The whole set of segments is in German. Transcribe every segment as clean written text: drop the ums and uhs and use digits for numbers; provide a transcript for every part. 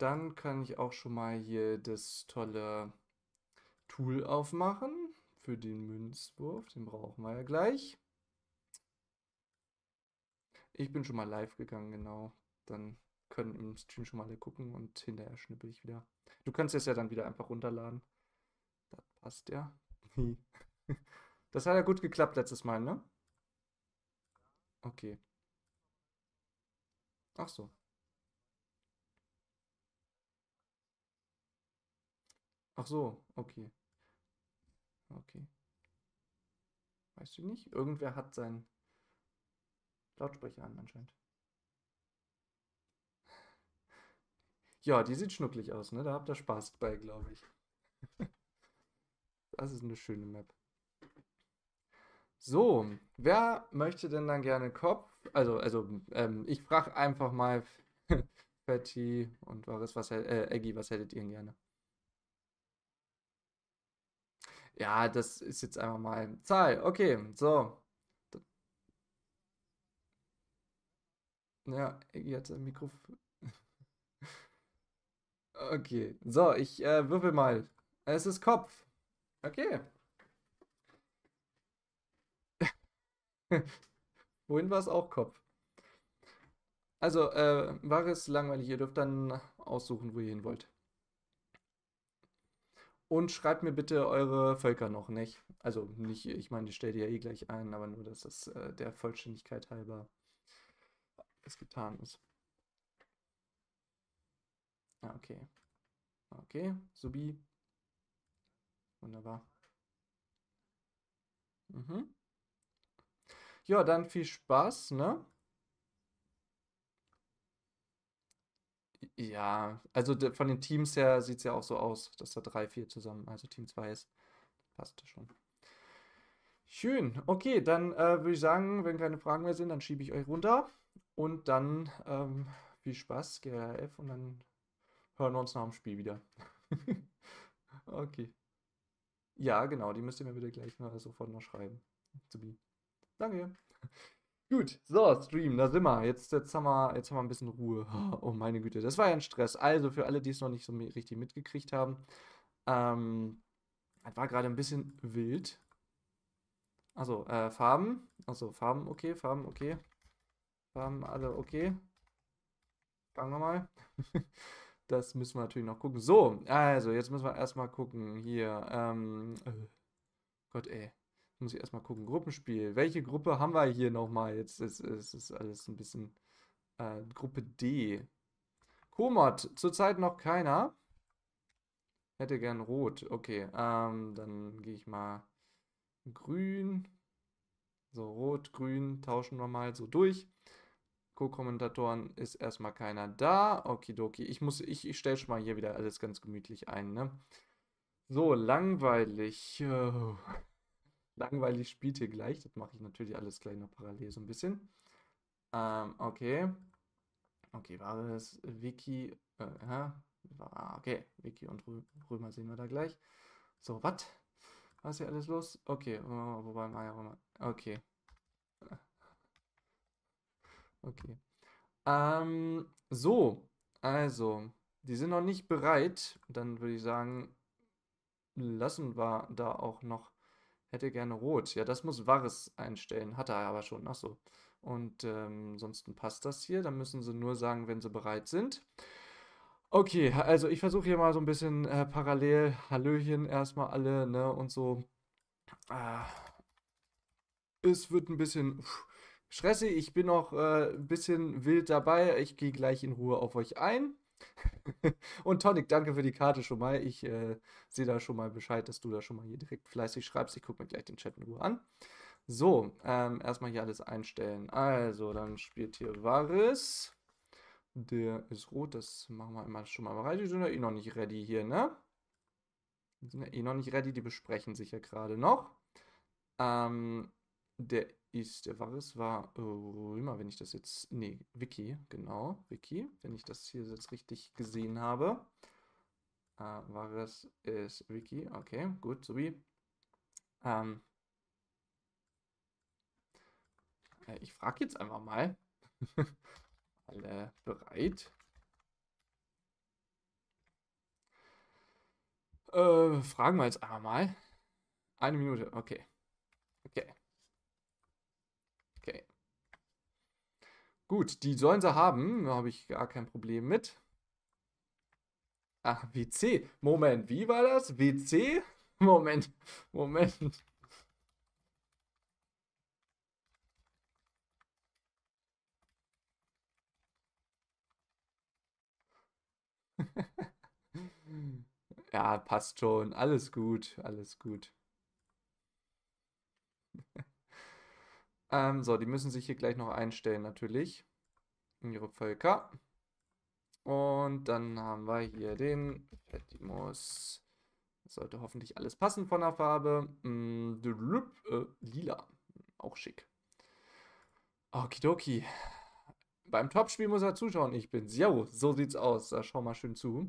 dann kann ich auch schon mal hier das tolle Tool aufmachen für den Münzwurf. Den brauchen wir ja gleich. Ich bin schon mal live gegangen, genau. Dann können im Stream schon mal alle gucken und hinterher schnippel ich wieder. Du kannst es ja dann wieder einfach runterladen. Das passt ja. Das hat ja gut geklappt letztes Mal, ne? Okay. Ach so. Ach so, okay. Okay. Weißt du nicht? Irgendwer hat seinen Lautsprecher an anscheinend. Ja, die sieht schnucklig aus, ne? Da habt ihr Spaß bei, glaube ich. Das ist eine schöne Map. So, wer möchte denn dann gerne Kopf? Ich frage einfach mal Fatty und Varys, Eggy, was hättet ihr denn gerne? Ja, das ist jetzt einfach mal Zahl. Okay, so. Ja, Eggy hat sein Mikrofon. Okay, so, ich würfel mal. Es ist Kopf. Okay. Wohin war es auch Kopf? Also, war es langweilig? Ihr dürft dann aussuchen, wo ihr hin wollt. Und schreibt mir bitte eure Völker noch nicht. Also nicht, ich meine, ich stelle die ja eh gleich ein, aber nur, dass das der Vollständigkeit halber es getan ist. Ja, okay. Okay, Subi. Wunderbar. Mhm. Ja, dann viel Spaß, ne? Ja, also von den Teams her sieht es ja auch so aus, dass da 3, 4 zusammen, also Team 2 ist. Passt schon. Schön. Okay, dann würde ich sagen, wenn keine Fragen mehr sind, dann schiebe ich euch runter. Und dann viel Spaß, GRF, und dann hören wir uns nach dem Spiel wieder. Okay. Ja, genau, die müsst ihr mir bitte gleich mal sofort noch schreiben. Supi. Danke. Gut, so, Stream, da sind wir. Jetzt haben wir ein bisschen Ruhe. Oh, meine Güte, das war ja ein Stress. Also, für alle, die es noch nicht so richtig mitgekriegt haben, das war gerade ein bisschen wild. Also, Farben. Also, Farben, okay, Farben, okay. Farben alle okay. Fangen wir mal. Das müssen wir natürlich noch gucken. So, also, jetzt müssen wir erstmal gucken. Hier, Gott, ey. Jetzt muss ich erstmal gucken. Gruppenspiel. Welche Gruppe haben wir hier nochmal? Jetzt ist alles ein bisschen. Gruppe D. Komoot, zurzeit noch keiner. Hätte gern rot. Okay, dann gehe ich mal grün. So, rot, grün tauschen wir mal so durch. Co-Kommentatoren ist erstmal keiner da. Okidoki. Ich stelle schon mal hier wieder alles ganz gemütlich ein, ne? So, langweilig. Langweilig spielt hier gleich. Das mache ich natürlich alles gleich noch parallel so ein bisschen. Okay. Okay, war das Wiki? Okay, Wiki und Römer sehen wir da gleich. So, was? Was ist hier alles los? Okay, wobei Maya Römer. Okay, okay. So, also, die sind noch nicht bereit. Dann würde ich sagen, lassen wir da auch noch. Hätte gerne rot. Ja, das muss Varys einstellen. Hat er aber schon. Ach so. Und ansonsten passt das hier. Dann müssen sie nur sagen, wenn sie bereit sind. Okay, also ich versuche hier mal so ein bisschen parallel. Hallöchen erstmal alle, ne? Und so. Ah, es wird ein bisschen stressig. Ich bin noch ein bisschen wild dabei. Ich gehe gleich in Ruhe auf euch ein. Und Tonic, danke für die Karte schon mal. Ich sehe da schon mal Bescheid, dass du da schon mal hier direkt fleißig schreibst. Ich gucke mir gleich den Chat in Ruhe an. So, erstmal hier alles einstellen. Also, dann spielt hier Varys. Der ist rot, das machen wir immer schon mal bereit. Die sind ja eh noch nicht ready hier, ne? Die sind ja eh noch nicht ready, die besprechen sich ja gerade noch. Ähm, der Varys war Römer, wenn ich das jetzt. Nee, Vicky, genau, Vicky, wenn ich das hier jetzt richtig gesehen habe. Varys ist Vicky, okay, gut, sowie. Ähm, ich frage jetzt einfach mal. Alle bereit? Fragen wir jetzt einmal mal. 1 Minute, okay. Okay. Okay. Gut, die sollen sie haben. Da habe ich gar kein Problem mit. Ach, WC. Moment, wie war das? WC? Moment, Moment. Ja, passt schon. Alles gut, alles gut. So, die müssen sich hier gleich noch einstellen, natürlich. In ihre Völker. Und dann haben wir hier den Fettimus. Das sollte hoffentlich alles passen von der Farbe. Lila. Auch schick. Okidoki. Beim Topspiel muss er zuschauen. Ich bin's. Jo, so sieht's aus. Da schau mal schön zu.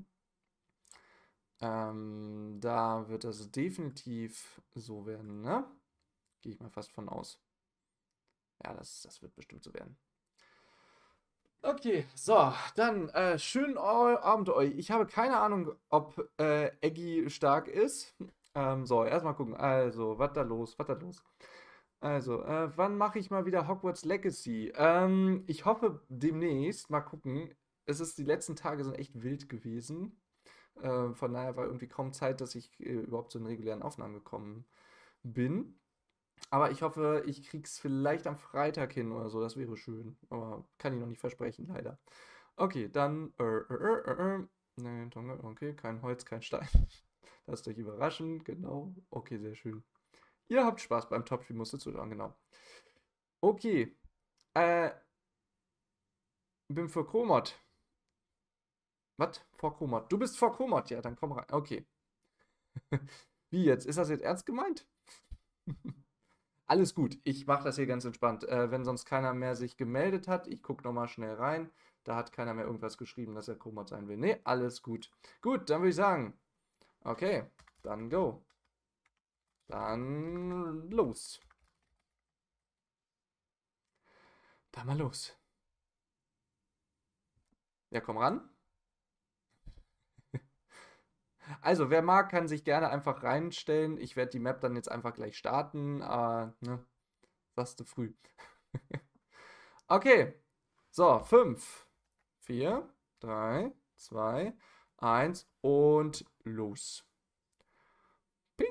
Da wird das definitiv so werden, ne? Gehe ich mal fast von aus. Ja, das wird bestimmt so werden. Okay, so, dann schönen Abend euch. Ich habe keine Ahnung, ob Eggy stark ist. So, erstmal gucken. Also, was da los? Was da los? Also, wann mache ich mal wieder Hogwarts Legacy? Ich hoffe demnächst. Mal gucken. Die letzten Tage sind echt wild gewesen. Von daher war irgendwie kaum Zeit, dass ich überhaupt zu den regulären Aufnahmen gekommen bin. Aber ich hoffe, ich krieg's vielleicht am Freitag hin oder so. Das wäre schön. Aber kann ich noch nicht versprechen, leider. Okay, dann. Nee, okay, kein Holz, kein Stein. Lasst euch überraschen, genau. Okay, sehr schön. Ihr habt Spaß beim Topspiel, musst du zuschauen, genau. Okay. Bin für Komod. Was? Vor Komod. Du bist vor Komod, ja, dann komm rein. Okay. Wie jetzt? Ist das jetzt ernst gemeint? Alles gut, ich mache das hier ganz entspannt. Wenn sonst keiner mehr sich gemeldet hat, ich gucke nochmal schnell rein. Da hat keiner mehr irgendwas geschrieben, dass er Komod sein will. Nee, alles gut. Gut, dann würde ich sagen, okay, dann go. Dann los. Dann mal los. Ja, komm ran. Also, wer mag, kann sich gerne einfach reinstellen. Ich werde die Map dann jetzt einfach gleich starten. Ne, sagst du früh. Okay. So, 5, 4, 3, 2, 1 und los. Ping.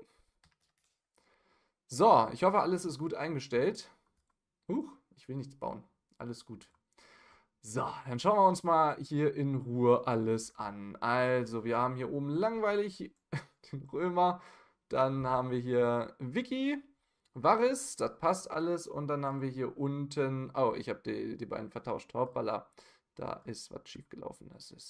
So, ich hoffe, alles ist gut eingestellt. Huch, ich will nichts bauen. Alles gut. So, dann schauen wir uns mal hier in Ruhe alles an. Also, wir haben hier oben langweilig den Römer. Dann haben wir hier Vicky, Varys, das passt alles. Und dann haben wir hier unten, oh, ich habe die beiden vertauscht. Hoppala, da ist was schiefgelaufen.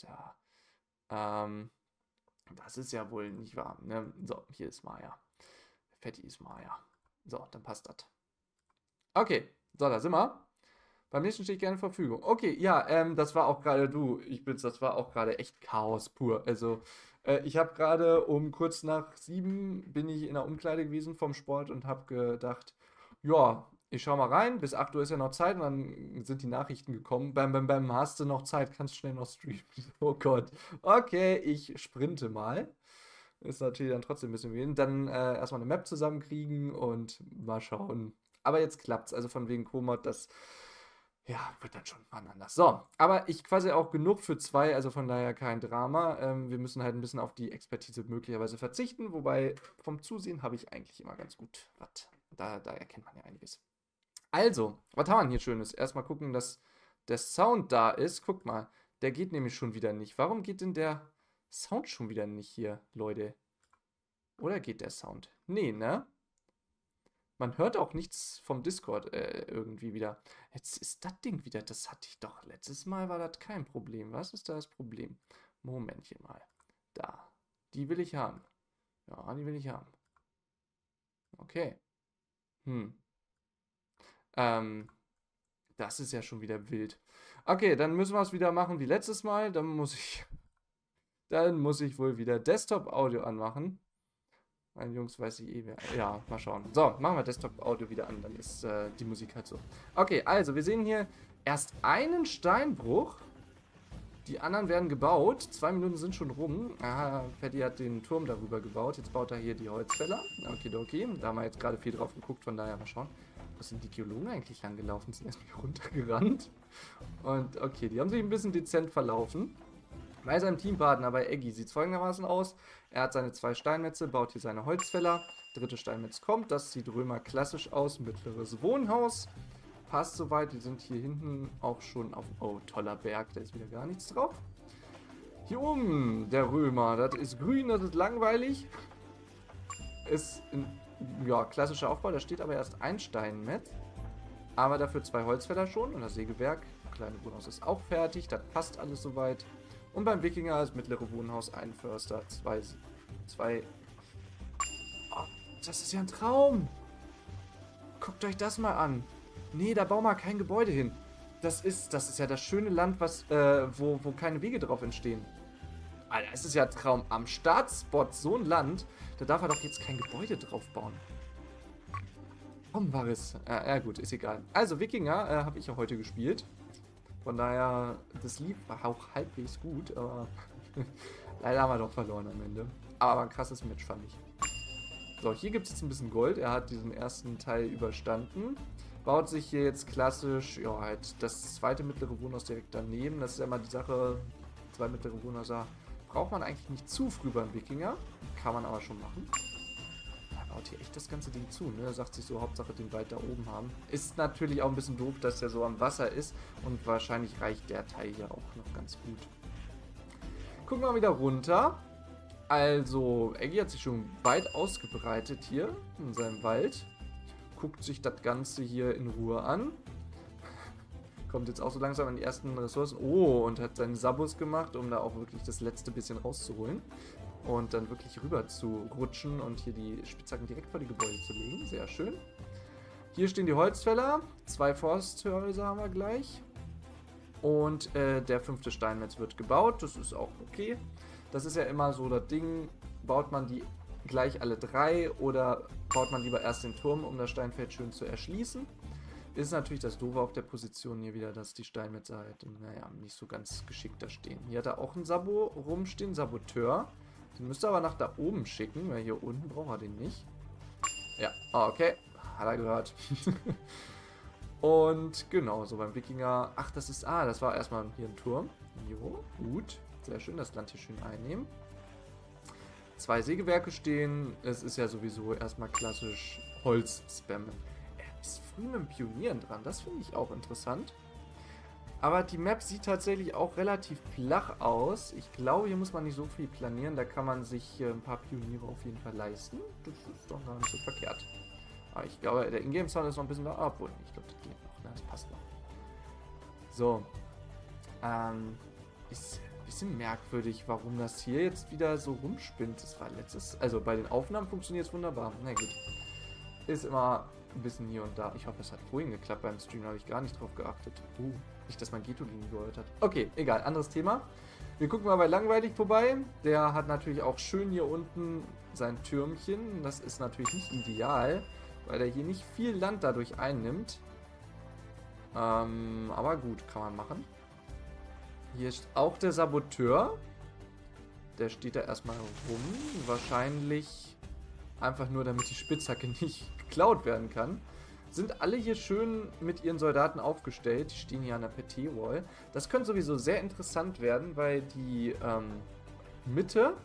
Das ist ja wohl nicht wahr. Ne? So, hier ist Maya. Fetti ist Maya. So, dann passt das. Okay, so, da sind wir. Beim nächsten stehe ich gerne zur Verfügung. Okay, ja, das war auch gerade das war auch gerade echt Chaos pur. Also, ich habe gerade um kurz nach 7 bin ich in der Umkleide gewesen vom Sport und habe gedacht, ja, ich schau mal rein, bis 8 Uhr ist ja noch Zeit und dann sind die Nachrichten gekommen. Bam, bam, bam, hast du noch Zeit, kannst schnell noch streamen. Oh Gott. Okay, ich sprinte mal. Ist natürlich dann trotzdem ein bisschen wenig. Dann erstmal eine Map zusammenkriegen und mal schauen. Aber jetzt klappt's. Also von wegen Komoot, das ja, wird dann schon wann anders. So, aber ich quasi auch genug für 2, also von daher kein Drama. Wir müssen halt ein bisschen auf die Expertise möglicherweise verzichten, wobei vom Zusehen habe ich eigentlich immer ganz gut was. Da erkennt man ja einiges. Also, was haben wir denn hier Schönes? Erstmal gucken, dass der Sound da ist. Guck mal, der geht nämlich schon wieder nicht. Warum geht denn der Sound schon wieder nicht hier, Leute? Oder geht der Sound? Nee, ne? Man hört auch nichts vom Discord irgendwie wieder. Jetzt ist das Ding wieder, das hatte ich doch. Letztes Mal war das kein Problem. Was ist da das Problem? Momentchen mal. Da. Die will ich haben. Ja, die will ich haben. Okay. Hm. Ähm, Das ist ja schon wieder wild. Okay, dann müssen wir es wieder machen wie letztes Mal. Dann muss ich wohl wieder Desktop-Audio anmachen. Meine Jungs weiß ich eh wer. Ja, mal schauen. So, machen wir Desktop-Audio wieder an, dann ist die Musik halt so. Okay, also wir sehen hier erst einen Steinbruch. Die anderen werden gebaut. 2 Minuten sind schon rum. Aha, Paddy hat den Turm darüber gebaut. Jetzt baut er hier die Holzfäller. Okidoki. Da haben wir jetzt gerade viel drauf geguckt, von daher mal schauen. Wo sind die Geologen eigentlich lang gelaufen? Sind erstmal hier runtergerannt. Und okay, die haben sich ein bisschen dezent verlaufen. Bei seinem Teampartner, bei Eggy, sieht es folgendermaßen aus. Er hat seine 2 Steinmetze, baut hier seine Holzfäller. Dritte Steinmetz kommt. Das sieht Römer klassisch aus. Mittleres Wohnhaus. Passt soweit. Die sind hier hinten auch schon auf... Oh, toller Berg. Da ist wieder gar nichts drauf. Hier oben, der Römer. Das ist grün, das ist langweilig. Ist ein ja, klassischer Aufbau. Da steht aber erst ein Steinmetz. Aber dafür 2 Holzfäller schon. Und das Sägewerk, kleine Wohnhaus, ist auch fertig. Das passt alles soweit. Und beim Wikinger, das mittlere Wohnhaus, ein Förster, 2... Oh, das ist ja ein Traum. Guckt euch das mal an. Nee, da bau mal kein Gebäude hin. Das ist ja das schöne Land, wo keine Wege drauf entstehen. Alter, es ist ja ein Traum. Am Startspot so ein Land, da darf er doch jetzt kein Gebäude drauf bauen. Komm, Varys. Ja gut, ist egal. Also, Wikinger habe ich ja heute gespielt. Von daher, das lief auch halbwegs gut, aber leider haben wir doch verloren am Ende. Aber ein krasses Match, fand ich. So, hier gibt es jetzt ein bisschen Gold. Er hat diesen ersten Teil überstanden. Baut sich hier jetzt klassisch, ja, halt das zweite mittlere Wohnhaus direkt daneben. Das ist ja immer die Sache, 2 mittlere Wohnhäuser braucht man eigentlich nicht zu früh beim Wikinger. Kann man aber schon machen. Er baut hier echt das ganze Ding zu, ne? Er sagt sich so, Hauptsache den Wald da oben haben. Ist natürlich auch ein bisschen doof, dass der so am Wasser ist. Und wahrscheinlich reicht der Teil hier auch noch ganz gut. Gucken wir mal wieder runter. Also, Eggy hat sich schon weit ausgebreitet hier in seinem Wald. Guckt sich das Ganze hier in Ruhe an. Kommt jetzt auch so langsam an die ersten Ressourcen. Oh, und hat seinen Sabus gemacht, um da auch wirklich das letzte bisschen rauszuholen. Und dann wirklich rüber zu rutschen und hier die Spitzhacken direkt vor die Gebäude zu legen. Sehr schön. Hier stehen die Holzfäller. 2 Forsthäuser haben wir gleich. Und der 5. Steinmetz wird gebaut. Das ist auch okay. Das ist ja immer so das Ding. Baut man die gleich alle 3 oder baut man lieber erst den Turm, um das Steinfeld schön zu erschließen? Ist natürlich das Doofe auf der Position hier wieder, dass die Steinmetze halt, naja, nicht so ganz geschickt da stehen. Hier hat er auch einen Sabo rumstehen, Saboteur. Den müsste er aber nach da oben schicken, weil hier unten braucht er den nicht. Ja, okay, hat er gehört. Und genau, so beim Wikinger, ach, das war erstmal hier ein Turm. Jo, gut, sehr schön, das Land hier schön einnehmen. 2 Sägewerke stehen, es ist ja sowieso erstmal klassisch Holz spammen. Er ist früh mit dem Pionieren dran, das finde ich auch interessant. Aber die Map sieht tatsächlich auch relativ flach aus. Ich glaube, hier muss man nicht so viel planieren, da kann man sich ein paar Pioniere auf jeden Fall leisten. Das ist doch gar nicht so verkehrt. Aber ich glaube, der Ingame-Sound ist noch ein bisschen da. Obwohl, ich glaube, das geht noch, ne? Das passt noch. So. Ist ein bisschen merkwürdig, warum das hier jetzt wieder so rumspinnt. Das war also bei den Aufnahmen funktioniert es wunderbar. Na gut. Ist immer ein bisschen hier und da. Ich hoffe, es hat vorhin geklappt beim Stream, da habe ich gar nicht drauf geachtet. Nicht, dass mein Getulin gehört hat. Okay, egal, anderes Thema. Wir gucken mal bei Langweilig vorbei. Der hat natürlich auch schön hier unten sein Türmchen. Das ist natürlich nicht ideal, weil er hier nicht viel Land dadurch einnimmt. Aber gut, kann man machen. Hier ist auch der Saboteur. Der steht da erstmal rum. Wahrscheinlich einfach nur, damit die Spitzhacke nicht geklaut werden kann. Sind alle hier schön mit ihren Soldaten aufgestellt. Die stehen hier an der PT-Wall. Das könnte sowieso sehr interessant werden, weil die Mitte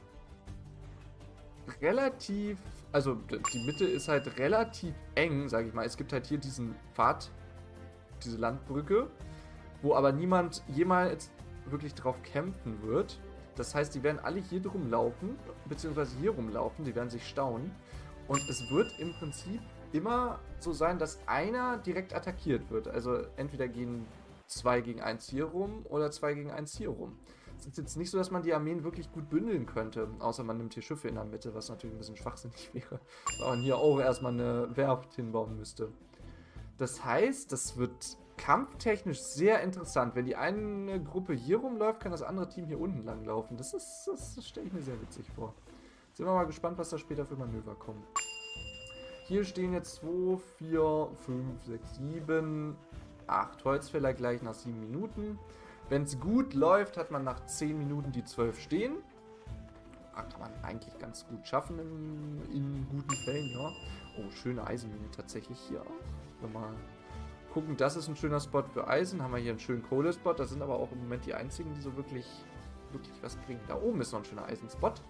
relativ... Also die Mitte ist halt relativ eng, sage ich mal. Es gibt halt hier diesen Pfad, diese Landbrücke, wo aber niemand jemals wirklich drauf kämpfen wird. Das heißt, die werden alle hier drum laufen, beziehungsweise hier rumlaufen, die werden sich stauen. Und es wird im Prinzip immer so sein, dass einer direkt attackiert wird. Also entweder gehen 2 gegen 1 hier rum oder 2 gegen 1 hier rum. Es ist jetzt nicht so, dass man die Armeen wirklich gut bündeln könnte, außer man nimmt hier Schiffe in der Mitte, was natürlich ein bisschen schwachsinnig wäre, weil man hier auch erstmal eine Werft hinbauen müsste. Das heißt, das wird kampftechnisch sehr interessant. Wenn die eine Gruppe hier rumläuft, kann das andere Team hier unten lang laufen. Das stelle ich mir sehr witzig vor. Sind wir mal gespannt, was da später für Manöver kommen. Hier stehen jetzt 2, 4, 5, 6, 7, 8 Holzfäller gleich nach 7 Minuten. Wenn es gut läuft, hat man nach 10 Minuten die 12 stehen. Kann man eigentlich ganz gut schaffen in guten Fällen, ja. Oh, schöne Eisenmine tatsächlich hier auch. Wenn wir mal gucken, das ist ein schöner Spot für Eisen. Haben wir hier einen schönen Kohlespot. Das sind aber auch im Moment die einzigen, die so wirklich was bringen. Da oben ist noch ein schöner Eisenspot.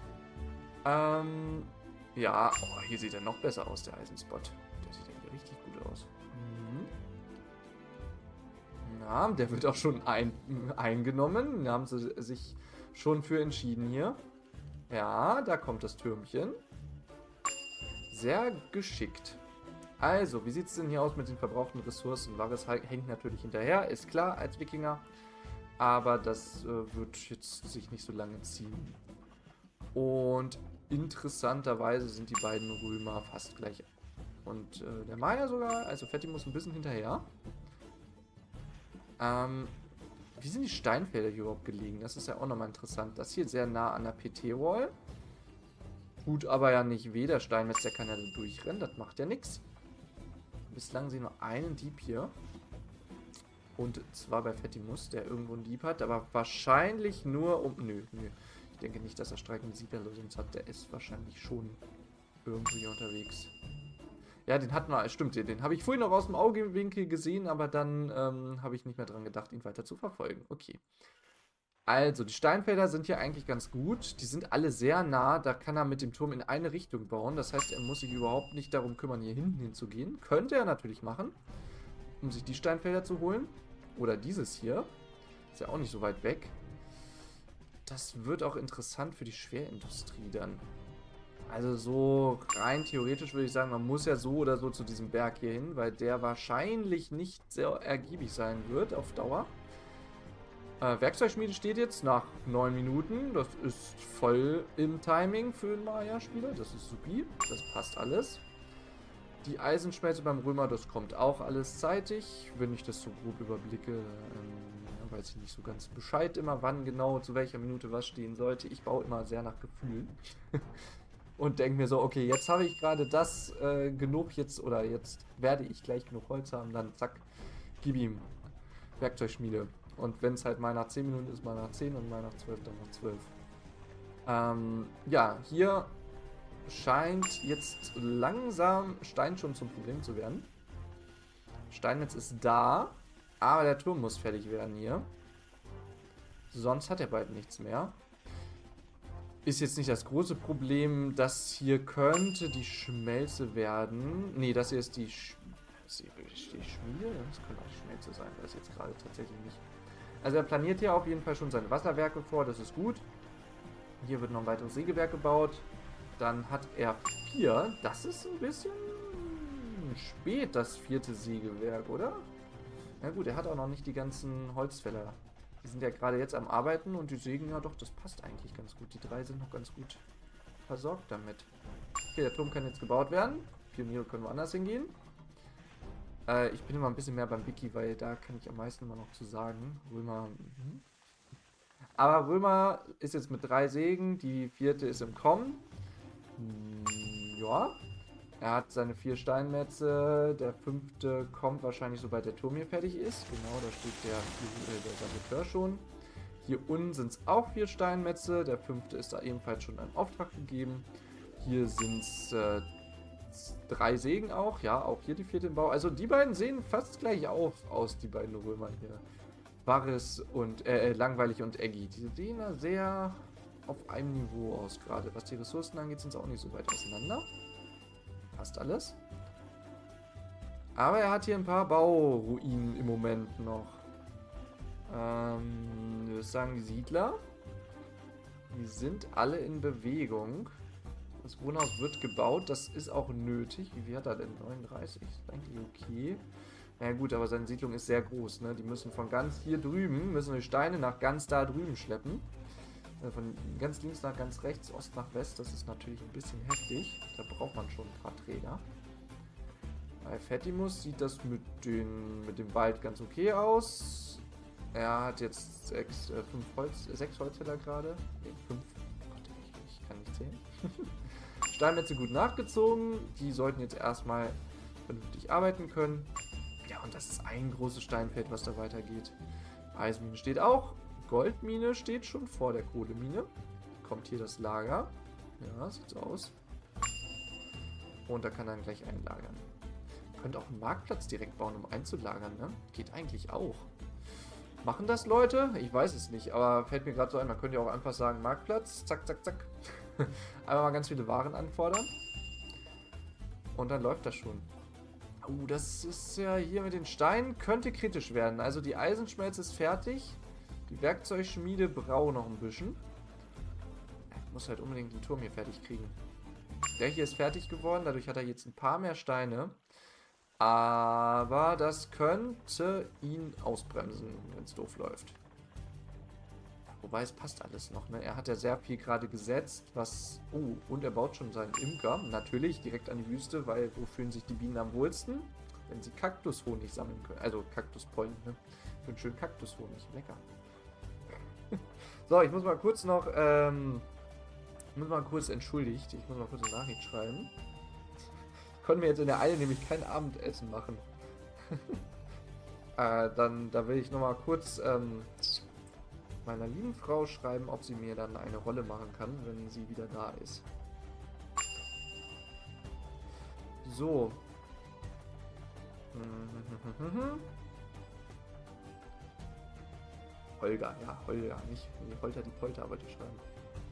Ja, oh, hier sieht er noch besser aus, der Eisenspot. Der sieht ja hier richtig gut aus. Na, der wird auch schon eingenommen. Da haben sie sich schon für entschieden hier. Ja, da kommt das Türmchen. Sehr geschickt. Also, wie sieht es denn hier aus mit den verbrauchten Ressourcen? Varys hängt natürlich hinterher, ist klar, als Wikinger. Aber das wird jetzt sich nicht so lange ziehen. Und interessanterweise sind die beiden Römer fast gleich. Und der Maya sogar, also Fetti muss ein bisschen hinterher. Wie sind die Steinfelder hier überhaupt gelegen? Das ist ja auch nochmal interessant. Das hier sehr nah an der PT-Wall. Tut aber ja nicht weh. Der Steinmetz, der kann ja durchrennen. Das macht ja nichts. Bislang sehen wir einen Dieb hier. Und zwar bei Fettimus, der irgendwo einen Dieb hat. Aber wahrscheinlich nur um... Nö. Ich denke nicht, dass er streikende Siedlerlösungs hat. Der ist wahrscheinlich schon irgendwie unterwegs. Ja, den hatten wir, stimmt, den habe ich vorhin noch aus dem Augenwinkel gesehen, aber dann habe ich nicht mehr dran gedacht, ihn weiter zu verfolgen. Okay. Also, die Steinfelder sind hier eigentlich ganz gut. Die sind alle sehr nah, da kann er mit dem Turm in eine Richtung bauen. Das heißt, er muss sich überhaupt nicht darum kümmern, hier hinten hinzugehen. Könnte er natürlich machen, um sich die Steinfelder zu holen. Oder dieses hier. Ist ja auch nicht so weit weg. Das wird auch interessant für die Schwerindustrie dann. Also so rein theoretisch würde ich sagen, man muss ja so oder so zu diesem Berg hier hin, weil der wahrscheinlich nicht sehr ergiebig sein wird auf Dauer. Werkzeugschmiede steht jetzt nach 9 Minuten. Das ist voll im Timing für einen Maya-Spieler. Das ist supi. Das passt alles. Die Eisenschmelze beim Römer, das kommt auch alles zeitig. Wenn ich das so grob überblicke, weiß ich nicht so ganz Bescheid immer, wann genau, zu welcher Minute was stehen sollte. Ich baue immer sehr nach Gefühl. Und denke mir so, okay, jetzt habe ich gerade das genug jetzt, oder jetzt werde ich gleich genug Holz haben, dann zack, gib ihm Werkzeugschmiede. Und wenn es halt mal nach 10 Minuten ist, mal nach 10 und mal nach 12, dann nach 12. Ja, hier scheint jetzt langsam Stein schon zum Problem zu werden. Steinmetz ist da, aber der Turm muss fertig werden hier. Sonst hat er bald nichts mehr. Ist jetzt nicht das große Problem. Das hier könnte die Schmelze werden. Nee, das hier ist die Schmiede. Das könnte auch die Schmelze sein. Das ist jetzt gerade tatsächlich nicht. Also er planiert hier auf jeden Fall schon seine Wasserwerke vor. Das ist gut. Hier wird noch ein weiteres Sägewerk gebaut. Dann hat er 4. Das ist ein bisschen spät, das 4. Sägewerk, oder? Na gut, er hat auch noch nicht die ganzen Holzfäller. Die sind ja gerade jetzt am Arbeiten und die sägen, ja doch, das passt eigentlich ganz gut. Die 3 sind noch ganz gut versorgt damit. Okay, der Turm kann jetzt gebaut werden. Pioniere können woanders hingehen. Ich bin immer ein bisschen mehr beim Wiki, weil da kann ich am meisten immer noch zu sagen. Römer. Aber Römer ist jetzt mit 3 Sägen. Die 4. ist im Kommen. Ja. Er hat seine 4 Steinmetze. Der 5. kommt wahrscheinlich, sobald der Turm hier fertig ist. Genau, da steht der Saboteur schon. Hier unten sind es auch 4 Steinmetze. Der 5. ist da ebenfalls schon ein Auftrag gegeben. Hier sind es 3 Sägen auch. Ja, auch hier die 4. im Bau. Also die beiden sehen fast gleich aus, die beiden Römer hier. Varys und Langweilig und Eggy. Die sehen da sehr auf einem Niveau aus gerade. Was die Ressourcen angeht, sind sie auch nicht so weit auseinander. Passt alles. Aber er hat hier ein paar Bauruinen im Moment noch. Ich würde sagen, die Siedler. Die sind alle in Bewegung. Das Wohnhaus wird gebaut. Das ist auch nötig. Wie viel hat er denn? 39? Ist eigentlich okay. Na ja, gut, aber seine Siedlung ist sehr groß. Ne? Die müssen von ganz hier drüben, müssen die Steine nach ganz da drüben schleppen. Von ganz links nach ganz rechts, Ost nach West. Das ist natürlich ein bisschen heftig. Da braucht man schon ein paar Träger. Bei Fettimus sieht das mit dem Wald ganz okay aus. Er hat jetzt 6 Holzfäller gerade. Ne, 5. Gott, ich kann nicht zählen. Steinmetze gut nachgezogen. Die sollten jetzt erstmal vernünftig arbeiten können. Ja, und das ist ein großes Steinfeld, was da weitergeht. Eisenmine steht auch. Goldmine steht schon vor der Kohlemine. Kommt hier das Lager. Ja, sieht so aus. Und da kann er dann gleich einlagern. Könnte auch einen Marktplatz direkt bauen, um einzulagern, ne? Geht eigentlich auch. Machen das Leute? Ich weiß es nicht, aber fällt mir gerade so ein, man könnte ja auch einfach sagen, Marktplatz, zack, zack, zack. Einmal mal ganz viele Waren anfordern. Und dann läuft das schon. Das ist ja hier mit den Steinen, könnte kritisch werden. Also die Eisenschmelze ist fertig. Die Werkzeugschmiede braucht noch ein bisschen. Ich muss halt unbedingt den Turm hier fertig kriegen. Der hier ist fertig geworden, dadurch hat er jetzt ein paar mehr Steine. Aber das könnte ihn ausbremsen, wenn es doof läuft. Wobei, es passt alles noch, ne? Er hat ja sehr viel gerade gesetzt, was... Oh, und er baut schon seinen Imker. Natürlich, direkt an die Wüste, weil wo fühlen sich die Bienen am wohlsten? Wenn sie Kaktushonig sammeln können. Also Kaktuspollen, ne? Für einen schönen Kaktushonig. Lecker. So, ich muss mal kurz noch... Ich muss mal kurz entschuldigt. Ich muss mal kurz eine Nachricht schreiben. Ich konnte mir jetzt in der Eile nämlich kein Abendessen machen. Da will ich nochmal kurz meiner lieben Frau schreiben, ob sie mir dann eine Rolle machen kann, wenn sie wieder da ist. So. Holger, ja, Holger, nicht Holter die Polter, wollte ich schreiben.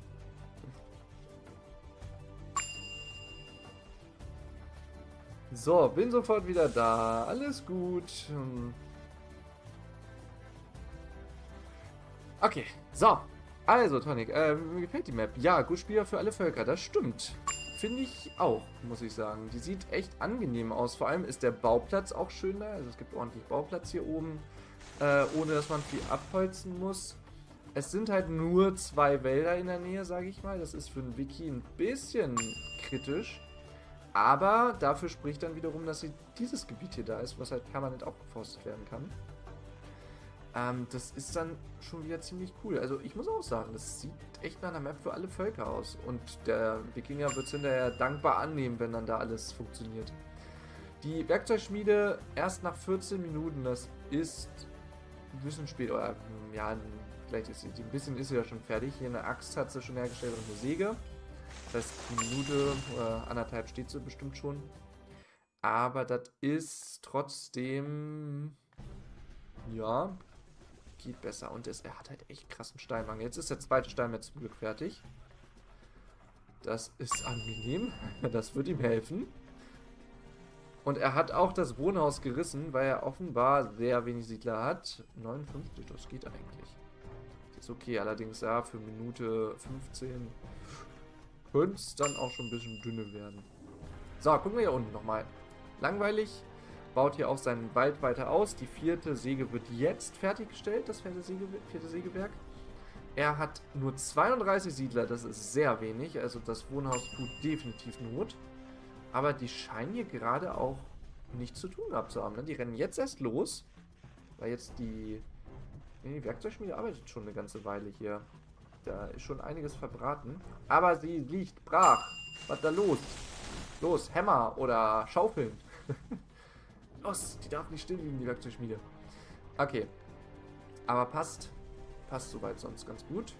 So, bin sofort wieder da. Alles gut. Okay, so. Also, Tonic, mir gefällt die Map. Ja, gut Spieler für alle Völker, das stimmt. Finde ich auch, muss ich sagen. Die sieht echt angenehm aus. Vor allem ist der Bauplatz auch schön da. Also es gibt ordentlich Bauplatz hier oben, ohne dass man viel abholzen muss. Es sind halt nur 2 Wälder in der Nähe, sage ich mal. Das ist für ein Wiki ein bisschen kritisch. Aber dafür spricht dann wiederum, dass dieses Gebiet hier da ist, was halt permanent aufgeforstet werden kann. Das ist dann schon wieder ziemlich cool. Also ich muss auch sagen, das sieht echt nach einer Map für alle Völker aus. Und der Wikinger wird es hinterher dankbar annehmen, wenn dann da alles funktioniert. Die Werkzeugschmiede erst nach 14 Minuten, das ist ein bisschen spät. Oder ja, vielleicht ist sie, ein bisschen ist sie ja schon fertig. Hier eine Axt hat sie schon hergestellt und eine Säge. Das heißt, eine Minute oder anderthalb steht sie bestimmt schon. Aber das ist trotzdem... Ja, geht besser. Und er hat halt echt krassen Steinmangel. Jetzt ist der zweite Stein mir zum Glück fertig. Das ist angenehm. Das wird ihm helfen. Und er hat auch das Wohnhaus gerissen, weil er offenbar sehr wenig Siedler hat. 59, das geht eigentlich. Das ist okay, allerdings ja, für Minute 15 könnte es dann auch schon ein bisschen dünne werden. So, gucken wir hier unten nochmal. Langweilig. Baut hier auch seinen Wald weiter aus. Die 4. Säge wird jetzt fertiggestellt, das 4. Sägewerk. Er hat nur 32 Siedler, das ist sehr wenig. Also das Wohnhaus tut definitiv Not. Aber die scheinen hier gerade auch nichts zu tun gehabt zu haben. Ne? Die rennen jetzt erst los. Weil jetzt die Werkzeugschmiede arbeitet schon eine ganze Weile hier. Da ist schon einiges verbraten. Aber sie liegt brach. Was ist da los? Los, Hämmer oder Schaufeln. Los, die darf nicht still liegen, die Werkzeugschmiede. Okay. Aber passt. Passt soweit sonst ganz gut.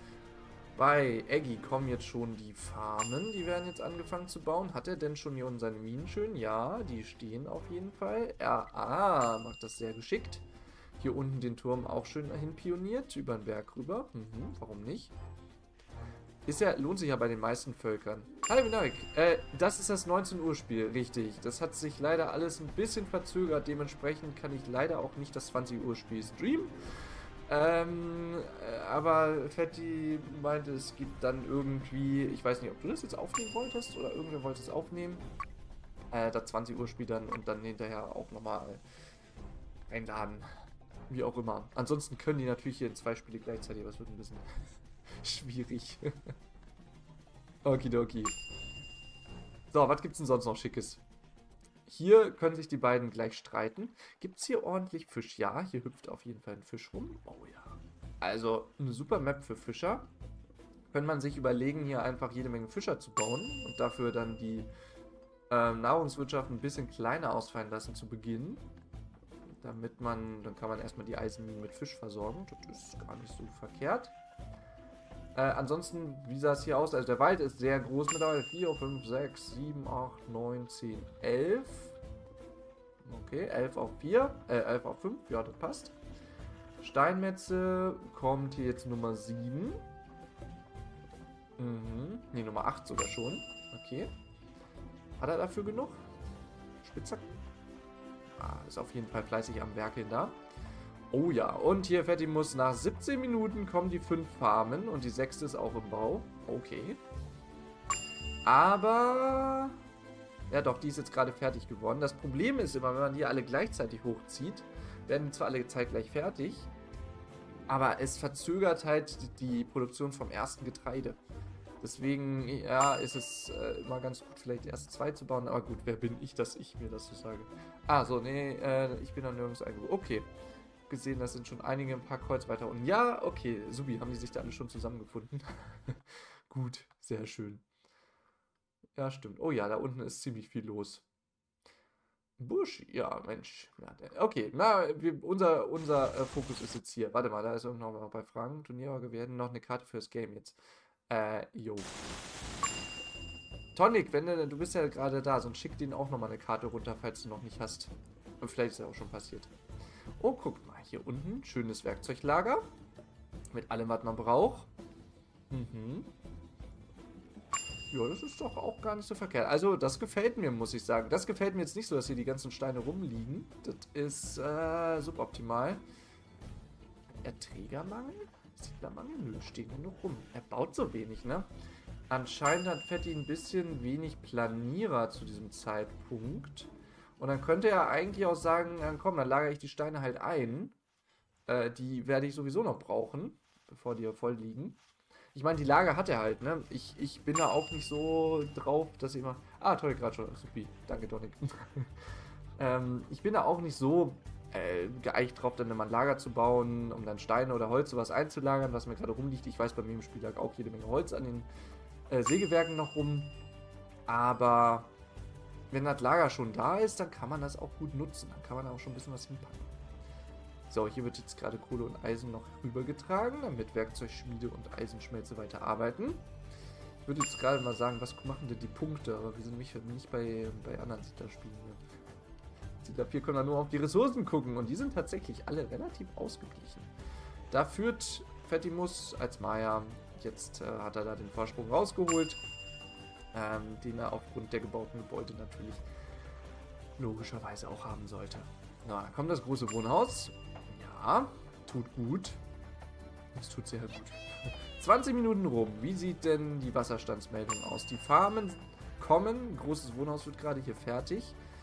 Bei Eggy kommen jetzt schon die Farmen. Die werden jetzt angefangen zu bauen. Hat er denn schon hier unten seine Minen schön? Ja, die stehen auf jeden Fall. Er macht das sehr geschickt. Hier unten den Turm auch schön hinpioniert. Über den Berg rüber. Warum nicht? Lohnt sich ja bei den meisten Völkern. Hallo Minarik. Das ist das 19 Uhr Spiel, richtig. Das hat sich leider alles ein bisschen verzögert. Dementsprechend kann ich leider auch nicht das 20 Uhr Spiel streamen. Aber Fetti meinte, es gibt dann irgendwie, ich weiß nicht, ob du das jetzt aufnehmen wolltest oder irgendwer wollte es aufnehmen. Das 20 Uhr Spiel dann und dann hinterher auch nochmal einladen. Wie auch immer. Ansonsten können die natürlich hier 2 Spiele gleichzeitig, aber es wird ein bisschen schwierig. Okidoki. So, was gibt's denn sonst noch Schickes? Hier können sich die beiden gleich streiten. Gibt es hier ordentlich Fisch? Ja, hier hüpft auf jeden Fall ein Fisch rum. Oh ja. Also eine super Map für Fischer. Könnte man sich überlegen, hier einfach jede Menge Fischer zu bauen und dafür dann die Nahrungswirtschaft ein bisschen kleiner ausfallen lassen zu Beginn. Dann kann man erstmal die Eisenminen mit Fisch versorgen. Das ist gar nicht so verkehrt. Ansonsten, wie sah es hier aus? Also der Wald ist sehr groß mittlerweile. 4, 5, 6, 7, 8, 9, 10, 11. Okay, 11 auf 4. 11 auf 5. Ja, das passt. Steinmetze kommt hier jetzt Nummer 7. Ne, Nummer 8 sogar schon. Okay. Hat er dafür genug? Spitzhacken? Ist auf jeden Fall fleißig am Werkeln da. Oh ja, und hier Fettimus, nach 17 Minuten kommen die 5 Farmen und die 6. ist auch im Bau. Okay. Aber... Ja doch, die ist jetzt gerade fertig geworden. Das Problem ist immer, wenn man die alle gleichzeitig hochzieht, werden zwar alle zeitgleich fertig, aber es verzögert halt die Produktion vom ersten Getreide. Deswegen, ja, ist es immer ganz gut, vielleicht erst 2 zu bauen. Aber gut, wer bin ich, dass ich mir das so sage? So, nee, ich bin da nirgends eingebaut. Okay. Gesehen, das sind schon einige ein paar Kreuz weiter unten. Ja, okay, supi, haben die sich da alle schon zusammengefunden. Gut, sehr schön. Ja, stimmt. Oh ja, da unten ist ziemlich viel los. Busch, ja, Mensch. Ja, okay, na, unser Fokus ist jetzt hier. Warte mal, da ist irgendwann noch bei Fragen. Turnierorge, wir hätten noch eine Karte fürs Game jetzt. Jo. Tonic, du bist ja gerade da, sonst schick denen auch nochmal eine Karte runter, falls du noch nicht hast. Und vielleicht ist ja auch schon passiert. Oh, guck mal, hier unten, schönes Werkzeuglager. Mit allem, was man braucht. Ja, das ist doch auch gar nicht so verkehrt. Also, das gefällt mir, muss ich sagen. Das gefällt mir jetzt nicht so, dass hier die ganzen Steine rumliegen. Das ist suboptimal. Erträgermangel? Siedlermangel? Nö, stehen genug rum. Er baut so wenig, ne? Anscheinend hat Fetti ein bisschen wenig Planierer zu diesem Zeitpunkt. Und dann könnte er eigentlich auch sagen, komm, dann lagere ich die Steine halt ein. Die werde ich sowieso noch brauchen, bevor die ja voll liegen. Ich meine, die Lager hat er halt, ne? Ich bin da auch nicht so drauf, dass ich immer... toll, gerade schon. Supi. Danke, Tonic. Ich bin da auch nicht so geeicht drauf, dann immer ein Lager zu bauen, um dann Steine oder Holz sowas einzulagern, was mir gerade rumliegt. Ich weiß, bei mir im Spiel lag auch jede Menge Holz an den Sägewerken noch rum. Aber wenn das Lager schon da ist, dann kann man das auch gut nutzen. Dann kann man da auch schon ein bisschen was hinpacken. So, hier wird jetzt gerade Kohle und Eisen noch rübergetragen, damit Werkzeugschmiede und Eisenschmelze weiter arbeiten. Ich würde jetzt gerade mal sagen, was machen denn die Punkte? Aber wir sind nicht bei anderen Siedlerspielen hier. Siedler 4 können wir nur auf die Ressourcen gucken und die sind tatsächlich alle relativ ausgeglichen. Da führt Fettimus als Maya. Jetzt hat er da den Vorsprung rausgeholt, den er aufgrund der gebauten Gebäude natürlich logischerweise auch haben sollte. Na, da kommt das große Wohnhaus. Ja, tut gut. Das tut sehr gut. 20 Minuten rum. Wie sieht denn die Wasserstandsmeldung aus? Die Farmen kommen. Großes Wohnhaus wird gerade hier fertig.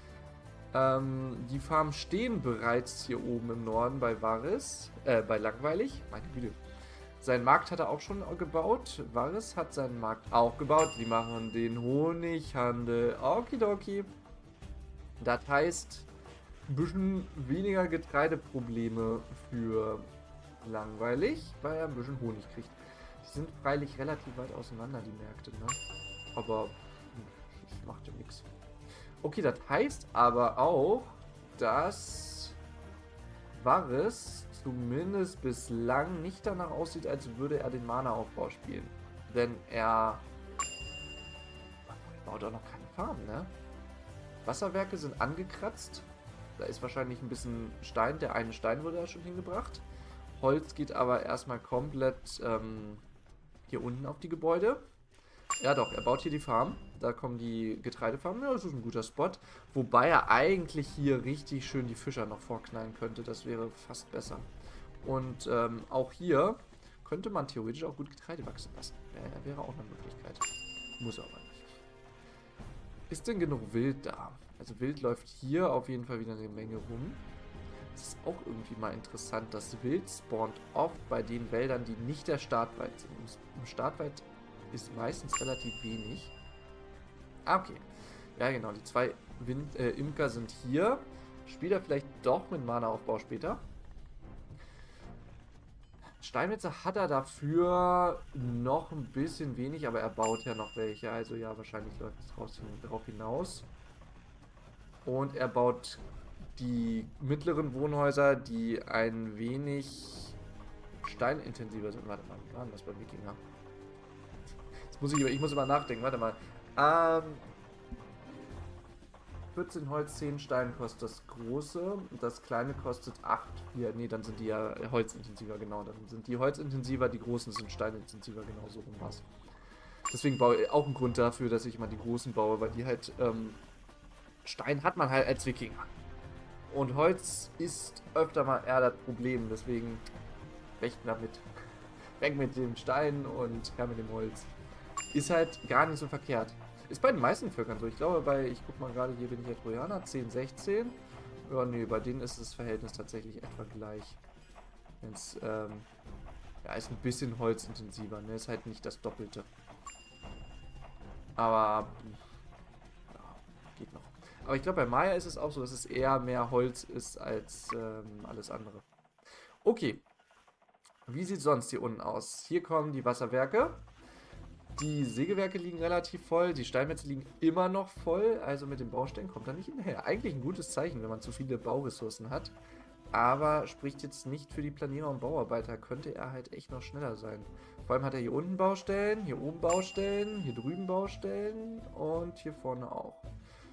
Die Farmen stehen bereits hier oben im Norden bei Varys. Bei Langweilig. Meine Güte. Seinen Markt hat er auch schon gebaut. Varys hat seinen Markt auch gebaut. Die machen den Honighandel. Okidoki. Das heißt, ein bisschen weniger Getreideprobleme für Langweilig, weil er ein bisschen Honig kriegt. Die sind freilich relativ weit auseinander, die Märkte, ne? Aber das macht ja nichts. Okay, das heißt aber auch, dass Varys zumindest bislang nicht danach aussieht, als würde er den Mana-Aufbau spielen. Denn er baut auch noch keine Farm, ne? Wasserwerke sind angekratzt. Da ist wahrscheinlich ein bisschen Stein. Der eine Stein wurde da schon hingebracht. Holz geht aber erstmal komplett hier unten auf die Gebäude. Ja doch, er baut hier die Farm. Da kommen die Getreidefarmen. Ja, das ist ein guter Spot. Wobei er eigentlich hier richtig schön die Fischer noch vorknallen könnte. Das wäre fast besser. Und auch hier könnte man theoretisch auch gut Getreide wachsen lassen. Wäre auch eine Möglichkeit. Muss aber nicht. Ist denn genug Wild da? Also Wild läuft hier auf jeden Fall wieder eine Menge rum. Es ist auch irgendwie mal interessant, dass Wild spawnt oft bei den Wäldern, die nicht der Startwald sind. Im Startwald ist meistens relativ wenig. Okay. Ja genau, die 2 Imker sind hier. Spielt er vielleicht doch mit Mana-Aufbau später. Steinmetze hat er dafür noch ein bisschen wenig, aber er baut ja noch welche. Also ja, wahrscheinlich läuft es darauf hinaus. Und er baut die mittleren Wohnhäuser, die ein wenig steinintensiver sind. Warte mal, wie war denn das bei Wikinger? Ich muss immer nachdenken, warte mal. 14 Holz, 10 Stein kostet das große. Das kleine kostet 8. Ja, nee, dann sind die ja holzintensiver, genau. Dann sind die holzintensiver, die großen sind steinintensiver, genau so rum war's. Deswegen baue ich auch einen Grund dafür, dass ich immer die großen baue, weil die halt, Stein hat man halt als Wikinger. Und Holz ist öfter mal eher das Problem, deswegen weg damit. Weg mit dem Stein und her mit dem Holz. Ist halt gar nicht so verkehrt. Ist bei den meisten Völkern so. Ich glaube, ich guck mal gerade, hier bin ich ja Trojaner, 10, 16. Ja, nee, bei denen ist das Verhältnis tatsächlich etwa gleich. Wenn's, ja, ist ein bisschen holzintensiver, ne? Ist halt nicht das Doppelte. Aber, ja, geht noch. Aber ich glaube, bei Maya ist es auch so, dass es eher mehr Holz ist als alles andere. Okay. Wie sieht sonst hier unten aus? Hier kommen die Wasserwerke. Die Sägewerke liegen relativ voll, die Steinmetze liegen immer noch voll, also mit den Baustellen kommt er nicht hinterher. Eigentlich ein gutes Zeichen, wenn man zu viele Bauressourcen hat, aber spricht jetzt nicht für die Planierer und Bauarbeiter, könnte er halt echt noch schneller sein. Vor allem hat er hier unten Baustellen, hier oben Baustellen, hier drüben Baustellen und hier vorne auch.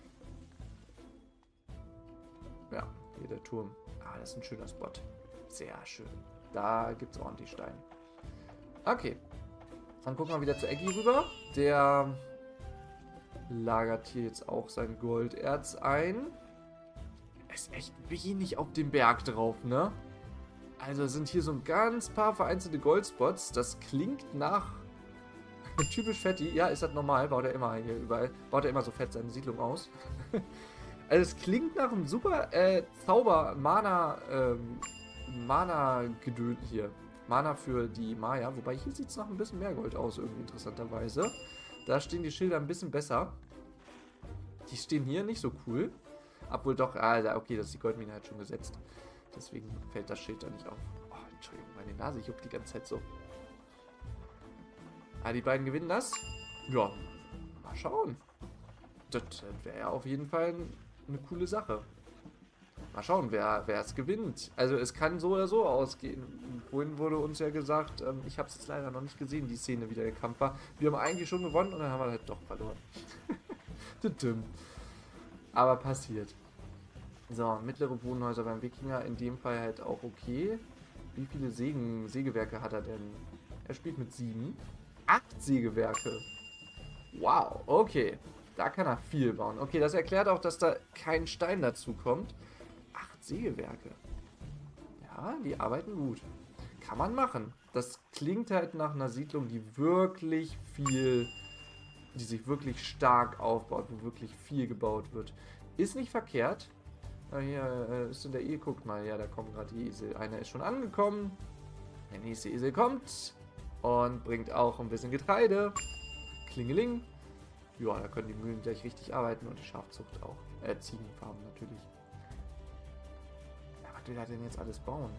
Ja, hier der Turm. Ah, das ist ein schöner Spot. Sehr schön. Da gibt es ordentlich Stein. Okay. Dann gucken wir wieder zu Eggy rüber. Der lagert hier jetzt auch sein Golderz ein. Ist echt wenig auf dem Berg drauf, ne? Also sind hier so ein ganz paar vereinzelte Goldspots. Das klingt nach typisch Fetti. Ja, ist das normal? Baut er immer hier überall. Baut er immer so fett seine Siedlung aus. Also es klingt nach einem super Mana-Gedöns hier. Mana für die Maya, wobei hier sieht es noch ein bisschen mehr Gold aus, irgendwie interessanterweise. Da stehen die Schilder ein bisschen besser. Die stehen hier nicht so cool. Obwohl doch, okay, das ist die Goldmine halt schon gesetzt. Deswegen fällt das Schild da nicht auf. Oh, Entschuldigung, meine Nase juckt die ganze Zeit so. Ah, die beiden gewinnen das? Ja, mal schauen. Das wäre ja auf jeden Fall eine coole Sache. Mal schauen, wer es gewinnt. Also es kann so oder so ausgehen. Vorhin wurde uns ja gesagt, ich habe es jetzt leider noch nicht gesehen, die Szene, wie der Kampf war. Wir haben eigentlich schon gewonnen und dann haben wir halt doch verloren. Aber passiert. So, mittlere Wohnhäuser beim Wikinger, in dem Fall halt auch okay. Wie viele Sägewerke hat er denn? Er spielt mit 7. 8 Sägewerke. Wow, okay. Da kann er viel bauen. Okay, das erklärt auch, dass da kein Stein dazu kommt. 8 Sägewerke. Ja, die arbeiten gut. Kann man machen. Das klingt halt nach einer Siedlung, die sich wirklich stark aufbaut, wo wirklich viel gebaut wird. Ist nicht verkehrt. Hier ist in der guckt mal, ja, da kommen gerade die Esel. Einer ist schon angekommen. Der nächste Esel kommt und bringt auch ein bisschen Getreide. Klingeling. Ja, da können die Mühlen gleich richtig arbeiten und die Schafzucht auch. Ziegenfarmen natürlich. Ja, was will er denn jetzt alles bauen?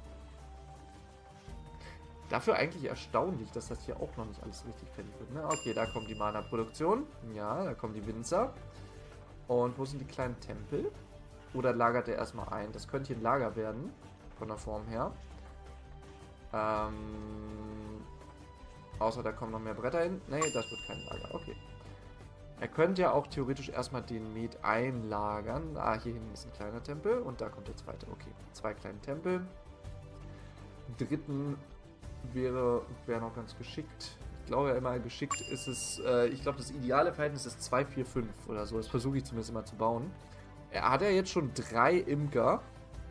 Dafür eigentlich erstaunlich, dass das hier auch noch nicht alles richtig fertig wird. Ne? Okay, da kommt die Mana-Produktion. Ja, da kommen die Winzer. Und wo sind die kleinen Tempel? Oder lagert er erstmal ein? Das könnte hier ein Lager werden, von der Form her. Außer da kommen noch mehr Bretter hin. Nee, das wird kein Lager. Okay. Er könnte ja auch theoretisch erstmal den Met einlagern. Ah, hier hinten ist ein kleiner Tempel und da kommt der zweite. Okay, 2 kleine Tempel. Dritten wäre noch ganz geschickt. Ich glaube ja immer, geschickt ist es, ich glaube das ideale Verhältnis ist 2, 4, 5 oder so. Das versuche ich zumindest immer zu bauen. Er hat ja jetzt schon 3 Imker.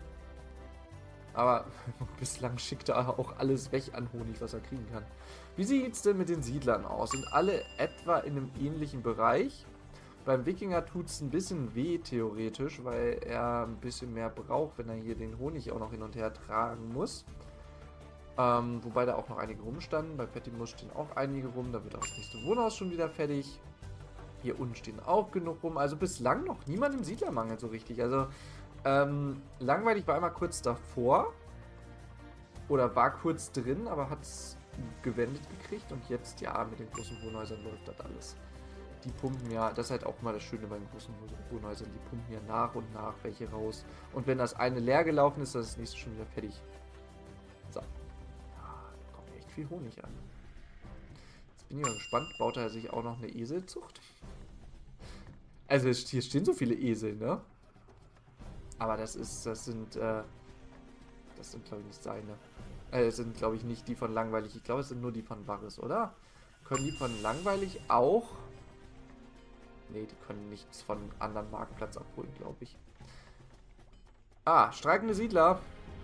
Aber bislang schickt er auch alles weg an Honig, was er kriegen kann. Wie sieht es denn mit den Siedlern aus? Sind alle etwa in einem ähnlichen Bereich? Beim Wikinger tut es ein bisschen weh, theoretisch, weil er ein bisschen mehr braucht, wenn er hier den Honig auch noch hin und her tragen muss. Wobei da auch noch einige rumstanden. Bei Fettimus stehen auch einige rum. Da wird auch das nächste Wohnhaus schon wieder fertig. Hier unten stehen auch genug rum. Also bislang noch niemand im Siedlermangel so richtig. Also langweilig war einmal kurz davor. Oder war kurz drin, aber hat es gewendet gekriegt. Und jetzt, ja, mit den großen Wohnhäusern läuft das alles. Die pumpen ja, das ist halt auch mal das Schöne bei den großen Wohnhäusern, die pumpen ja nach und nach welche raus. Und wenn das eine leer gelaufen ist, dann ist das nächste schon wieder fertig. So. Ja, da kommt echt viel Honig an. Jetzt bin ich mal gespannt, baut er sich auch noch eine Eselzucht? Also hier stehen so viele Esel, ne? Aber das sind glaube ich nicht seine. Das sind glaube ich nicht die von Langweilig. Ich glaube es sind nur die von Varys, oder? Können die von Langweilig auch? Nee, die können nichts von anderen Marktplatz abholen, glaube ich. Ah, streikende Siedler.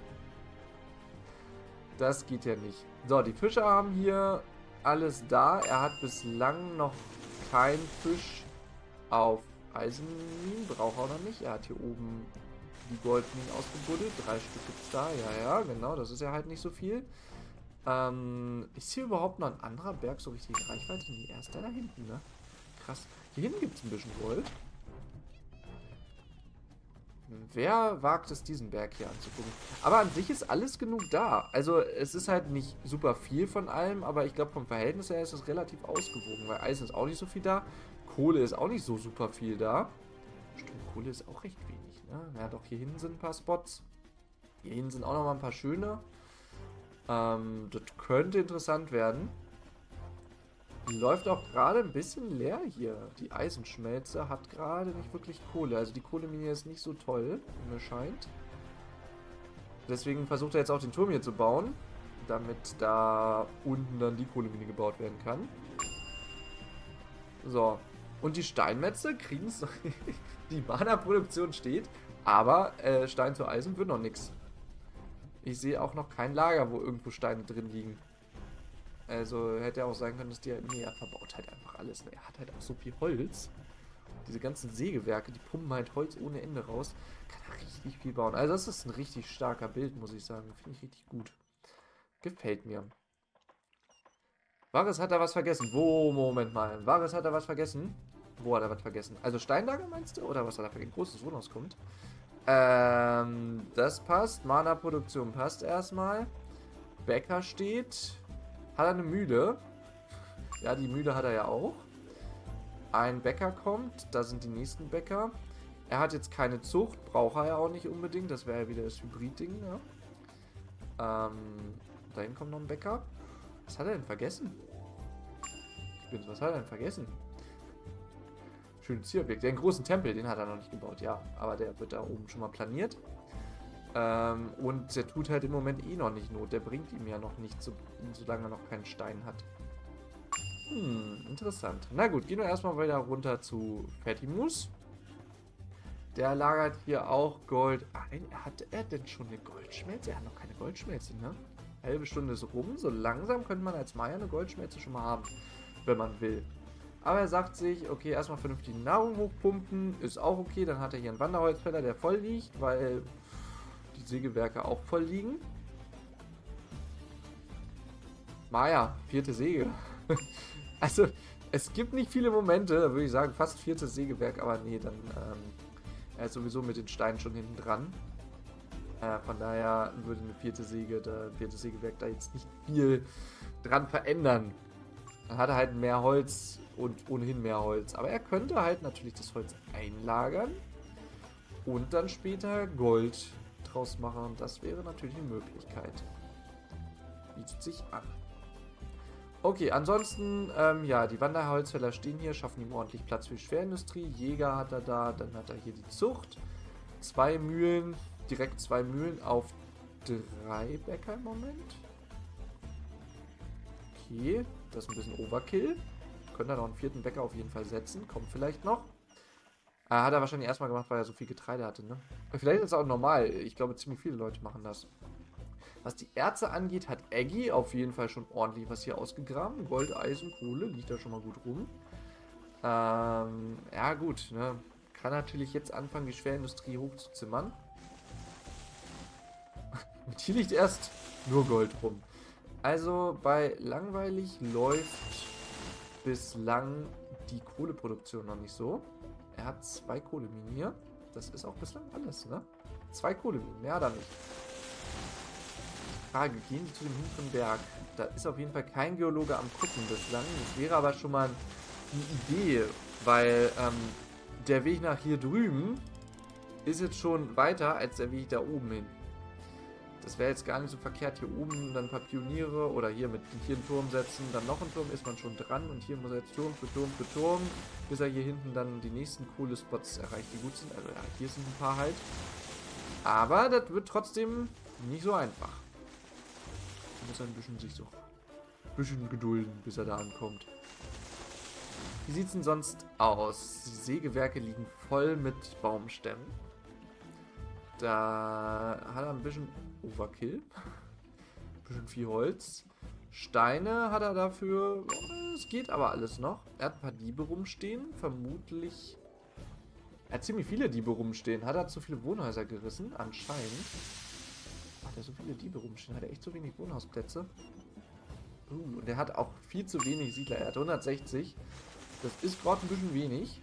Das geht ja nicht. So, die Fischer haben hier alles da. Er hat bislang noch keinen Fisch auf Eisenminen. Braucht er auch noch nicht. Er hat hier oben die Goldminen ausgebuddelt. 3 Stück gibt es da. Ja, genau. Das ist ja halt nicht so viel. Ist hier überhaupt noch ein anderer Berg so richtig in Reichweite? Nee, er ist da hinten, ne? Krass. Hier hinten gibt es ein bisschen Gold. Wer wagt es, diesen Berg hier anzugucken? Aber an sich ist alles genug da. Also es ist halt nicht super viel von allem, aber ich glaube vom Verhältnis her ist es relativ ausgewogen, weil Eisen ist auch nicht so viel da. Kohle ist auch nicht so super viel da. Stimmt, Kohle ist auch recht wenig, ne? Ja doch, hier hinten sind ein paar Spots. Hier hinten sind auch noch mal ein paar schöne. Das könnte interessant werden. Läuft auch gerade ein bisschen leer hier. Die Eisenschmelze hat gerade nicht wirklich Kohle. Also die Kohlemine ist nicht so toll, wie mir scheint. Deswegen versucht er jetzt auch den Turm hier zu bauen, damit da unten dann die Kohlemine gebaut werden kann. So. Und die Steinmetze kriegen es. Die Mana-Produktion steht, aber Stein zu Eisen wird noch nichts. Ich sehe auch noch kein Lager, wo irgendwo Steine drin liegen. Also hätte auch sein können, dass die halt... Nee, er verbaut halt einfach alles. Ne? Er hat halt auch so viel Holz. Diese ganzen Sägewerke, die pumpen halt Holz ohne Ende raus. Kann er richtig viel bauen. Also das ist ein richtig starker Bild, muss ich sagen. Finde ich richtig gut. Gefällt mir. Varys hat da was vergessen. Wo, Moment mal. Varys hat da was vergessen. Wo hat er was vergessen? Also Steinlager meinst du? Oder was hat er vergessen? Großes Wohnhaus kommt. Das passt. Mana-Produktion passt erstmal. Bäcker steht. Hat er eine Mühle? Ja, die Mühle hat er ja auch. Ein Bäcker kommt. Da sind die nächsten Bäcker. Er hat jetzt keine Zucht. Braucht er ja auch nicht unbedingt. Das wäre ja wieder das Hybrid-Ding. Ja. Dahin kommt noch ein Bäcker. Was hat er denn vergessen? Was hat er denn vergessen? Schönes Zielobjekt. Den großen Tempel, den hat er noch nicht gebaut. Ja, aber der wird da oben schon mal planiert. Und der tut halt im Moment eh noch nicht Not. Der bringt ihm ja noch nichts, solange er noch keinen Stein hat. Interessant. Na gut, gehen wir erstmal wieder runter zu Fettimus. Der lagert hier auch Gold ein. Hat er denn schon eine Goldschmelze? Er hat noch keine Goldschmelze, ne? Halbe Stunde ist rum. So langsam könnte man als Meier eine Goldschmelze schon mal haben, wenn man will. Aber er sagt sich, okay, erstmal vernünftig Nahrung hochpumpen. Ist auch okay. Dann hat er hier einen Wanderholzfäller, der voll liegt, weil die Sägewerke auch voll liegen. Maja, 4. Säge. Also, es gibt nicht viele Momente, da würde ich sagen, fast 4. Sägewerk, aber nee, dann er ist sowieso mit den Steinen schon hinten dran. Von daher würde eine 4. Säge, der 4. Sägewerk da jetzt nicht viel dran verändern. Dann hat er halt mehr Holz und ohnehin mehr Holz. Aber er könnte halt natürlich das Holz einlagern und dann später Gold draus machen. Das wäre natürlich eine Möglichkeit. Bietet sich an. Okay, ansonsten, ja, die Wanderholzfäller stehen hier, schaffen ihm ordentlich Platz für die Schwerindustrie. Jäger hat er da, dann hat er hier die Zucht. 2 Mühlen, direkt 2 Mühlen auf 3 Bäcker im Moment. Okay, das ist ein bisschen Overkill. Können da noch einen 4. Bäcker auf jeden Fall setzen, kommt vielleicht noch. Hat er wahrscheinlich erstmal gemacht, weil er so viel Getreide hatte, ne? Vielleicht ist es auch normal, ich glaube ziemlich viele Leute machen das. Was die Erze angeht, hat Eggy auf jeden Fall schon ordentlich was hier ausgegraben. Gold, Eisen, Kohle, liegt da schon mal gut rum. Ja gut, ne? Kann natürlich jetzt anfangen, die Schwerindustrie hochzuzimmern. Und hier liegt erst nur Gold rum. Also bei Langweilig läuft bislang die Kohleproduktion noch nicht so. Er hat 2 Kohleminen hier. Das ist auch bislang alles, ne? 2 Kohleminen, mehr da nicht. Frage, gehen die zu dem hinteren Berg? Da ist auf jeden Fall kein Geologe am Gucken bislang. Das wäre aber schon mal eine Idee, Weil der Weg nach hier drüben ist jetzt schon weiter als der Weg da oben hin. Das wäre jetzt gar nicht so verkehrt. Hier oben dann ein paar Pioniere oder hier mit hier einen Turm setzen, dann noch einen Turm, ist man schon dran. Und hier muss er jetzt Turm für Turm für Turm, bis er hier hinten dann die nächsten Kohle-Spots erreicht, die gut sind. Also ja, hier sind ein paar halt. Aber das wird trotzdem nicht so einfach. Da muss er ein bisschen sich so ein bisschen gedulden, bis er da ankommt. Wie sieht es denn sonst aus? Die Sägewerke liegen voll mit Baumstämmen. Da hat er ein bisschen Overkill. Ein bisschen viel Holz. Steine hat er dafür. Es geht aber alles noch. Er hat ein paar Diebe rumstehen. Vermutlich. Er hat ziemlich viele Diebe rumstehen. Hat er zu viele Wohnhäuser gerissen? Anscheinend. Hat er so viele Diebe rumstehen? Hat er echt so wenig Wohnhausplätze? Und er hat auch viel zu wenig Siedler. Er hat 160. Das ist gerade ein bisschen wenig.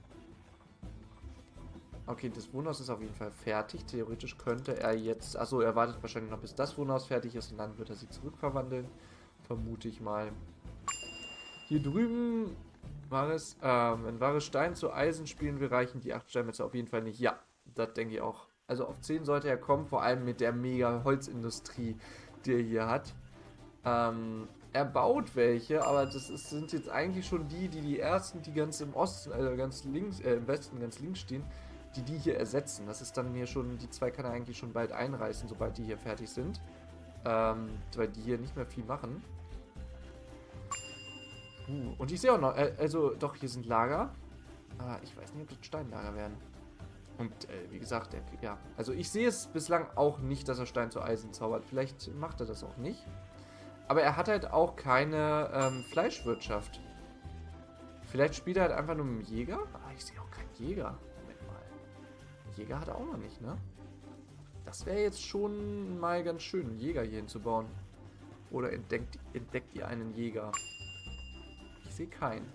Okay, das Wohnhaus ist auf jeden Fall fertig. Theoretisch könnte er jetzt... Achso, er wartet wahrscheinlich noch, bis das Wohnhaus fertig ist und dann wird er sie zurückverwandeln. Vermute ich mal. Hier drüben war es... wenn wahres Stein zu Eisen spielen will, reichen die 8 Steinmetze auf jeden Fall nicht. Ja, das denke ich auch. Also auf 10 sollte er kommen, vor allem mit der mega Holzindustrie, die er hier hat. Er baut welche, aber sind jetzt eigentlich schon die ersten, die ganz im Osten, also ganz links, im Westen ganz links stehen, die hier ersetzen. Das ist dann hier schon, die 2 kann er eigentlich schon bald einreißen, sobald die hier fertig sind. Weil die hier nicht mehr viel machen. Und ich sehe auch noch, also doch, hier sind Lager. Aber ich weiß nicht, ob das Steinlager werden. Und wie gesagt, ja, also ich sehe es bislang auch nicht, dass er Stein zu Eisen zaubert. Vielleicht macht er das auch nicht. Aber er hat halt auch keine Fleischwirtschaft. Vielleicht spielt er halt einfach nur mit dem Jäger. Ah, ich sehe auch keinen Jäger. Moment mal. Jäger hat er auch noch nicht, ne? Das wäre jetzt schon mal ganz schön, einen Jäger hier hinzubauen. Oder entdeckt ihr einen Jäger? Ich sehe keinen.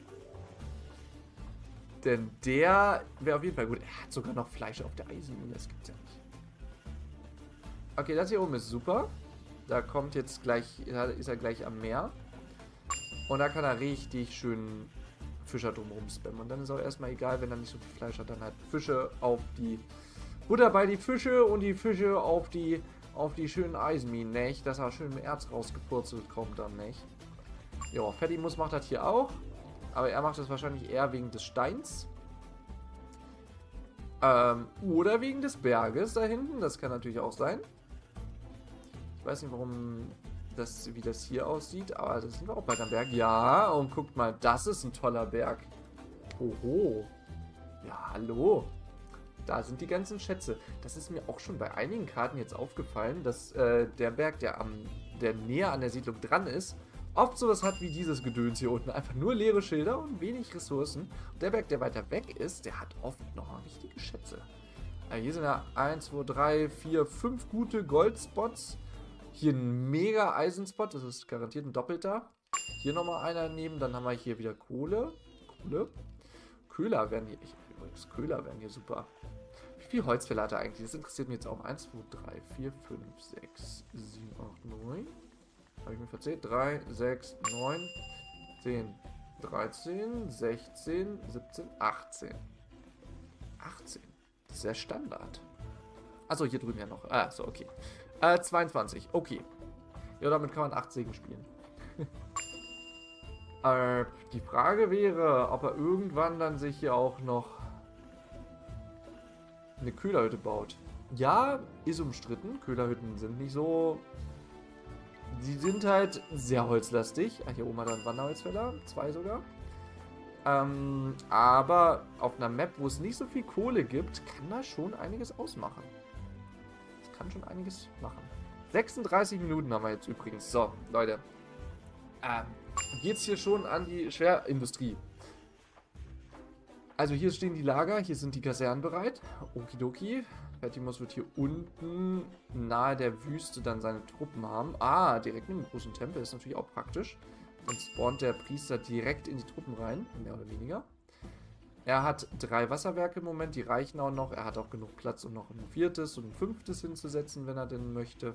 Denn der wäre auf jeden Fall gut. Er hat sogar noch Fleisch auf der Eisenmine. Das gibt's ja nicht. Okay, das hier oben ist super. Da kommt jetzt gleich, ist er gleich am Meer. Und da kann er richtig schön Fischer drumherum spammen. Und dann ist auch erstmal egal, wenn er nicht so viel Fleisch hat, dann halt Fische auf die Butter bei die Fische und die Fische auf die schönen Eisenminen, nicht? Dass er schön mit Erz rausgepurzelt kommt dann, nicht? Ja, Fettimus macht das hier auch. Aber er macht das wahrscheinlich eher wegen des Steins. Oder wegen des Berges da hinten. Das kann natürlich auch sein. Ich weiß nicht, wie das hier aussieht, aber das sind wir auch bald am Berg. Ja, und guckt mal, das ist ein toller Berg. Oho. Ja, hallo. Da sind die ganzen Schätze. Das ist mir auch schon bei einigen Karten jetzt aufgefallen, dass der Berg, der näher an der Siedlung dran ist, oft sowas hat wie dieses Gedöns hier unten. Einfach nur leere Schilder und wenig Ressourcen. Und der Berg, der weiter weg ist, der hat oft noch richtige Schätze. Also hier sind ja 1, 2, 3, 4, 5 gute Goldspots. Hier ein mega Eisenspot, das ist garantiert ein doppelter. Hier nochmal einer daneben, dann haben wir hier wieder Kohle. Köhler werden hier, übrigens, Köhler werden hier super. Wie viel Holzfäller hat er eigentlich? Das interessiert mich jetzt auch. 1, 2, 3, 4, 5, 6, 7, 8, 9. Habe ich mir verzählt? 3, 6, 9, 10, 13, 16, 17, 18. 18. Das ist ja Standard. Achso, hier drüben ja noch. Ah, so, okay. 22, okay. Ja, damit kann man 8 Sägen spielen. Die Frage wäre, ob er irgendwann dann sich hier auch noch eine Köhlerhütte baut. Ja, ist umstritten. Köhlerhütten sind nicht so... Die sind halt sehr holzlastig. Ah, hier oben hat er einen Wanderholzfäller. 2 sogar. Aber auf einer Map, wo es nicht so viel Kohle gibt, kann da schon einiges ausmachen. Das kann schon einiges machen. 36 Minuten haben wir jetzt übrigens. So, Leute. Geht's hier schon an die Schwerindustrie. Also hier stehen die Lager, hier sind die Kasernen bereit. Okidoki. Fettimus wird hier unten nahe der Wüste dann seine Truppen haben. Ah, direkt neben dem großen Tempel ist natürlich auch praktisch. Dann spawnt der Priester direkt in die Truppen rein, mehr oder weniger. Er hat 3 Wasserwerke im Moment, die reichen auch noch. Er hat auch genug Platz, um noch ein 4. und ein 5. hinzusetzen, wenn er denn möchte.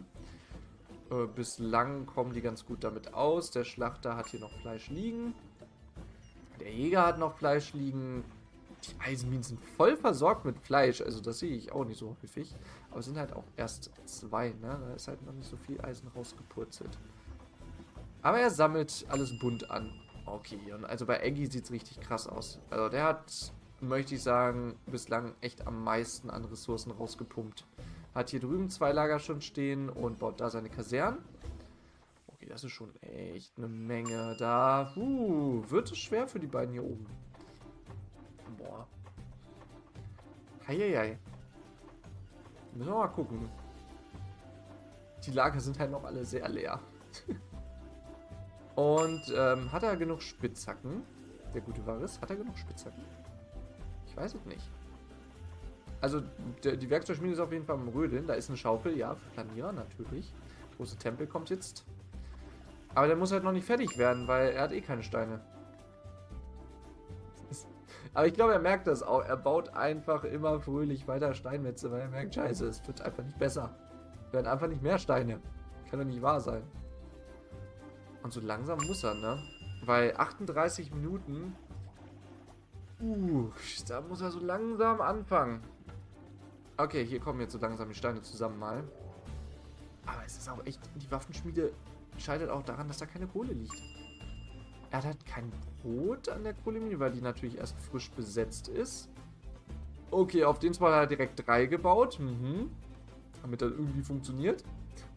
Bislang kommen die ganz gut damit aus. Der Schlachter hat hier noch Fleisch liegen. Der Jäger hat noch Fleisch liegen. Die Eisenminen sind voll versorgt mit Fleisch. Also das sehe ich auch nicht so häufig. Aber es sind halt auch erst 2, ne? Da ist halt noch nicht so viel Eisen rausgepurzelt. Aber er sammelt alles bunt an. Okay, und also bei Eggy sieht es richtig krass aus. Also der hat, möchte ich sagen, bislang echt am meisten an Ressourcen rausgepumpt. Hat hier drüben 2 Lager schon stehen und baut da seine Kasernen. Okay, das ist schon echt eine Menge. Da wird es schwer für die beiden hier oben. Boah. Heieiei. Müssen wir mal gucken. Die Lager sind halt noch alle sehr leer. Und hat er genug Spitzhacken? Der gute Varys, hat er genug Spitzhacken? Ich weiß es nicht. Also, die Werkzeugschmiede ist auf jeden Fall am Rödeln. Da ist eine Schaufel, ja, für Planierer, natürlich. Der große Tempel kommt jetzt. Aber der muss halt noch nicht fertig werden, weil er hat eh keine Steine. Aber ich glaube, er merkt das auch. Er baut einfach immer fröhlich weiter Steinmetze, weil er merkt, scheiße, es wird einfach nicht besser. Es werden einfach nicht mehr Steine. Kann doch nicht wahr sein. Und so langsam muss er, ne? Weil 38 Minuten... da muss er so langsam anfangen. Okay, hier kommen jetzt so langsam die Steine zusammen mal. Aber es ist auch echt... Die Waffenschmiede scheitert auch daran, dass da keine Kohle liegt. Er hat halt kein Brot an der Kohlemine, weil die natürlich erst frisch besetzt ist. Okay, auf den Spot hat er direkt 3 gebaut. Damit das irgendwie funktioniert.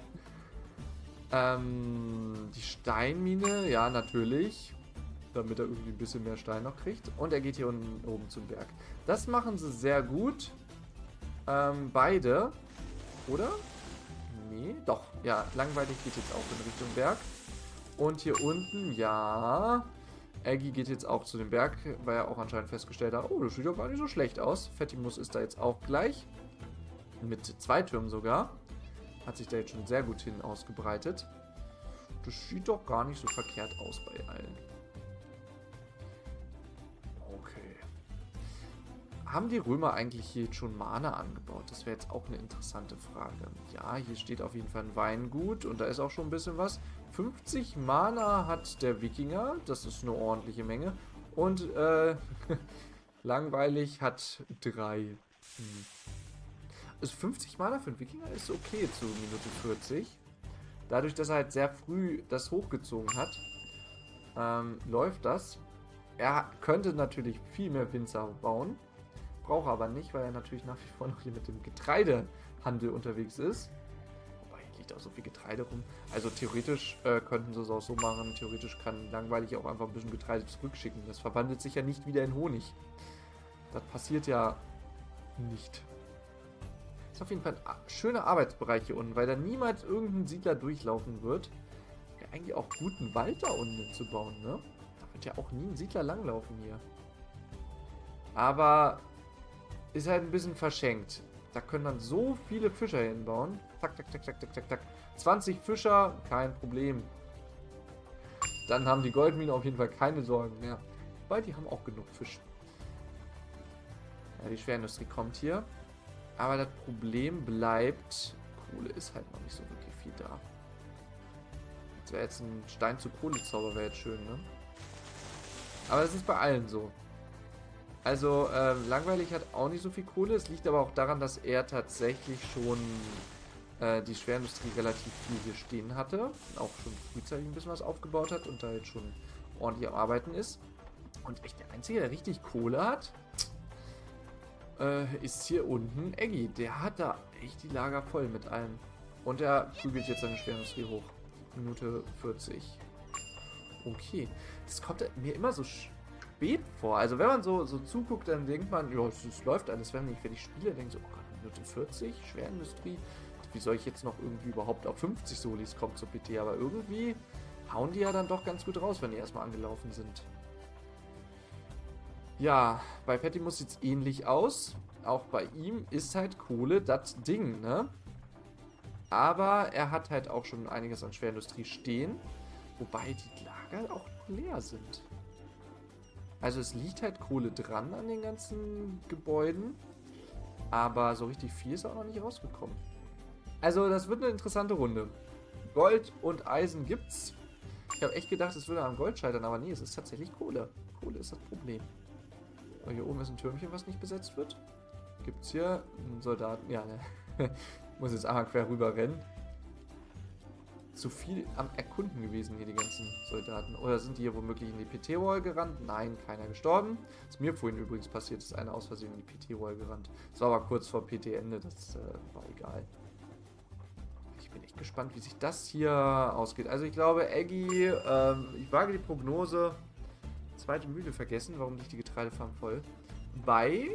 Die Steinmine, ja, natürlich. Damit er irgendwie ein bisschen mehr Stein noch kriegt. Und er geht hier unten oben zum Berg. Das machen sie sehr gut. Beide. Oder? Nee, doch. Ja, langweilig geht jetzt auch in Richtung Berg. Und hier unten, ja. Eggy geht jetzt auch zu dem Berg, weil er auch anscheinend festgestellt hat, oh, das sieht doch gar nicht so schlecht aus. Fettimus ist da jetzt auch gleich. Mit 2 Türmen sogar. Hat sich da jetzt schon sehr gut hin ausgebreitet. Das sieht doch gar nicht so verkehrt aus bei allen. Okay. Haben die Römer eigentlich hier jetzt schon Mana angebaut? Das wäre jetzt auch eine interessante Frage. Ja, hier steht auf jeden Fall ein Weingut und da ist auch schon ein bisschen was. 50 Mana hat der Wikinger. Das ist eine ordentliche Menge. Und langweilig hat 3. Also 50 Mana für einen Wikinger ist okay zu Minute 40. Dadurch, dass er halt sehr früh das hochgezogen hat, läuft das. Er könnte natürlich viel mehr Winzer bauen. Braucht aber nicht, weil er natürlich nach wie vor noch hier mit dem Getreidehandel unterwegs ist. Wobei, hier liegt auch so viel Getreide rum. Also theoretisch könnten sie es auch so machen. Theoretisch kann langweilig auch einfach ein bisschen Getreide zurückschicken. Das verwandelt sich ja nicht wieder in Honig. Das passiert ja nicht. Ist auf jeden Fall ein schöner Arbeitsbereich hier unten, weil da niemals irgendein Siedler durchlaufen wird. Ja, eigentlich auch gut, einen Wald da unten zu bauen, ne? Da wird ja auch nie ein Siedler langlaufen hier. Aber ist halt ein bisschen verschenkt. Da können dann so viele Fischer hinbauen. Zack, zack, zack, zack, zack, zack, zack. 20 Fischer, kein Problem. Dann haben die Goldminen auf jeden Fall keine Sorgen mehr. Weil die haben auch genug Fisch. Ja, die Schwerindustrie kommt hier. Aber das Problem bleibt, Kohle ist halt noch nicht so wirklich viel da. Das wäre jetzt ein Stein zu Kohlezauber, wäre jetzt schön, ne? Aber das ist bei allen so. Also, langweilig hat auch nicht so viel Kohle. Es liegt aber auch daran, dass er tatsächlich schon die Schwerindustrie relativ viel hier stehen hatte. Auch schon frühzeitig ein bisschen was aufgebaut hat und da jetzt schon ordentlich am Arbeiten ist. Und echt der Einzige, der richtig Kohle hat, ist hier unten Eggy. Der hat da echt die Lager voll mit allem. Und er prügelt jetzt seine Schwerindustrie hoch. Minute 40. Okay. Das kommt mir immer so spät vor. Also wenn man so zuguckt, dann denkt man, ja, es läuft alles. Wenn ich spiele, denke ich so, oh Gott, Minute 40, Schwerindustrie. Wie soll ich jetzt noch irgendwie überhaupt auf 50 Solis kommen zur PT? Aber irgendwie hauen die ja dann doch ganz gut raus, wenn die erstmal angelaufen sind. Ja, bei Fettimus sieht es ähnlich aus. Auch bei ihm ist halt Kohle das Ding, ne? Aber er hat halt auch schon einiges an Schwerindustrie stehen. Wobei die Lager auch leer sind. Also es liegt halt Kohle dran an den ganzen Gebäuden. Aber so richtig viel ist auch noch nicht rausgekommen. Also das wird eine interessante Runde. Gold und Eisen gibt's. Ich habe echt gedacht, es würde am Gold scheitern, aber nee, es ist tatsächlich Kohle. Kohle ist das Problem. So, hier oben ist ein Türmchen, was nicht besetzt wird. Gibt es hier einen Soldaten? Ja, ne. Muss jetzt einmal quer rüber rennen. Zu viel am Erkunden gewesen hier, die ganzen Soldaten. Oder sind die hier womöglich in die PT-Wall gerannt? Nein, keiner gestorben. Was mir vorhin übrigens passiert ist, einer aus Versehen in die PT-Wall gerannt. Das war aber kurz vor PT-Ende, das war egal. Ich bin echt gespannt, wie sich das hier ausgeht. Also ich glaube, Eggy, ich wage die Prognose, zweite Mühle vergessen, warum liegt die Getreidefarm voll? Bei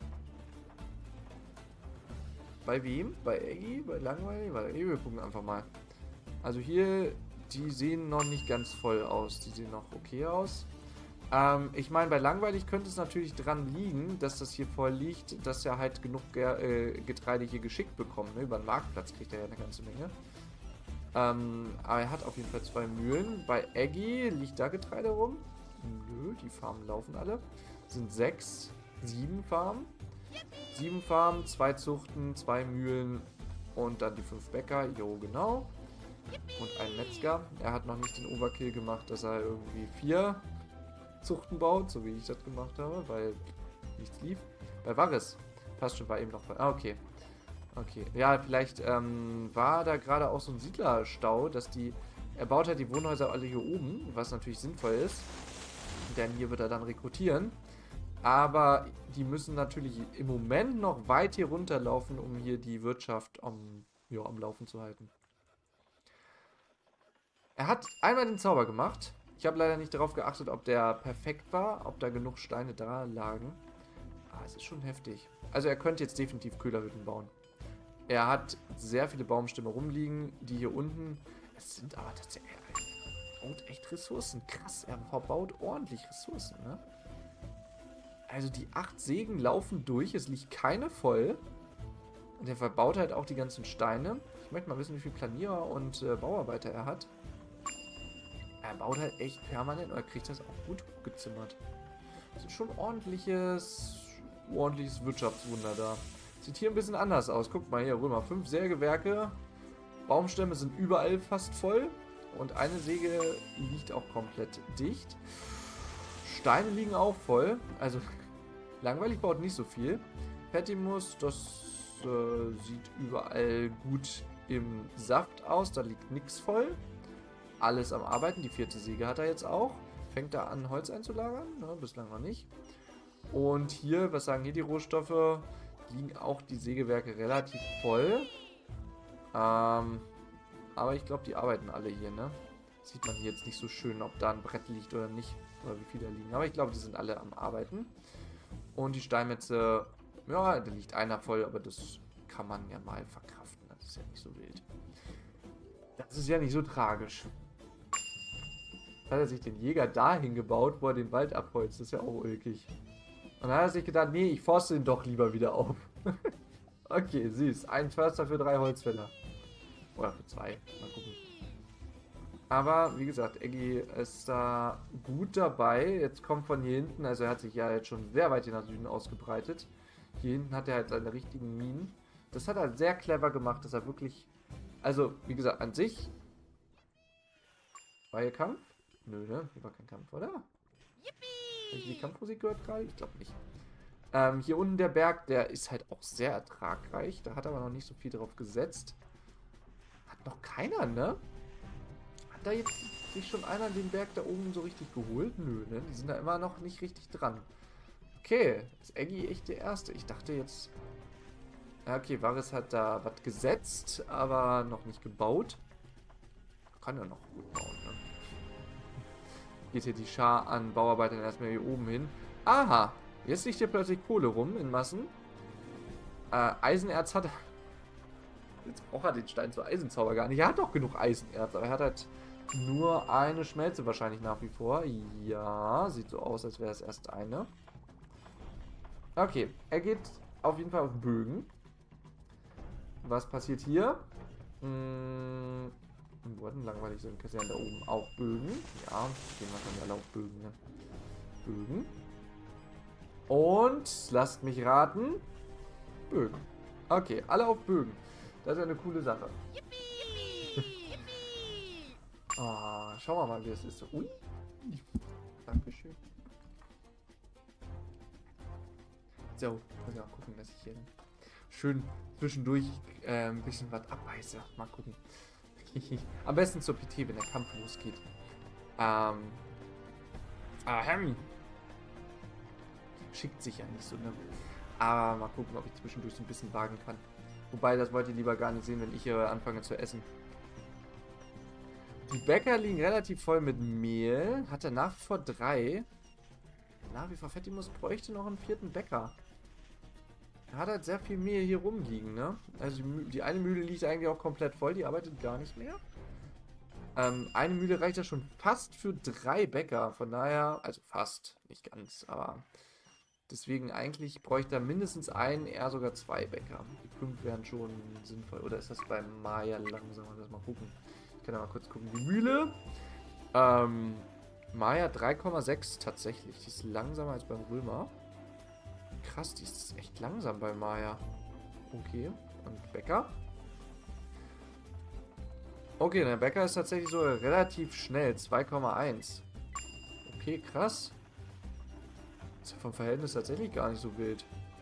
wem? Bei Eggy? Bei Langweilig? Bei Eggy, wir gucken einfach mal. Also hier, die sehen noch nicht ganz voll aus. Die sehen noch okay aus. Ich meine, bei Langweilig könnte es natürlich dran liegen, dass das hier voll liegt, dass er halt genug Getreide hier geschickt bekommt. Ne? Über den Marktplatz kriegt er ja eine ganze Menge. Aber er hat auf jeden Fall 2 Mühlen. Bei Eggy liegt da Getreide rum. Nö, die Farmen laufen alle. Sind 6, 7 Farmen. 7 Farmen, 2 Zuchten, 2 Mühlen und dann die 5 Bäcker. Jo, genau. Und ein Metzger. Er hat noch nicht den Overkill gemacht, dass er irgendwie 4 Zuchten baut, so wie ich das gemacht habe, weil nichts lief. Bei Varys. Passt schon, war eben noch bei. Ah, okay. Okay. Ja, vielleicht war da gerade auch so ein Siedlerstau, dass die. Er baut halt die Wohnhäuser alle hier oben, was natürlich sinnvoll ist. Denn hier wird er dann rekrutieren. Aber die müssen natürlich im Moment noch weit hier runterlaufen, um hier die Wirtschaft am Laufen zu halten. Er hat einmal den Zauber gemacht. Ich habe leider nicht darauf geachtet, ob der perfekt war, ob da genug Steine da lagen. Ah, es ist schon heftig. Also er könnte jetzt definitiv Köhlerhütten bauen. Er hat sehr viele Baumstämme rumliegen, die hier unten... Es sind aber tatsächlich... Er baut echt Ressourcen. Krass, er verbaut ordentlich Ressourcen, ne? Also die 8 Sägen laufen durch, es liegt keine voll. Und er verbaut halt auch die ganzen Steine. Ich möchte mal wissen, wie viel Planierer und Bauarbeiter er hat. Er baut halt echt permanent, oder kriegt das auch gut hochgezimmert. Das ist schon ordentliches Wirtschaftswunder da. Sieht hier ein bisschen anders aus. Guckt mal hier rüber. 5 Sägewerke. Baumstämme sind überall fast voll. Und eine Säge liegt auch komplett dicht. Steine liegen auch voll. Also Langweilig baut nicht so viel. Petimus, das sieht überall gut im Saft aus. Da liegt nichts voll. Alles am Arbeiten. Die 4. Säge hat er jetzt auch. Fängt da an, Holz einzulagern? Ne, bislang noch nicht. Und hier, was sagen hier die Rohstoffe? Liegen auch die Sägewerke relativ voll. Aber ich glaube, die arbeiten alle hier, ne? Sieht man hier jetzt nicht so schön, ob da ein Brett liegt oder nicht. Oder wie viele da liegen. Aber ich glaube, die sind alle am Arbeiten. Und die Steinmetze, ja, da liegt einer voll, aber das kann man ja mal verkraften. Das ist ja nicht so wild. Das ist ja nicht so tragisch. Hat er sich den Jäger dahin gebaut, wo er den Wald abholzt. Das ist ja auch ulkig. Und dann hat er sich gedacht, nee, ich forste ihn doch lieber wieder auf. Okay, süß. Ein Förster für 3 Holzfäller. Oder für 2. Mal gucken. Aber, wie gesagt, Eggy ist da gut dabei. Jetzt kommt von hier hinten, also er hat sich ja jetzt schon sehr weit nach Süden ausgebreitet. Hier hinten hat er halt seine richtigen Minen. Das hat er sehr clever gemacht, dass er wirklich... Also, wie gesagt, an sich... War hier Kampf? Nö, ne? Hier war kein Kampf, oder? Habe ich die Kampfmusik gehört gerade? Ich glaube nicht. Hier unten der Berg, der ist halt auch sehr ertragreich. Da hat aber noch nicht so viel drauf gesetzt. Hat noch keiner, ne? Hat da jetzt sich schon einer den Berg da oben so richtig geholt? Nö, ne? Die sind da immer noch nicht richtig dran. Okay, ist Eggy echt der Erste. Ich dachte jetzt... Ja, okay, Varys hat da was gesetzt, aber noch nicht gebaut. Kann ja noch gut bauen, ne? Geht hier die Schar an Bauarbeitern erstmal hier oben hin. Aha, jetzt liegt hier plötzlich Kohle rum in Massen. Eisenerz hat er... Jetzt braucht er den Stein zu Eisenzauber gar nicht. Er hat doch genug Eisenerz, aber er hat halt nur eine Schmelze wahrscheinlich nach wie vor. Ja, sieht so aus, als wäre es erst eine. Okay, er geht auf jeden Fall auf Bögen. Was passiert hier? Wurden langweilig sind Kasernen da oben auch Bögen. Ja, gehen wahrscheinlich alle auf Bögen, ne? Bögen. Und lasst mich raten. Bögen. Okay, alle auf Bögen. Das ist ja eine coole Sache. Oh, schauen wir mal, wie es ist. Ui. Dankeschön. So, muss ich mal gucken, dass ich hier schön zwischendurch ein bisschen was abbeiße. Mal gucken. Am besten zur PT, wenn der Kampf losgeht. Schickt sich ja nicht so, ne? Aber mal gucken, ob ich zwischendurch so ein bisschen wagen kann. Wobei, das wollt ihr lieber gar nicht sehen, wenn ich hier anfange zu essen. Die Bäcker liegen relativ voll mit Mehl. Hat er nach wie vor 3. Nach wie vor Fettimus bräuchte noch einen 4. Bäcker. Er hat halt sehr viel Mehl hier rumliegen, ne? Also die eine Mühle liegt eigentlich auch komplett voll, die arbeitet gar nicht mehr. Eine Mühle reicht ja schon fast für 3 Bäcker. Von daher, also fast, nicht ganz, aber deswegen eigentlich bräuchte er mindestens einen, eher sogar 2 Bäcker. Die 5 wären schon sinnvoll. Oder ist das bei Maya langsamer? Lass mal gucken. Ich kann ja mal kurz gucken. Die Mühle. Maya 3,6 tatsächlich. Die ist langsamer als beim Römer. Krass, die ist echt langsam bei Maya. Okay. Und Bäcker? Okay, der Bäcker ist tatsächlich so relativ schnell. 2,1. Okay, krass. Ist ja vom Verhältnis tatsächlich gar nicht so wild.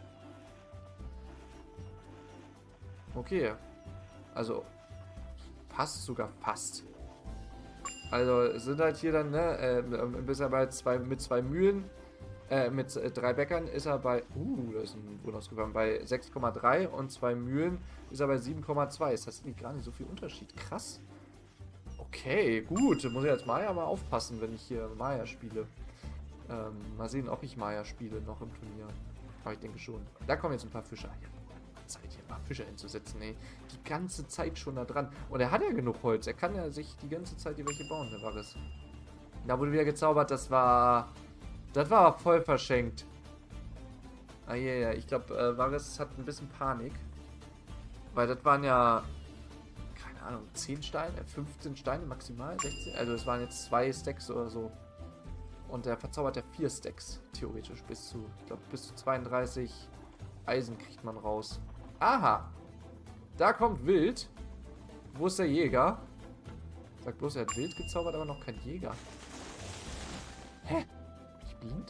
Okay. Also, fast sogar fast. Also, es sind halt hier dann, ne, bis er bei mit 2 Mühlen, mit 3 Bäckern ist er bei, da ist ein Wohnhaus gefallen, bei 6,3 und 2 Mühlen ist er bei 7,2. Ist tatsächlich gar nicht so viel Unterschied. Krass. Okay, gut. Muss ich jetzt Maya mal aufpassen, wenn ich hier Maya spiele. Mal sehen, ob ich Maya spiele noch im Turnier. Aber ich denke schon. Da kommen jetzt ein paar Fische. Ja, Zeit hier ein paar Fische hinzusetzen, ey. Die ganze Zeit schon da dran. Und er hat ja genug Holz. Er kann ja sich die ganze Zeit hier welche bauen, der Varys. Da wurde wieder gezaubert. Das war voll verschenkt. Ah, ja. Ich glaube, Varys hat ein bisschen Panik. Weil das waren ja, keine Ahnung, 10 Steine, 15 Steine maximal, 16. Also es waren jetzt 2 Stacks oder so. Und der verzaubert ja 4 Stacks, theoretisch. Bis zu 32 Eisen kriegt man raus. Aha! Da kommt Wild. Wo ist der Jäger? Sagt bloß, er hat Wild gezaubert, aber noch kein Jäger. Hä? Bin ich blind?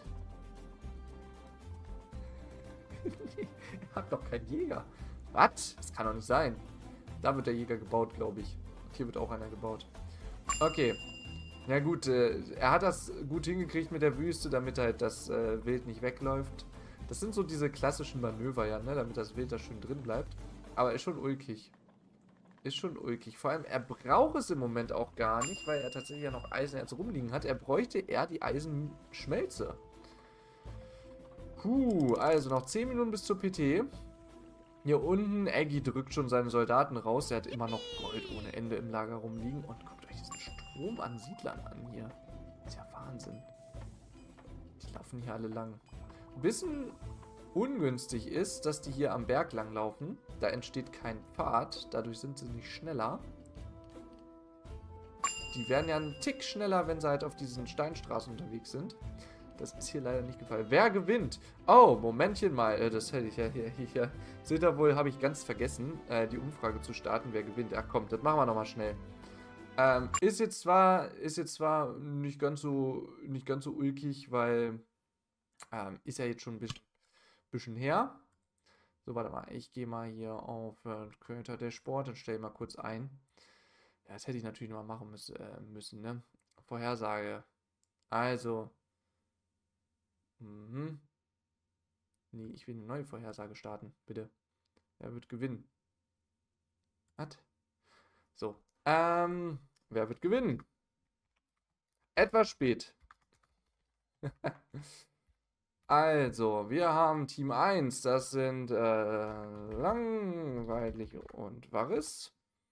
Er hat noch keinen Jäger. Was? Das kann doch nicht sein. Da wird der Jäger gebaut, glaube ich. Und hier wird auch einer gebaut. Okay. Ja gut, er hat das gut hingekriegt mit der Wüste, damit halt das Wild nicht wegläuft. Das sind so diese klassischen Manöver, ja, ne? Damit das Wild da schön drin bleibt. Aber ist schon ulkig. Ist schon ulkig. Vor allem, er braucht es im Moment auch gar nicht, weil er tatsächlich ja noch Eisenerz rumliegen hat. Er bräuchte eher die Eisenschmelze. Also noch 10 Minuten bis zur PT. Hier unten, Eggy drückt schon seine Soldaten raus. Er hat immer noch Gold ohne Ende im Lager rumliegen. Und guckt euch diesen Strom an Siedlern an hier. Das ist ja Wahnsinn. Die laufen hier alle lang. Ein bisschen ungünstig ist, dass die hier am Berg lang laufen. Da entsteht kein Pfad. Dadurch sind sie nicht schneller. Die werden ja einen Tick schneller, wenn sie halt auf diesen Steinstraßen unterwegs sind. Das ist hier leider nicht gefallen. Wer gewinnt? Oh, Momentchen mal. Das hätte ich ja hier. Seht ihr wohl, habe ich ganz vergessen, die Umfrage zu starten, wer gewinnt. Ach komm, das machen wir nochmal schnell. Ist jetzt zwar nicht ganz so ulkig, weil ist ja jetzt schon ein bisschen her. So, warte mal. Ich gehe mal hier auf Creator Dashboard und stelle mal kurz ein. Ja, das hätte ich natürlich noch mal machen müssen, ne? Vorhersage. Also. Nee, ich will eine neue Vorhersage starten, bitte. Wer wird gewinnen? Was? So. Wer wird gewinnen? Etwas spät. Also, wir haben Team 1. Das sind Langweilig und Varys.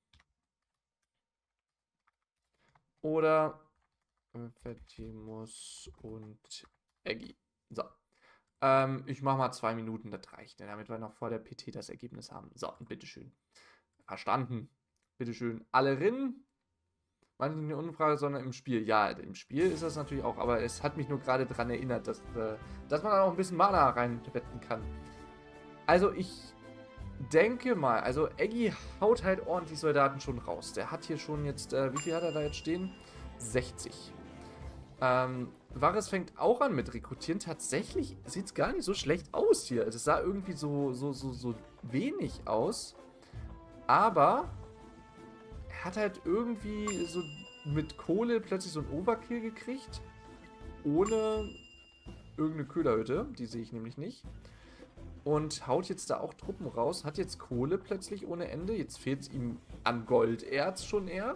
Oder Fettimus und Eggy. So. Ich mache mal 2 Minuten, das reicht, damit wir noch vor der PT das Ergebnis haben. So, bitteschön. Verstanden. Bitteschön. Alle rinnen. Manche nicht in der Umfrage, sondern im Spiel. Ja, im Spiel ist das natürlich auch, aber es hat mich nur gerade daran erinnert, dass man auch ein bisschen Mana reinwetten kann. Also ich denke mal, also Eggy haut halt ordentlich Soldaten schon raus. Der hat hier schon jetzt, wie viel hat er da jetzt stehen? 60. Varys fängt auch an mit Rekrutieren. Tatsächlich sieht es gar nicht so schlecht aus hier. Es sah irgendwie so wenig aus. Aber er hat halt irgendwie so mit Kohle plötzlich so einen Overkill gekriegt. Ohne irgendeine Köhlerhütte. Die sehe ich nämlich nicht. Und haut jetzt da auch Truppen raus. Hat jetzt Kohle plötzlich ohne Ende. Jetzt fehlt es ihm an Golderz schon eher.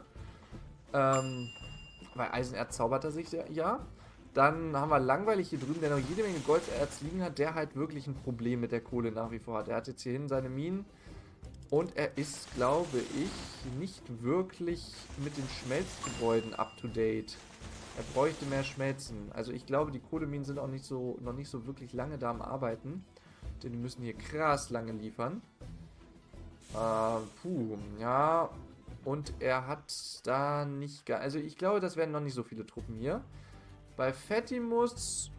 Weil Eisenerz zaubert er sich ja. Dann haben wir langweilig hier drüben, der noch jede Menge Golderz liegen hat, der halt wirklich ein Problem mit der Kohle nach wie vor hat. Er hat jetzt hier hinten seine Minen und er ist, glaube ich, nicht wirklich mit den Schmelzgebäuden up to date. Er bräuchte mehr Schmelzen. Also ich glaube, die Kohleminen sind auch noch nicht so wirklich lange da am Arbeiten. Denn die müssen hier krass lange liefern. Ja. Und er hat da nicht gar... Also ich glaube, das werden noch nicht so viele Truppen hier. Bei Fettimus...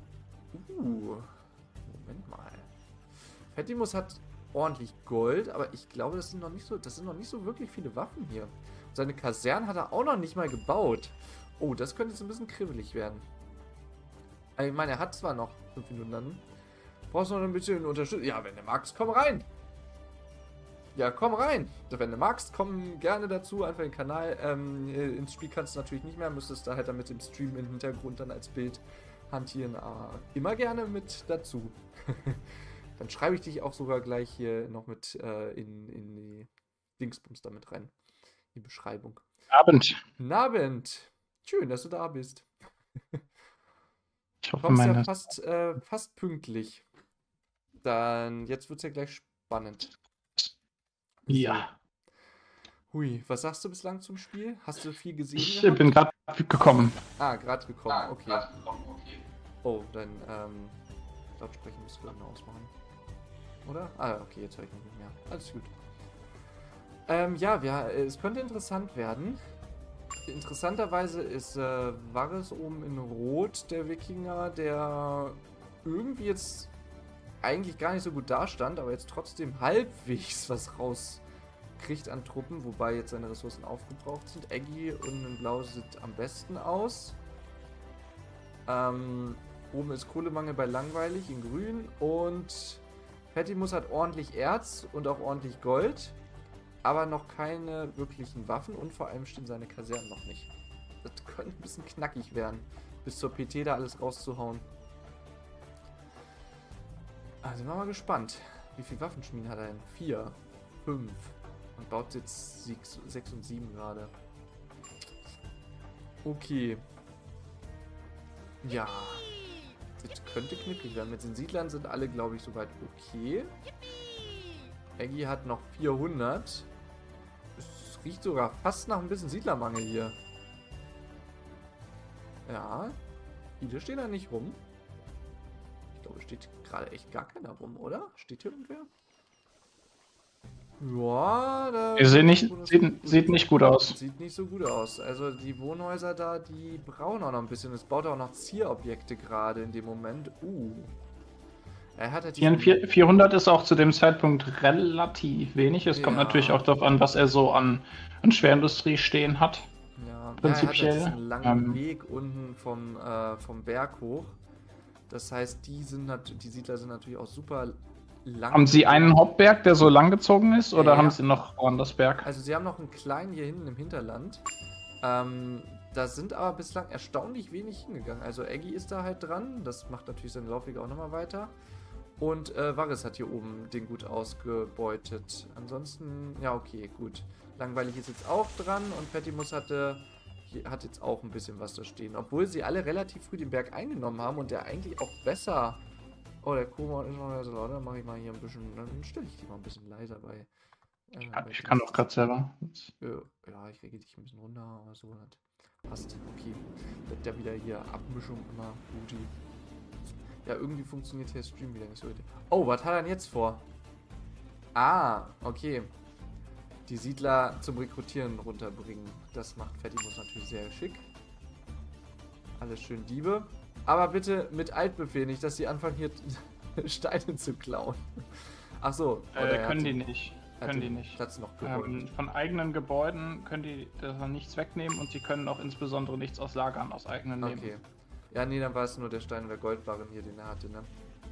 Moment mal. Fettimus hat ordentlich Gold, aber ich glaube, das sind noch nicht so wirklich viele Waffen hier. Und seine Kasernen hat er auch noch nicht mal gebaut. Oh, das könnte jetzt ein bisschen kribbelig werden. Ich meine, er hat zwar noch 5 Minuten dann. Brauchst du noch ein bisschen Unterstützung? Ja, wenn du magst, komm rein. Ja, komm rein. Wenn du magst, komm gerne dazu. Einfach den Kanal. Ins Spiel kannst du natürlich nicht mehr. Müsstest da halt dann mit dem Stream im Hintergrund dann als Bild hantieren. Immer gerne mit dazu. Dann schreibe ich dich auch sogar gleich hier noch mit in die Dingsbums damit rein. Die Beschreibung. Abend. Guten Abend. Schön, dass du da bist. Ich hoffe, Kommst ja fast pünktlich. Dann, jetzt wird es ja gleich spannend. Ja. Hui, was sagst du bislang zum Spiel? Hast du viel gesehen? Ich bin gerade gekommen. Gerade gekommen, okay. Oh, dann, Lautsprecher müsst ihr noch ausmachen. Oder? Okay, jetzt höre ich mich nicht mehr. Alles gut. Ja, es könnte interessant werden. Interessanterweise ist Varys oben in Rot, der Wikinger, der irgendwie jetzt eigentlich gar nicht so gut dastand, aber jetzt trotzdem halbwegs was rauskriegt an Truppen, wobei jetzt seine Ressourcen aufgebraucht sind. Eggy unten in Blau sieht am besten aus. Oben ist Kohlemangel bei langweilig in Grün und Fettimus hat ordentlich Erz und auch ordentlich Gold, aber noch keine wirklichen Waffen und vor allem stehen seine Kasernen noch nicht. Das könnte ein bisschen knackig werden, bis zur PT da alles rauszuhauen. Also sind wir mal gespannt. Wie viele Waffenschmieden hat er denn? 4, 5 und baut jetzt 6 und 7 gerade. Okay. Ja. Das könnte knicklig werden. Mit den Siedlern sind alle, glaube ich, soweit okay. Eggy hat noch 400. Es riecht sogar fast nach ein bisschen Siedlermangel hier. Ja. Viele stehen da nicht rum. Ich glaube, steht gerade echt gar keiner rum, oder? Steht hier irgendwer? Ja, da... Sieht nicht gut aus. Sieht nicht so gut aus. Also die Wohnhäuser da, die brauchen auch noch ein bisschen. Es baut auch noch Zierobjekte gerade in dem Moment. Er hat halt 400 ist auch zu dem Zeitpunkt relativ wenig. Es kommt natürlich auch darauf an, was er so an Schwerindustrie stehen hat. Ja, prinzipiell. Er hat halt diesen langen Weg unten vom Berg hoch. Das heißt, die Siedler sind natürlich auch super lang. Haben Sie einen Hauptberg, der so lang gezogen ist, oder haben Sie noch woanders Berg? Also Sie haben noch einen kleinen hier hinten im Hinterland. Da sind aber bislang erstaunlich wenig hingegangen. Also Eggy ist da halt dran. Das macht natürlich seinen Laufweg auch nochmal weiter. Und Varys hat hier oben den gut ausgebeutet. Ansonsten, ja okay, gut. Langweilig ist jetzt auch dran und Fettimus hat jetzt auch ein bisschen was da stehen. Obwohl sie alle relativ früh den Berg eingenommen haben und der eigentlich auch besser... Oh, der Koma ist noch so laut. Dann mache ich mal hier ein bisschen... Dann stelle ich die mal ein bisschen leiser bei... Ich kann doch gerade selber. Ja, ich rege dich ein bisschen runter, aber so hat passt. Okay. Wird ja wieder hier Abmischung immer gut. Ja, irgendwie funktioniert der Stream wieder nicht so. Oh, was hat er denn jetzt vor? Okay. Die Siedler zum Rekrutieren runterbringen. Das macht Fettimus natürlich sehr schick. Alles schön Diebe. Aber bitte mit Altbefehl, nicht, dass sie anfangen hier Steine zu klauen. Ach so. Können die nicht. Platz noch von eigenen Gebäuden können die da nichts wegnehmen und sie können auch insbesondere nichts aus Lagern aus eigenen nehmen. Okay. Ja, nee, dann war es nur der Stein- oder Goldbarren hier, den er hatte, ne?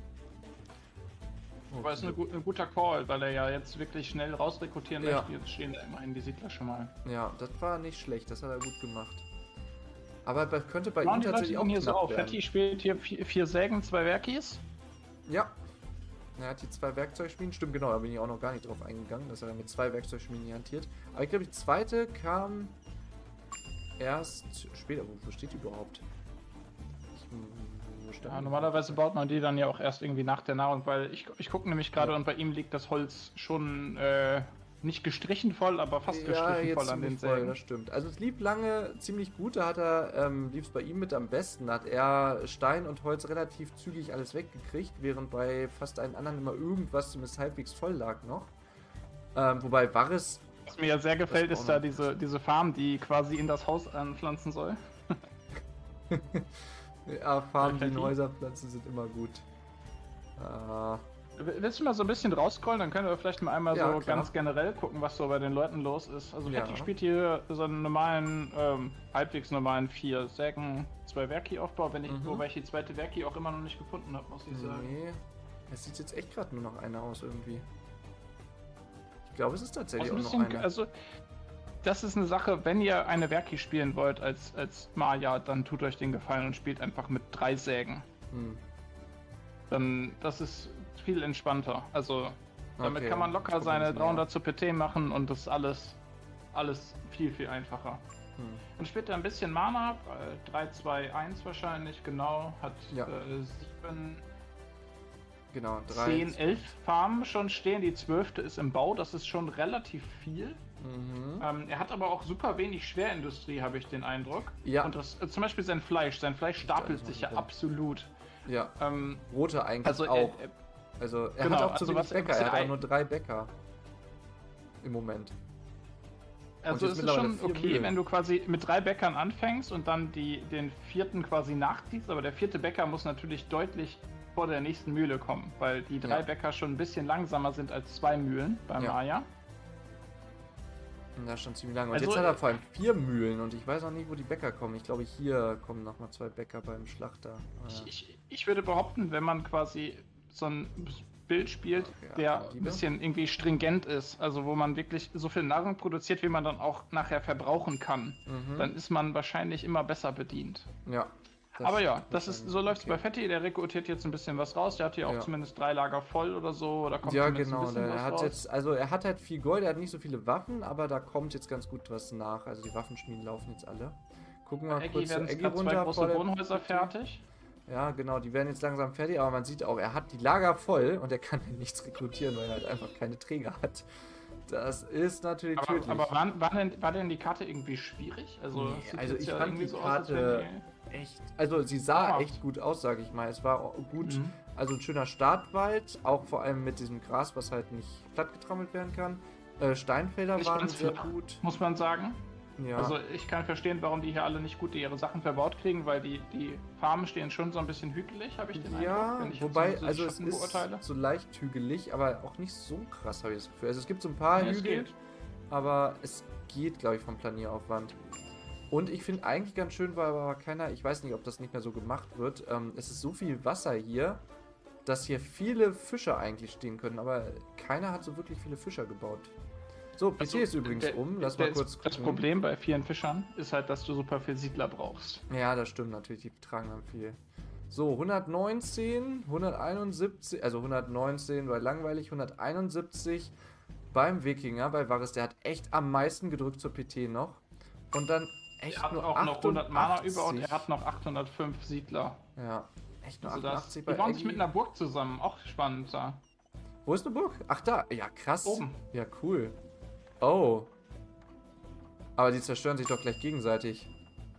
Aber es ist ein guter Call, weil er ja jetzt wirklich schnell rausrekrutieren Ja. möchte. Jetzt stehen da immerhin die Siedler schon mal. Ja, das war nicht schlecht, das hat er gut gemacht. Aber das könnte bei ihm Machen die Leute tatsächlich auch hier so knapp auf. werden. Fetti spielt hier 4 Sägen, 2 Werkis. Ja. Er hat die 2 Werkzeugschmieden. Stimmt, genau, da bin ich auch noch gar nicht drauf eingegangen, dass er mit 2 Werkzeugschmieden hantiert. Aber ich glaube, die zweite kam erst später. Wo steht die überhaupt? Wo stand Ja, die? normalerweise baut man die dann ja auch erst irgendwie nach der Nahrung, weil ich gucke nämlich gerade und bei ihm liegt das Holz schon nicht gestrichen voll, aber fast gestrichen voll an den voll, Sägen. das stimmt. Also es lief lange ziemlich gut, da hat er, lief es bei ihm mit am besten. Da hat er Stein und Holz relativ zügig alles weggekriegt, während bei fast allen anderen immer irgendwas zumindest halbwegs voll lag noch. Wobei Varys... Was mir ja sehr gefällt, Das ist auch da noch diese Farm, die quasi in das Haus anpflanzen soll. Ja, Farben, die in Fetti. Häuser pflanzen, sind immer gut. Willst du mal so ein bisschen rausscrollen? Dann können wir vielleicht mal einmal Ja, so klar. ganz generell gucken, was so bei den Leuten los ist. Also Ja. Fetti spielt hier so einen normalen, halbwegs normalen 4 Sägen, 2 Werki-Aufbau, wobei ich die zweite Werki auch immer noch nicht gefunden habe, muss ich sagen. Nee, es sieht jetzt echt gerade nur noch einer aus irgendwie. Ich glaube, es ist tatsächlich auch noch einer. Also, das ist eine Sache, wenn ihr eine Werki spielen wollt als Maya, dann tut euch den Gefallen und spielt einfach mit 3 Sägen. Hm. Dann, das ist viel entspannter. Also, damit Okay, kann man ich locker guck seine ein bisschen 300 zu PT machen und das ist alles viel, viel einfacher. Hm. Und spielt er ein bisschen Mana, 3, 2, 1 wahrscheinlich, genau, hat Ja. 7, Genau, 3. 10, 11 Farmen schon stehen, die 12. ist im Bau, das ist schon relativ viel. Mhm. Er hat aber auch super wenig Schwerindustrie, habe ich den Eindruck. Ja. Und das, zum Beispiel sein Fleisch stapelt sich ja drin. absolut. Ja, Ähm, rote eigentlich also auch. Also er genau, hat auch zu also wenig was- Bäcker, was er hat er auch nur 3 Bäcker. Im Moment. Also jetzt es ist mittlerweile schon 4 okay, Mühlen. wenn du quasi mit 3 Bäckern anfängst und dann den 4. quasi nachziehst, aber der 4. Bäcker muss natürlich deutlich vor der nächsten Mühle kommen, weil die 3 Ja. Bäcker schon ein bisschen langsamer sind als 2 Mühlen beim Ja. Maya. Ja, schon ziemlich lange. Und Also, jetzt hat er vor allem 4 Mühlen und ich weiß auch nicht, wo die Bäcker kommen. Ich glaube, hier kommen nochmal 2 Bäcker beim Schlachter. Ich würde behaupten, wenn man quasi so ein Bild spielt, Okay, der Liebe. ein bisschen irgendwie stringent ist, also wo man wirklich so viel Nahrung produziert, wie man dann auch nachher verbrauchen kann, Mhm. dann ist man wahrscheinlich immer besser bedient. Ja. das Aber ja, stimmt das ist, wahrscheinlich. so läuft es Okay. bei Fetti, der rekrutiert jetzt ein bisschen was raus, der hat hier auch Ja. zumindest 3 Lager voll oder so, oder kommt Ja, zumindest genau. ein bisschen Er was hat raus. jetzt, also er hat halt viel Gold, er hat nicht so viele Waffen, aber da kommt jetzt ganz gut was nach. Also die Waffenschmieden laufen jetzt alle. Gucken wir mal Eggy kurz zu werden Eggy gerade 2 runter. große vor der Wohnhäuser City. fertig. Ja, genau, die werden jetzt langsam fertig, aber man sieht auch, er hat die Lager voll und er kann nichts rekrutieren, weil er halt einfach keine Träger hat. Das ist natürlich tödlich. Aber war denn die Karte irgendwie schwierig? Also, Nee, es sieht also jetzt ich ja fand irgendwie die so aus, als Karte wenn echt, also sie sah Traumhaft. echt gut aus, sage ich mal. Es war gut, Mhm. also ein schöner Startwald, auch vor allem mit diesem Gras, was halt nicht plattgetrammelt werden kann. Steinfelder Nicht waren ganz sehr flach. gut. muss man sagen. Ja, Also ich kann verstehen, warum die hier alle nicht gut ihre Sachen verbaut kriegen, weil die Farmen stehen schon so ein bisschen hügelig, habe ich den ja, Eindruck, wenn ich jetzt wobei, so die also es Schatten ist beurteile. so leicht hügelig, aber auch nicht so krass, habe ich das Gefühl. Also es gibt so ein paar Nee, es Hügel, geht. aber es geht, glaube ich, vom Planieraufwand. Und ich finde eigentlich ganz schön, weil aber keiner, ich weiß nicht, ob das nicht mehr so gemacht wird, es ist so viel Wasser hier, dass hier viele Fischer eigentlich stehen können, aber keiner hat so wirklich viele Fischer gebaut. So, PC Also, ist übrigens lass mal kurz Das gucken. Problem bei vielen Fischern ist halt, dass du super viel Siedler brauchst. Ja, das stimmt natürlich, die tragen dann viel. So, 119, 171, also 119 bei langweilig, 171 beim Wikinger, bei Varys, der hat echt am meisten gedrückt zur PT noch. Und dann echt Er hat nur auch noch 100 Mana 88. über und er hat noch 805 Siedler. Ja, echt nur Also 88 die bei bauen sich Eggy. mit einer Burg zusammen, auch spannend da. Wo ist eine Burg? Ach da, ja krass. Oben. Ja, cool. Oh. Aber die zerstören sich doch gleich gegenseitig.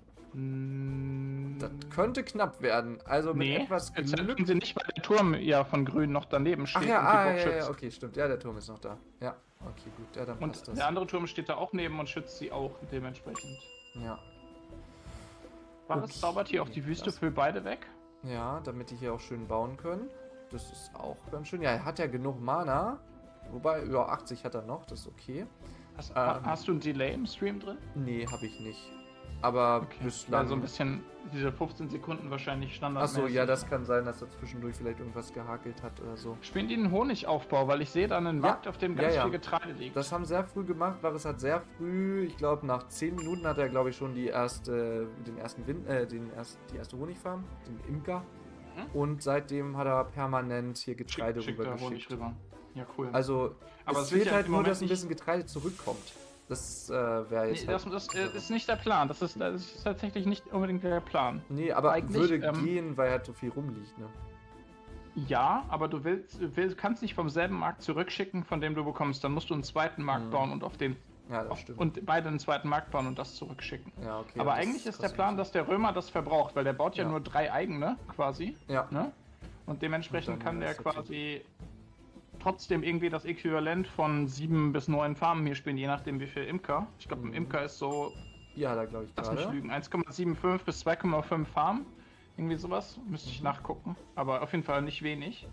Das könnte knapp werden. Also mit Nee, etwas jetzt Glück. hätten sie nicht, weil der Turm ja von Grün noch daneben steht Ach ja, und die Burg ja, schützt. ja, okay, stimmt. Ja, der Turm ist noch da. Ja, okay, gut. Ja, dann passt Und das. der andere Turm steht da auch neben und schützt sie auch dementsprechend. Ja. Varys Okay, zaubert hier auch die Wüste klasse. für beide weg. Ja, damit die hier auch schön bauen können. Das ist auch ganz schön. Ja, er hat ja genug Mana. Wobei, ja, 80 hat er noch, das ist okay. Hast du ein Delay im Stream drin? Nee, habe ich nicht. Aber Okay. bislang... Ja, so ein bisschen diese 15 Sekunden wahrscheinlich standardmäßig. Achso, ja, das kann sein, dass da zwischendurch vielleicht irgendwas gehakelt hat oder so. Spielen die einen Honigaufbau, weil ich sehe da einen Markt, auf dem ganz viel Getreide liegt. Das haben sehr früh gemacht, weil es hat sehr früh, ich glaube nach 10 Minuten hat er glaube ich schon die erste Honigfarm, den Imker. Und seitdem hat er permanent hier Getreide Schickt da rübergeschickt. Honig rüber. Ja, cool. Also Aber es es wird fehlt ja halt im nur, Moment dass ein bisschen Getreide zurückkommt. Das wäre jetzt Nee, halt... das ist nicht der Plan. Das ist tatsächlich nicht unbedingt der Plan. Nee, aber eigentlich, würde gehen, weil halt so viel rumliegt, ne? Ja, aber du kannst nicht vom selben Markt zurückschicken, von dem du bekommst. Dann musst du einen zweiten Markt bauen und Ja, das stimmt. und beide einen zweiten Markt bauen und das zurückschicken. Ja, okay. Aber das eigentlich ist der kostet Plan, nicht dass der Römer das verbraucht, weil der baut ja Ja. nur 3 eigene quasi. viel. Ja. Ne? Und dementsprechend Und dann kann der ist okay. quasi trotzdem irgendwie das Äquivalent von 7 bis 9 Farmen hier spielen, je nachdem wie viel Imker. Ich glaube, ein Imker ist so, Hier hat er, glaube ich, lass mich gerade. lügen, 1,75 bis 2,5 Farmen. Irgendwie sowas. Müsste ich nachgucken. Aber auf jeden Fall nicht wenig.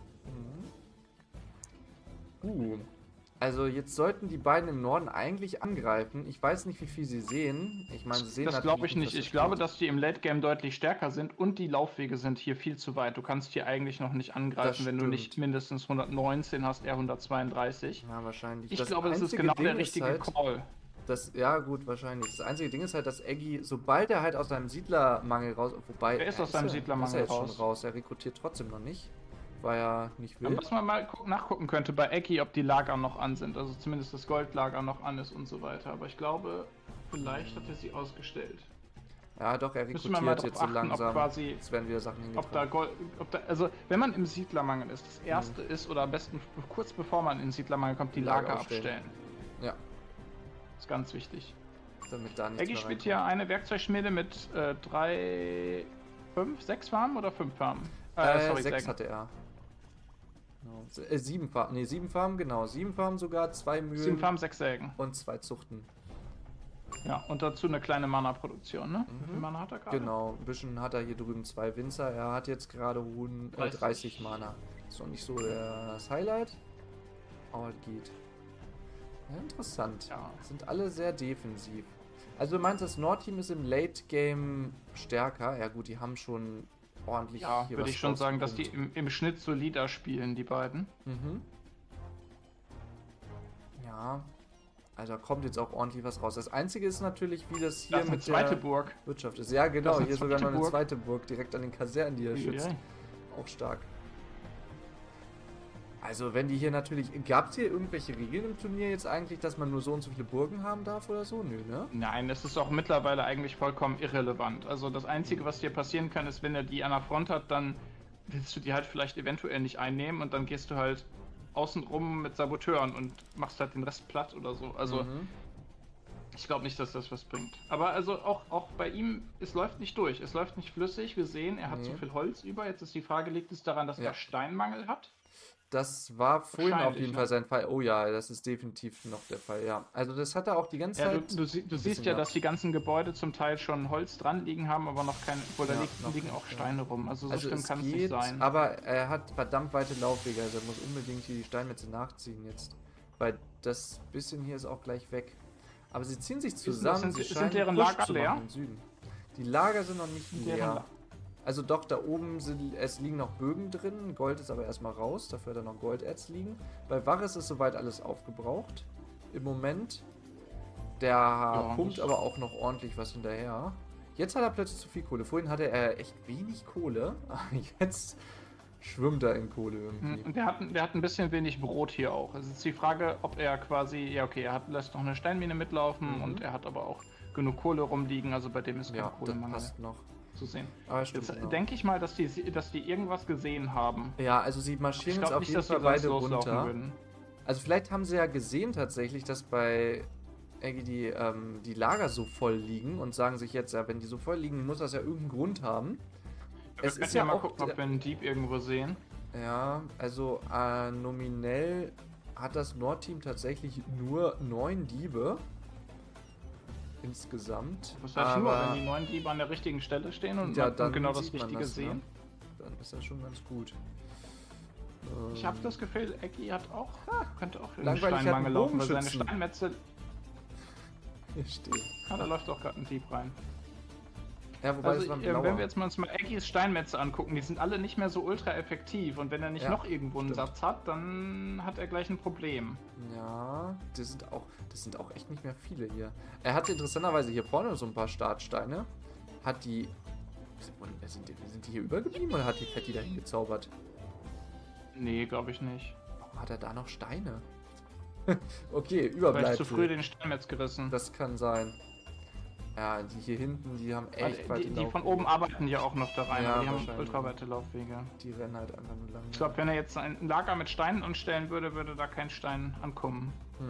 Also jetzt sollten die beiden im Norden eigentlich angreifen. Ich weiß nicht, wie viel sie sehen. Ich meine, sie sehen Das natürlich glaube ich nicht. was Ich da glaube, steht. dass die im Late Game deutlich stärker sind und die Laufwege sind hier viel zu weit. Du kannst hier eigentlich noch nicht angreifen, wenn du stimmt. nicht mindestens 119 hast, eher 132. Ja, wahrscheinlich. Ich glaube, das ist einzige genau Ding der ist richtige halt, Call. ja, gut, wahrscheinlich. Das einzige Ding ist halt, dass Eggy, sobald er halt aus seinem Siedlermangel raus... Wobei... Er ist aus seinem Siedlermangel ist er jetzt raus. schon raus. Er rekrutiert trotzdem noch nicht. Weil er nicht will. Was man mal nachgucken könnte bei Eki, ob die Lager noch an sind. Also zumindest das Goldlager noch an ist und so weiter. Aber ich glaube, vielleicht hat er sie ausgestellt. Ja, doch, er Müssen wir mal rekrutiert drauf jetzt so achten, ob langsam. quasi- Jetzt werden wieder Sachen Ob da hingetragen. also wenn man im Siedlermangel ist, das erste ist, oder am besten kurz bevor man in den Siedlermangel kommt, die Lager abstellen. Ja, Das ist ganz wichtig. damit da nichts Eggy mehr spielt reinkommt. hier eine Werkzeugschmiede mit 3, 5, 6 Farmen oder 5 Farmen? 6 Sägen. hatte er. Genau. 7 Farmen, nee, 7 Farmen, genau. 7 Farmen sogar, 2 Mühlen 7 Farmen, 6 Sägen. und 2 Zuchten. Ja, und dazu eine kleine Mana-Produktion, ne? Wie viel Mana hat er gerade? Genau, ein bisschen hat er hier drüben 2 Winzer. Er hat jetzt gerade 30 30 Mana. Ist noch nicht so das Highlight, aber es geht. Ja, interessant. Ja. Sind alle sehr defensiv. Also du meinst, das Nordteam ist im Late Game stärker? Ja gut, die haben schon ordentlich Ja, hier würde was ich schon sagen, dass die rausgepumpt. im Schnitt solider spielen, die beiden. Mhm. Ja, also da kommt jetzt auch ordentlich was raus. Das Einzige ist natürlich, wie das hier Das ist eine mit zweite der Burg. Wirtschaft ist. Ja, genau, Das ist eine hier sogar noch zweite eine Burg. zweite Burg, direkt an den Kasernen, die er schützt. Uiuiui. Auch stark. Also wenn die hier natürlich... Gab es hier irgendwelche Regeln im Turnier jetzt eigentlich, dass man nur so und so viele Burgen haben darf oder so? Nö, ne? Nein, das ist auch mittlerweile eigentlich vollkommen irrelevant. Also das Einzige, was dir passieren kann, ist, wenn er die an der Front hat, dann willst du die halt vielleicht eventuell nicht einnehmen und dann gehst du halt außenrum mit Saboteuren und machst halt den Rest platt oder so. Also ich glaube nicht, dass das was bringt. Aber also auch bei ihm, es läuft nicht durch. Es läuft nicht flüssig. Wir sehen, er hat Nee. zu viel Holz über. Jetzt ist die Frage, liegt es daran, dass Ja. er Steinmangel hat? Das war vorhin auf Wahrscheinlich, jeden ne? Fall sein Fall. Oh ja, das ist definitiv noch der Fall, ja. Also das hat er auch die ganze Ja, Zeit... du siehst ja, dass die ganzen Gebäude zum Teil schon Holz dran liegen haben, aber noch keine, wo da Ja, noch liegen nicht, auch ja. Steine rum. Also so Also schlimm es kann es nicht geht, sein. aber er hat verdammt weite Laufwege, also er muss unbedingt hier die Steinmetze nachziehen jetzt. Weil das bisschen hier ist auch gleich weg. Aber sie ziehen sich zusammen, sind sie scheinen deren Push Lager zu leer? machen im Süden. Die Lager sind noch nicht Deren leer. La- Also doch, da oben es liegen noch Bögen drin, Gold ist aber erstmal raus, dafür hat er noch Golderz liegen. Bei Varys ist soweit alles aufgebraucht. Im Moment. Der pumpt das- aber auch noch ordentlich was hinterher. Jetzt hat er plötzlich zu viel Kohle. Vorhin hatte er echt wenig Kohle, aber jetzt schwimmt er in Kohle irgendwie. Und der hat ein bisschen wenig Brot hier auch. Es ist die Frage, ob er quasi, ja okay, lässt noch eine Steinmine mitlaufen und er hat aber auch genug Kohle rumliegen, also bei dem ist kein Ja, das Kohlemangel passt noch. zu sehen. Aber stimmt, Jetzt genau. denke ich mal, dass die irgendwas gesehen haben. Ja, also sie Ich marschieren jetzt glaube auf nicht, jeden dass Fall die sonst beide loslaufen runter. würden. Also vielleicht haben sie ja gesehen tatsächlich, dass bei Eggy die Lager so voll liegen und sagen sich jetzt, ja, wenn die so voll liegen, muss das ja irgendeinen Grund haben. Wir Es können ist ja ja mal auch... gucken, ob wir einen Dieb irgendwo sehen. Ja, also nominell hat das Nordteam tatsächlich nur 9 Diebe. Insgesamt. Das heißt nur, wenn die 9 Diebe an der richtigen Stelle stehen und, ja, man dann genau das sieht man Richtige das, sehen. ne? Dann ist das schon ganz gut. Ich habe das Gefühl, Eki hat auch, könnte auch in den Langweilig, hat Steinmangel einen laufen, weil seine Bogenschützen. Steinmetze, Hier steht. da läuft auch gerade ein Dieb rein. Ja, wobei es Also, waren wenn blauer. wir jetzt mal uns mal Eggys Steinmetze angucken, die sind alle nicht mehr so ultra effektiv. Und wenn er nicht Ja, noch irgendwo einen stimmt. Satz hat, dann hat er gleich ein Problem. Ja, das sind auch echt nicht mehr viele hier. Er hatte interessanterweise hier vorne so ein paar Startsteine. Hat die. Sind die hier übergeblieben oder hat die Fetti dahin gezaubert? Nee, glaube ich nicht. Warum hat er da noch Steine? Okay, Vielleicht Überbleibsel. zu früh den Steinmetz gerissen. Das kann sein. Ja, die hier hinten, die haben echt Weil weite die von Laufwege. oben arbeiten ja auch noch da rein, Ja, aber die haben wahrscheinlich. ultra weite Laufwege. Die rennen halt einfach nur lang. Ich glaube, wenn er jetzt ein Lager mit Steinen anstellen würde, würde da kein Stein ankommen.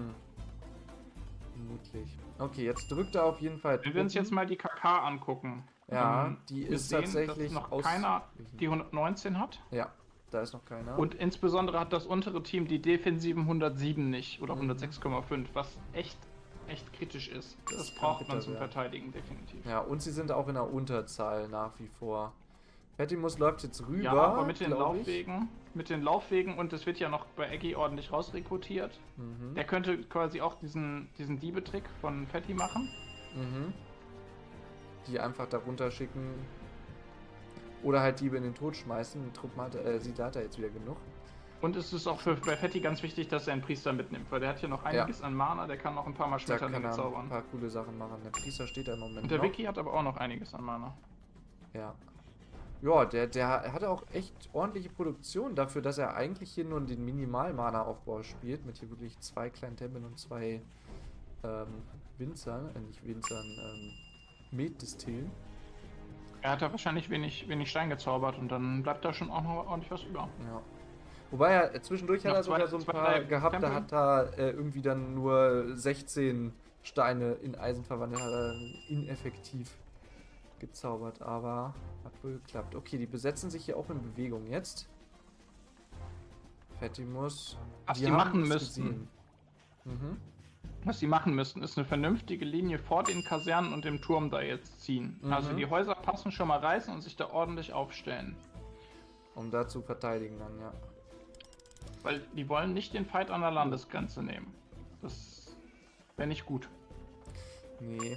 Vermutlich. Okay, jetzt drückt er auf jeden Fall. Wenn wir uns jetzt mal die KK angucken. Ja, die wir ist sehen, tatsächlich dass noch aus. keiner die 119 hat. Ja, da ist noch keiner. Und insbesondere hat das untere Team die defensiven 107 nicht oder Mhm. 106,5, was echt kritisch ist. Das Das kann braucht bitter man zum werden. Verteidigen definitiv. Ja, und sie sind auch in der Unterzahl nach wie vor. Fettimus läuft jetzt rüber. Ja, aber mit den glaub ich. Laufwegen und es wird ja noch bei Eggy ordentlich rausrekrutiert. Mhm. Der könnte quasi auch diesen Diebetrick von Fetti machen. Mhm. Die einfach da runterschicken. Oder halt Diebe in den Tod schmeißen. Siedler hat er jetzt wieder genug. Und es ist auch bei Fetti ganz wichtig, dass er einen Priester mitnimmt, weil der hat hier noch einiges an Mana, der kann noch ein paar Mal Da kann Schmetterlinge er ein zaubern. paar coole Sachen machen. Der Priester steht da im Moment Und der noch. Wiki hat aber auch noch einiges an Mana. Ja. Ja, der hatte auch echt ordentliche Produktion dafür, dass er eigentlich hier nur den Minimal-Mana-Aufbau spielt. Mit hier wirklich 2 kleinen Tempeln und 2 Winzern, nicht Winzern, Metdistillen. Er hat da wahrscheinlich wenig Stein gezaubert und dann bleibt da schon auch noch ordentlich was über. Ja. Wobei er zwischendurch hat Noch er sogar so ein zwei paar gehabt, da Tempel. hat er irgendwie dann nur 16 Steine in Eisen verwandelt, hat er ineffektiv gezaubert, aber hat wohl geklappt. Okay, die besetzen sich hier auch in Bewegung jetzt. Fettimus. Was die haben machen es müssten. gesehen. Mhm. Was sie machen müssten, ist eine vernünftige Linie vor den Kasernen und dem Turm da jetzt ziehen. Mhm. Also die Häuser passen schon mal reißen und sich da ordentlich aufstellen. Um da zu verteidigen dann, ja. Weil die wollen nicht den Fight an der Landesgrenze nehmen. Das wäre nicht gut. Nee.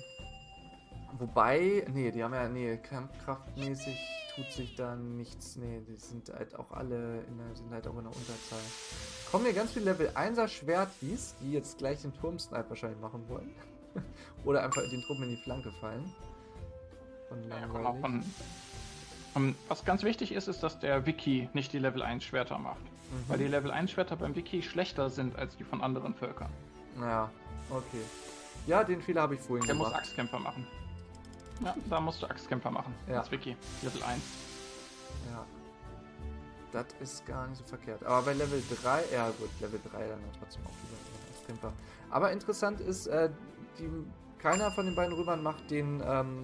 Wobei, nee, die haben ja, nee, kampfkraftmäßig tut sich da nichts. Nee, die sind halt auch alle sind halt auch in der Unterzahl. Kommen hier ganz viele Level 1er Schwertis, die jetzt gleich den Turmsnipe wahrscheinlich machen wollen. Oder einfach den Truppen in die Flanke fallen. Und Ja, komm auch was ganz wichtig ist, ist, dass der Wiki nicht die Level 1 Schwerter macht. Weil die Level 1 Schwerter beim Wiki schlechter sind als die von anderen Völkern. Ja, okay. Ja, den Fehler habe ich vorhin Der muss gemacht. Axtkämpfer machen. Ja, da musst du Axtkämpfer machen. Ja. Als Wiki. Level 1. Ja. Das ist gar nicht so verkehrt. Aber bei Level 3, ja gut, Level 3 dann trotzdem auch wieder als Kämpfer. Aber interessant ist, keiner von den beiden Römern macht den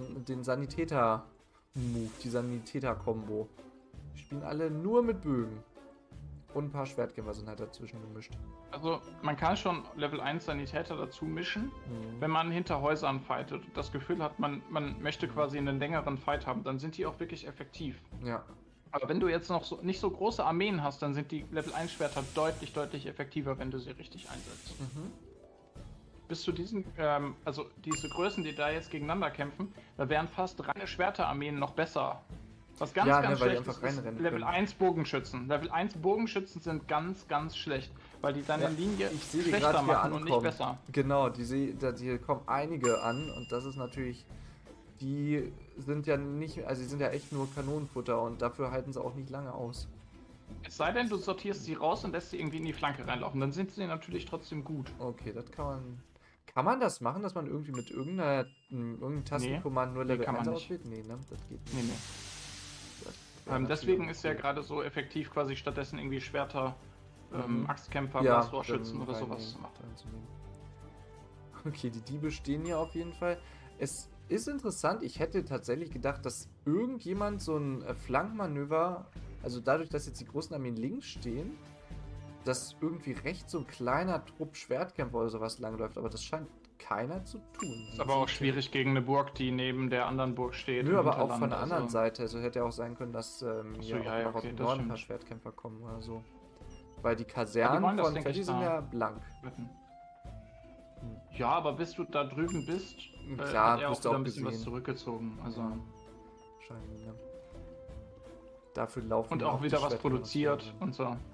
Sanitäter-Move, die Sanitäter-Kombo. Die spielen alle nur mit Bögen. Und ein paar Schwertkämpfer sind halt dazwischen gemischt. Also man kann schon Level 1 Sanitäter dazu mischen, Mhm. wenn man hinter Häusern fightet und das Gefühl hat, man möchte quasi einen längeren Fight haben, dann sind die auch wirklich effektiv. Ja. Aber wenn du jetzt noch nicht so große Armeen hast, dann sind die Level 1 Schwerter deutlich effektiver, wenn du sie richtig einsetzt. Mhm. Bis zu diesen, also diese Größen, die da jetzt gegeneinander kämpfen, da wären fast reine Schwerterarmeen noch besser. Was ganz, Ja, ganz ne, weil die schlecht einfach ist reinrennen Level können. 1 Bogenschützen. Level 1 Bogenschützen sind ganz schlecht, weil die deine Ja, Linie ich sehe die schlechter gerade hier machen und nicht ankommen. besser. Genau, die kommen einige an und das ist natürlich, die sind ja nicht, also die sind ja echt nur Kanonenfutter und dafür halten sie auch nicht lange aus. Es sei denn, du sortierst sie raus und lässt sie irgendwie in die Flanke reinlaufen, dann sind sie natürlich trotzdem gut. Okay, das kann man. Kann man das machen, dass man irgendwie mit irgendeinem Tastenkommando nur Level kann man 1 nicht. auswählt? Nee, ne? Das geht nicht. Nee. Das wäre Deswegen natürlich ist ja cool. gerade so effektiv, quasi stattdessen irgendwie Schwerter, Mhm. Axtkämpfer, Ja, Blasrohrschützen dann oder sowas reinnehmen, zu machen. reinzunehmen. Okay, die Diebe stehen hier auf jeden Fall. Es ist interessant, ich hätte tatsächlich gedacht, dass irgendjemand so ein Flankmanöver, also dadurch, dass jetzt die großen Armeen links stehen, dass irgendwie rechts so ein kleiner Trupp Schwertkämpfer oder sowas langläuft, aber das scheint keiner zu tun. Ist aber auch schwierig gegen eine Burg, die neben der anderen Burg steht. Nö, im aber auch Hinterland, von der anderen also- Seite. Also hätte ja auch sein können, dass hier ja, auch ja, noch aus okay, dem das Norden ein paar stimmt. Schwertkämpfer kommen oder so. Weil die Ja, die Kasernen wollen das, von denke Fetti ich, sind da. ja blank. Ja, aber bis du da drüben bist, Klar, hat er auch bist du wieder auch ein bisschen was gesehen. zurückgezogen. Also wahrscheinlich, ne? Dafür laufen Und ja auch die wieder was Schwerter produziert noch. und so.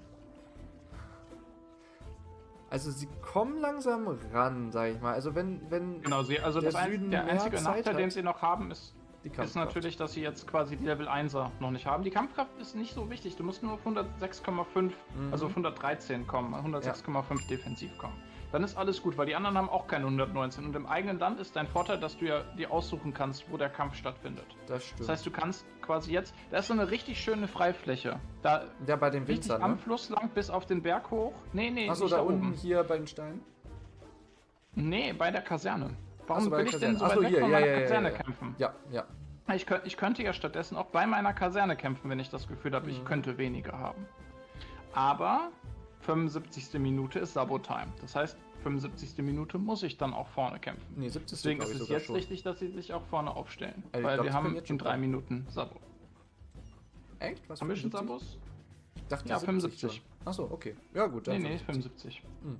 Also sie kommen langsam ran, sag ich mal. Also wenn Genau, also der Süden der mehr einzige Zeit Nachteil, den hat, sie noch haben, ist die Kampfkraft. natürlich, dass sie jetzt quasi die Level 1er noch nicht haben. Die Kampfkraft ist nicht so wichtig. Du musst nur auf 106,5, also auf 113 kommen, 106,5 defensiv kommen. Dann ist alles gut, weil die anderen haben auch keine 119. Und im eigenen Land ist dein Vorteil, dass du ja dir aussuchen kannst, wo der Kampf stattfindet. Das stimmt. Das heißt, du kannst quasi jetzt, da ist so eine richtig schöne Freifläche. Da Ja, bei den richtig Winzern, am ne? Fluss lang bis auf den Berg hoch. Nee, Achso, nicht da da unten oben. hier bei den Steinen? Nee, bei der Kaserne. Ach Warum so, bei will der ich denn so Kaserne. weit Ach so, weg hier, von ja, meiner ja, Kaserne ja. kämpfen? Ja, ja. Ich könnte ja stattdessen auch bei meiner Kaserne kämpfen, wenn ich das Gefühl habe, ich könnte weniger haben. Aber 75. Minute ist Sabo-Time. Das heißt, 75. Minute muss ich dann auch vorne kämpfen. Nee, 70. Deswegen glaub ist ich es sogar jetzt schon. richtig, dass sie sich auch vorne aufstellen. Also ich weil glaub, wir das können haben jetzt schon in 3 kommen. Minuten Sabo. Echt? Was? Haben wir schon 75? Sabos? Ich dachte Ja, 70 75. schon. Achso, okay. Ja gut, dann Nee, 75. 75. Hm.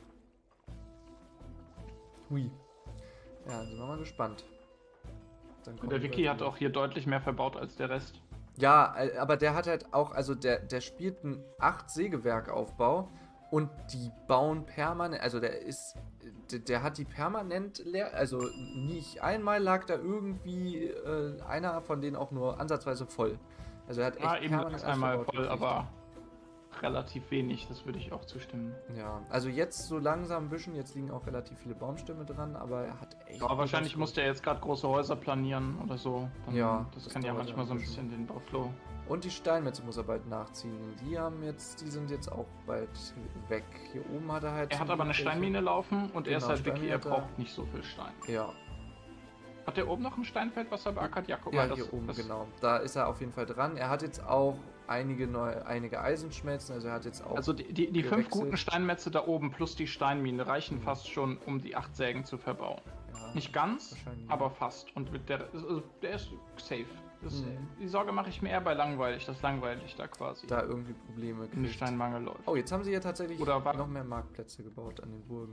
Hui. Ja, dann sind wir mal gespannt. Dann Und kommen der die Wiki Leute hat wieder. auch hier deutlich mehr verbaut als der Rest. Ja, aber der hat halt auch, also der spielt einen 8-Sägewerk-Aufbau und die bauen permanent, also der hat die permanent leer, also nicht einmal lag da irgendwie einer von denen auch nur ansatzweise voll. Also er hat echt Ja, eben permanent ist alles einmal verbaut voll, gekriegt. aber relativ wenig, das würde ich auch zustimmen. Ja, also jetzt so langsam ein bisschen, jetzt liegen auch relativ viele Baumstämme dran, aber er hat echt... Aber wahrscheinlich muss der jetzt gerade große Häuser planieren oder so. Dann, Ja, das das kann ja dauert manchmal so ein ein bisschen. bisschen den Bauflow. Und die Steinmetze muss er bald nachziehen. Die sind jetzt auch bald weg. Hier oben hat er halt... Er hat aber eine irgendwelche- Steinmine laufen und er ist Genau, halt Wiki, Steinmine er hat er- braucht nicht so viel Stein. Ja, Hat der oben noch ein Steinfeld, was er beackert? Ja, guck ja, mal, hier oben, genau. Da ist er auf jeden Fall dran. Er hat jetzt auch einige Eisenschmelzen, also er hat jetzt auch... Also die 5 gewechselt. guten Steinmetze da oben plus die Steinmine reichen fast schon, um die 8 Sägen zu verbauen. ja, Nicht ganz, wahrscheinlich. aber fast. Und mit also der ist safe. Mhm. Die Sorge mache ich mir eher bei langweilig, dass langweilig da quasi Da irgendwie Probleme in den kriegt. Steinmangel läuft. Oh, jetzt haben sie ja tatsächlich Oder war- noch mehr Marktplätze gebaut an den Burgen.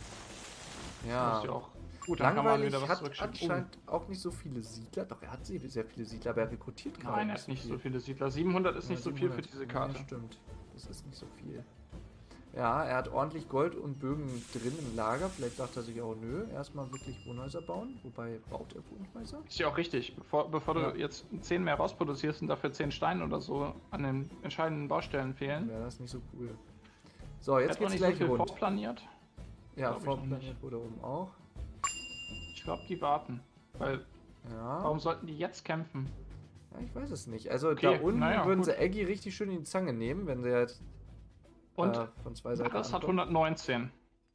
Das Ja, ist ja auch gut, dann kann man langweilig wieder was hat zurückschicken. anscheinend auch nicht so viele Siedler. Doch, er hat sehr viele Siedler, aber er rekrutiert gerade Nein, er hat nicht so viele Siedler. 700 ist Ja, nicht so viel für 700. diese Nee, Karte. stimmt. Das ist nicht so viel. Ja, er hat ordentlich Gold und Bögen drin im Lager. Vielleicht sagt er sich auch, nö, erstmal wirklich Wohnhäuser bauen. Wobei, baut er Wohnhäuser? Ist ja auch richtig. Bevor Ja. du jetzt 10 mehr rausproduzierst und dafür 10 Steine oder so an den entscheidenden Baustellen fehlen. Wäre das nicht so cool. So, Er jetzt hat auch geht's nicht so gleich viel rund. vorplaniert. Ja, glaub ich noch vorplaniert wurde oben auch. Ich glaube, die warten. Weil, Ja. warum sollten die jetzt kämpfen? Ja, ich weiß es nicht. Also Okay, da unten naja, würden gut. sie Eggy richtig schön in die Zange nehmen, wenn sie jetzt Und von zwei Seiten das hat ankommen. 119.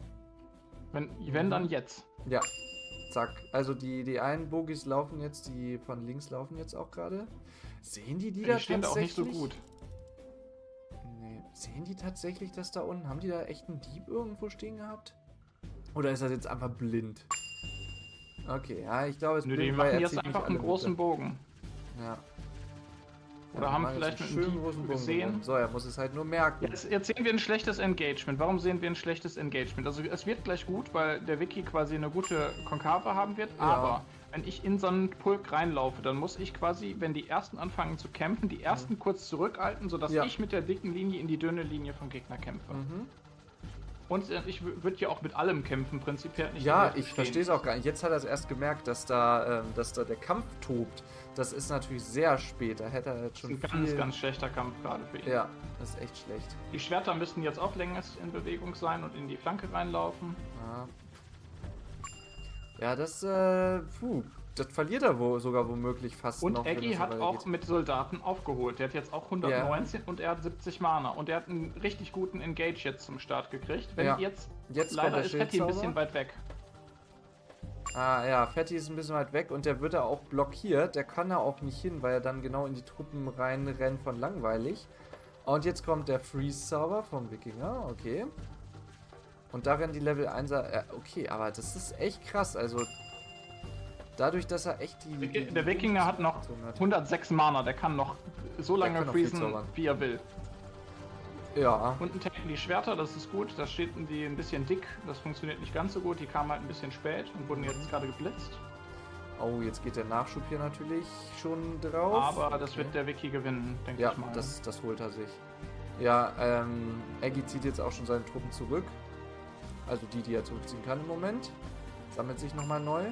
Wenn dann jetzt. Ja, zack. Also die einen Bogis laufen jetzt, die von links laufen jetzt auch gerade. Sehen die da Die stehen da auch nicht so tatsächlich? gut. Nee. Sehen die tatsächlich das da unten? Haben die da echt einen Dieb irgendwo stehen gehabt? Oder ist das jetzt einfach blind? Okay, ja, ich glaube, es ist Nö, blind, die weil machen er jetzt zieht nicht einfach einen alle großen mit. Bogen. Ja. Oder Ja, haben die machen vielleicht jetzt mit einen einem schönen Dieb großen Bogen gesehen. genommen. So, er muss es halt nur merken. Jetzt sehen wir ein schlechtes Engagement. Warum sehen wir ein schlechtes Engagement? Also es wird gleich gut, weil der Wiki quasi eine gute Konkave haben wird, Ja. aber wenn ich in so einen Pulk reinlaufe, dann muss ich quasi, wenn die ersten anfangen zu kämpfen, die ersten kurz zurückhalten, sodass Ja. ich mit der dicken Linie in die dünne Linie vom Gegner kämpfe. Mhm. Und ich würde ja auch mit allem kämpfen, prinzipiell nicht. Ja, nur ich stehen. verstehe es auch gar nicht. Jetzt hat er es erst gemerkt, dass da der Kampf tobt. Das ist natürlich sehr spät. Da hätte er jetzt Das schon ist ein viel... ganz, ganz schlechter Kampf gerade für ihn. Ja, das ist echt schlecht. Die Schwerter müssten jetzt auch längst in Bewegung sein und in die Flanke reinlaufen. Ja, das verliert er sogar womöglich fast Und noch. wenn Eggy es so hat auch weitergeht. mit Soldaten aufgeholt. Der hat jetzt auch 119 und er hat 70 Mana. Und er hat einen richtig guten Engage jetzt zum Start gekriegt. Wenn Ja. jetzt Jetzt kommt leider der ist Fatty ein Schildzauber. bisschen weit weg. Ah ja, Fatty ist ein bisschen weit weg und der wird da auch blockiert. Der kann da auch nicht hin, weil er dann genau in die Truppen reinrennt von langweilig. Und jetzt kommt der Freeze-Zauber vom Wikinger, okay. Und da rennen die Level 1er, okay, aber das ist echt krass, also dadurch, dass er echt Der Wikinger hat noch 106 Mana. Der kann noch so lange kann noch viel freezen, zaubern. wie er will. Ja, Unten tanken die Schwerter, das ist gut. Da steht die ein bisschen dick. Das funktioniert nicht ganz so gut. Die kamen halt ein bisschen spät und wurden jetzt gerade geblitzt. Oh, jetzt geht der Nachschub hier natürlich schon drauf. Aber das wird der Wiki gewinnen, denke Ja, ich mal. das holt er sich. Ja, Eggy zieht jetzt auch schon seine Truppen zurück. Also die er zurückziehen kann im Moment. Sammelt sich nochmal neu.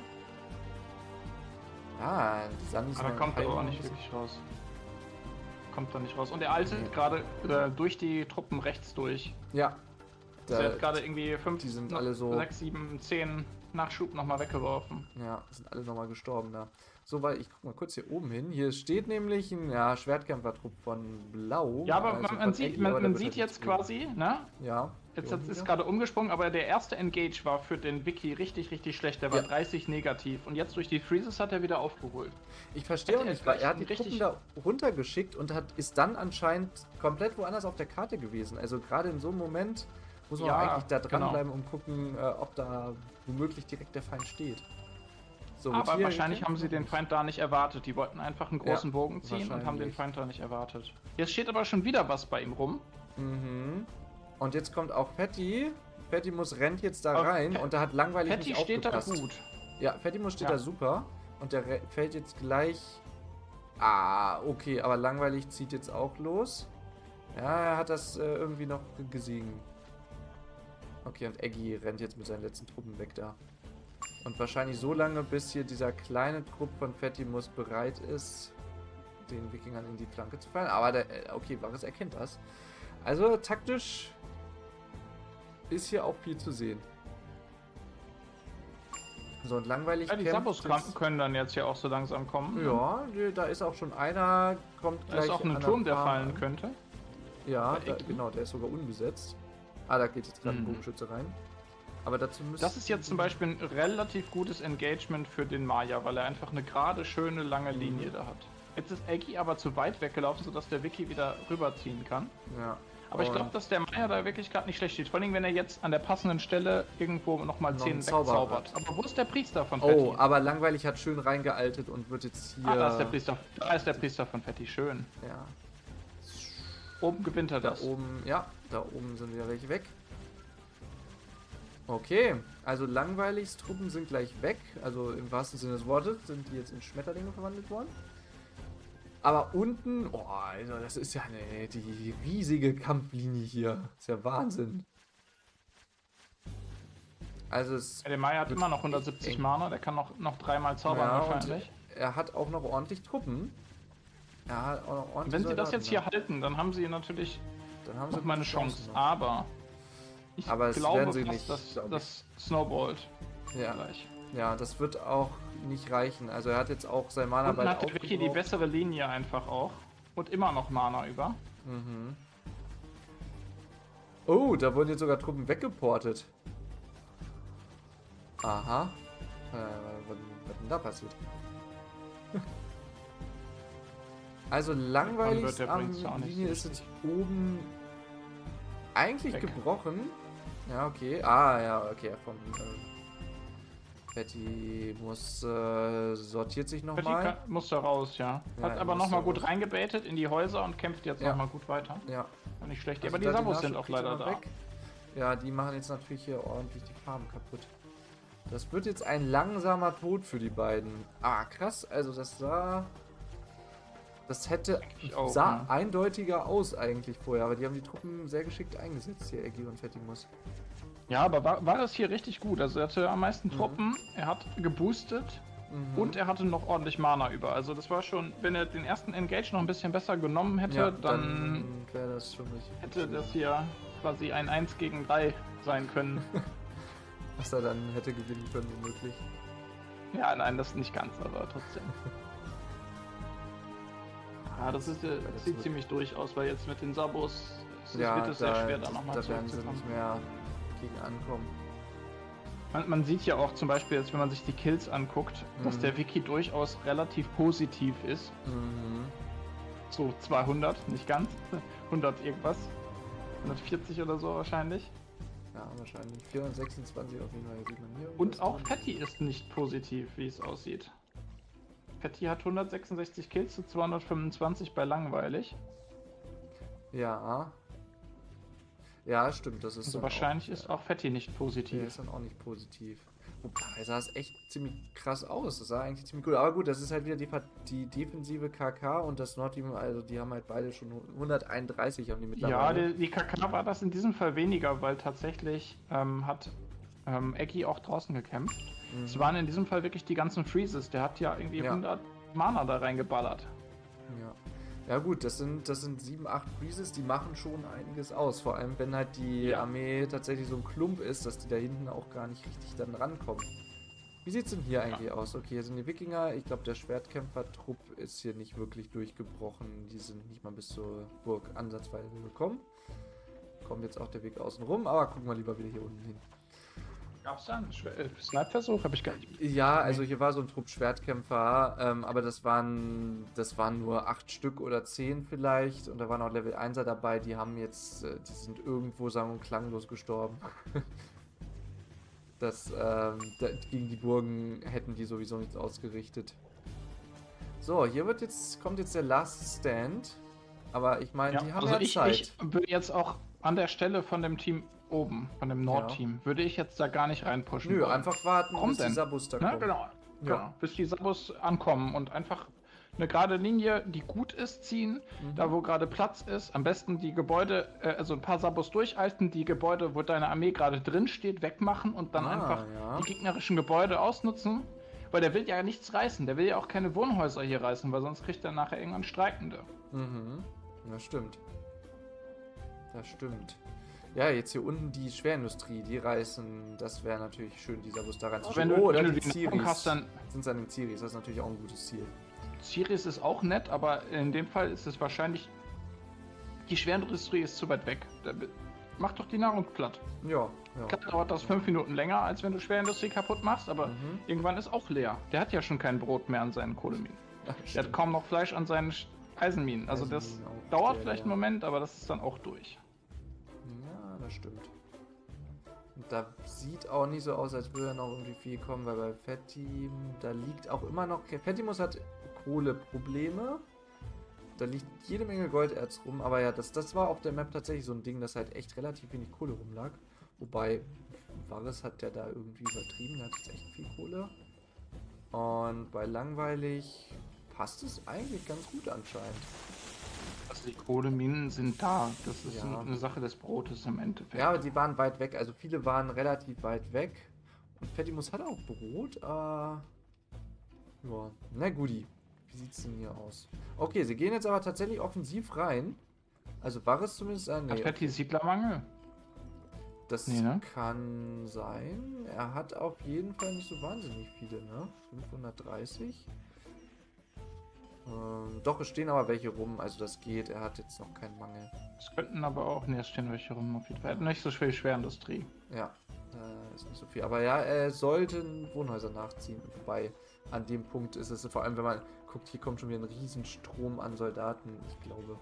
Ah, die Sandys Aber kommt er auch nicht wirklich raus. Kommt da nicht raus. Und er altet gerade durch die Truppen rechts durch. Ja. Er hat gerade irgendwie 5, die sind alle so 6, 7, 10 Nachschub nochmal weggeworfen. Ja, sind alle nochmal gestorben da. So, weil ich guck mal kurz hier oben hin. Hier steht nämlich ein Schwertkämpfertrupp von Blau. Ja, aber also man sieht, Eggy, aber man der sieht wird jetzt quasi, ne? Ja. Jetzt ist gerade umgesprungen, aber der erste Engage war für den Wiki richtig, richtig schlecht. Der war 30 negativ. Und jetzt durch die Freezes hat er wieder aufgeholt. Ich verstehe auch nicht, weil er hat die Truppen da runtergeschickt und ist dann anscheinend komplett woanders auf der Karte gewesen. Also gerade in so einem Moment muss man eigentlich da dranbleiben und gucken, ob da womöglich direkt der Feind steht. So, aber wahrscheinlich haben sie den Feind da nicht erwartet. Die wollten einfach einen großen Bogen ziehen und haben den Feind da nicht erwartet. Jetzt steht aber schon wieder was bei ihm rum. Mhm. Und jetzt kommt auch Fatty. Rennt jetzt da rein und da hat langweilig nicht aufgepasst. Fatty steht da gut. Ja, Fatty steht da super. Und der fällt jetzt gleich... Ah, okay, aber langweilig zieht jetzt auch los. Ja, er hat das irgendwie noch gesiegen. Okay, und Eggy rennt jetzt mit seinen letzten Truppen weg da. Und wahrscheinlich so lange, bis hier dieser kleine Trupp von Fettimus bereit ist, den Wikingern in die Flanke zu fallen. Aber der, okay, Varys erkennt das. Also taktisch ist hier auch viel zu sehen. So, und langweilig. Ja, die Sabos können dann jetzt ja auch so langsam kommen. Ja, da ist auch schon einer, kommt gleich. Da ist auch ein Turm, der fallen könnte. Ja, genau, der ist sogar unbesetzt. Ah, da geht jetzt gerade ein Bogenschütze rein. Aber dazu müssen... Das ist jetzt zum Beispiel ein relativ gutes Engagement für den Maya, weil er einfach eine gerade, schöne, lange Linie da hat. Jetzt ist Eggy aber zu weit weggelaufen, sodass der Wiki wieder rüberziehen kann. Ja. Aber ich glaube, dass der Maya da wirklich gerade nicht schlecht steht. Vor allem, wenn er jetzt an der passenden Stelle irgendwo nochmal 10 wegzaubert. Aber wo ist der Priester von Fatty? Oh, aber langweilig hat schön reingealtet und wird jetzt hier... Ah, da ist der Priester, von Fatty. Schön. Ja. Oben gewinnt er das. Da oben, ja, da oben sind wieder welche weg. Okay, also langweiligs Truppen sind gleich weg. Also im wahrsten Sinne des Wortes sind die jetzt in Schmetterlinge verwandelt worden. Aber unten, oh, also das ist ja die riesige Kampflinie hier. Das ist ja Wahnsinn. Also der Maya hat immer noch 170 Mana, der kann noch dreimal zaubern wahrscheinlich. Er hat auch noch ordentlich Truppen. Er hat auch noch ordentlich Wenn sie das jetzt hier halten, dann haben sie natürlich noch mal eine Chance. Aber ich glaube fast, dass das snowballt. Ja. Gleich. Ja, das wird auch nicht reichen. Also er hat jetzt auch sein Mana bald aufgebraucht. Hat der Wiki die bessere Linie einfach auch. Und immer noch Mana über. Mhm. Oh, da wurden jetzt sogar Truppen weggeportet. Aha. Was denn da passiert? Also langweilig am Linie ist jetzt oben eigentlich gebrochen. Ja, okay. Ah, ja, okay. Fatty sortiert sich nochmal. Muss da raus, ja. Hat aber nochmal gut reingebaitet in die Häuser und kämpft jetzt nochmal gut weiter. Ja. War nicht schlecht. Also aber die Sabos sind auch leider da. Ja, die machen jetzt natürlich hier ordentlich die Farben kaputt. Das wird jetzt ein langsamer Tod für die beiden. Ah, krass. Also das sah eindeutiger aus eigentlich vorher. Aber die haben die Truppen sehr geschickt eingesetzt hier, Eggy und Fettimus. Ja, aber war das hier richtig gut. Also er hatte am meisten Truppen, er hat geboostet und er hatte noch ordentlich Mana über. Also das war schon, wenn er den ersten Engage noch ein bisschen besser genommen hätte, dann wäre das schon richtig. Hätte das hier quasi ein 1 gegen 3 sein können. Was er dann hätte gewinnen können, womöglich. Ja, nein, das nicht ganz, aber trotzdem. Das sieht ziemlich durch aus, weil jetzt mit den Sabos wird es sehr schwer, da nochmal zurückzukommen. Da werden sie nicht mehr gegen ankommen. Man sieht ja auch zum Beispiel jetzt, wenn man sich die Kills anguckt, dass der Wiki durchaus relativ positiv ist. So 200, nicht ganz. 100 irgendwas. 140 oder so wahrscheinlich. Ja, wahrscheinlich. 426 auf jeden Fall. Sieht man hier. Und auch Fatty ist nicht positiv, wie es aussieht. Fatty hat 166 Kills zu 225 bei langweilig. Ja. Ja, stimmt, das ist also wahrscheinlich ist auch Fatty nicht positiv. Der ist dann auch nicht positiv. Wobei sah es echt ziemlich krass aus. Das sah eigentlich ziemlich cool. Aber gut, das ist halt wieder die defensive KK und das Nordteam, also die haben halt beide schon 131 haben die Ja, mittlerweile. die KK war das in diesem Fall weniger, weil tatsächlich hat Eggy auch draußen gekämpft. Es waren in diesem Fall wirklich die ganzen Freezes. Der hat ja irgendwie 100 Mana da reingeballert. Ja. Ja gut, das sind 7, 8 Freezes, die machen schon einiges aus. Vor allem, wenn halt die Armee tatsächlich so ein Klump ist, dass die da hinten auch gar nicht richtig dann rankommen. Wie sieht es denn hier eigentlich aus? Okay, hier sind die Wikinger. Ich glaube, der Schwertkämpfer-Trupp ist hier nicht wirklich durchgebrochen. Die sind nicht mal bis zur Burg ansatzweise gekommen. Kommt jetzt auch der Weg außen rum, aber gucken wir lieber wieder hier unten hin. Gab es da einen Snipe-Versuch? Habe ich gar nicht. Ja, also hier war so ein Trupp Schwertkämpfer, aber das waren nur 8 Stück oder 10 vielleicht. Und da waren auch Level 1er dabei, die haben jetzt, die sind irgendwo sang- und klanglos gestorben. Gegen die Burgen hätten die sowieso nichts ausgerichtet. So, hier kommt jetzt der Last Stand. Aber ich meine, die haben ja Zeit. Ich würde jetzt auch an der Stelle von dem Team oben, von dem Nordteam, würde ich jetzt da gar nicht reinpushen. Nö, einfach warten, bis die Sabus da kommen. Genau, bis die Sabus ankommen und einfach eine gerade Linie, die gut ist, ziehen, da wo gerade Platz ist. Am besten die Gebäude, also ein paar Sabos durchalten, die Gebäude, wo deine Armee gerade drin steht, wegmachen und dann einfach die gegnerischen Gebäude ausnutzen. Weil der will ja nichts reißen, der will ja auch keine Wohnhäuser hier reißen, weil sonst kriegt er nachher irgendwann Streikende. Das stimmt. Das stimmt. Ja, jetzt hier unten die Schwerindustrie, die reißen, das wäre natürlich schön, dieser Bus da reinzuschieben. Oh, wenn du die Ciris hast, dann sind es an den Ciris, das ist natürlich auch ein gutes Ziel. Ciris ist auch nett, aber in dem Fall ist es wahrscheinlich, die Schwerindustrie ist zu weit weg. Mach doch die Nahrung platt. Ja. Klar dauert das 5 Minuten länger, als wenn du Schwerindustrie kaputt machst, aber irgendwann ist auch leer. Der hat ja schon kein Brot mehr an seinen Kohleminen. Der hat kaum noch Fleisch an seinen Eisenminen. Also das dauert vielleicht einen Moment, aber das ist dann auch durch. Ja, das stimmt. Und da sieht auch nicht so aus, als würde noch irgendwie viel kommen, weil bei Fettim, da liegt auch immer noch... Fettimus hat Kohleprobleme. Da liegt jede Menge Golderz rum, aber ja, das war auf der Map tatsächlich so ein Ding, dass halt echt relativ wenig Kohle rumlag. Wobei, Varys hat der da irgendwie übertrieben, der hat jetzt echt viel Kohle. Und bei langweilig passt es eigentlich ganz gut anscheinend. Also die Kohleminen sind da, das ist eine Sache des Brotes im Endeffekt. Ja, aber die waren weit weg, also viele waren relativ weit weg. Und Fettimus hat auch Brot, ja, na guti. Wie sieht es denn hier aus? Okay, sie gehen jetzt aber tatsächlich offensiv rein. Also Varys zumindest... Hat Fetti Siedlermangel? Das kann sein. Er hat auf jeden Fall nicht so wahnsinnig viele, ne? 530. Doch, es stehen aber welche rum, also das geht. Er hat jetzt noch keinen Mangel. Es könnten aber auch... Ne, es stehen welche rum auf jeden Fall. Er hat nicht so viel Schwerindustrie. Ja, ist nicht so viel. Aber ja, er sollte Wohnhäuser nachziehen. Wobei, an dem Punkt ist es vor allem, wenn man guckt, hier kommt schon wieder ein Riesenstrom an Soldaten. Ich glaube,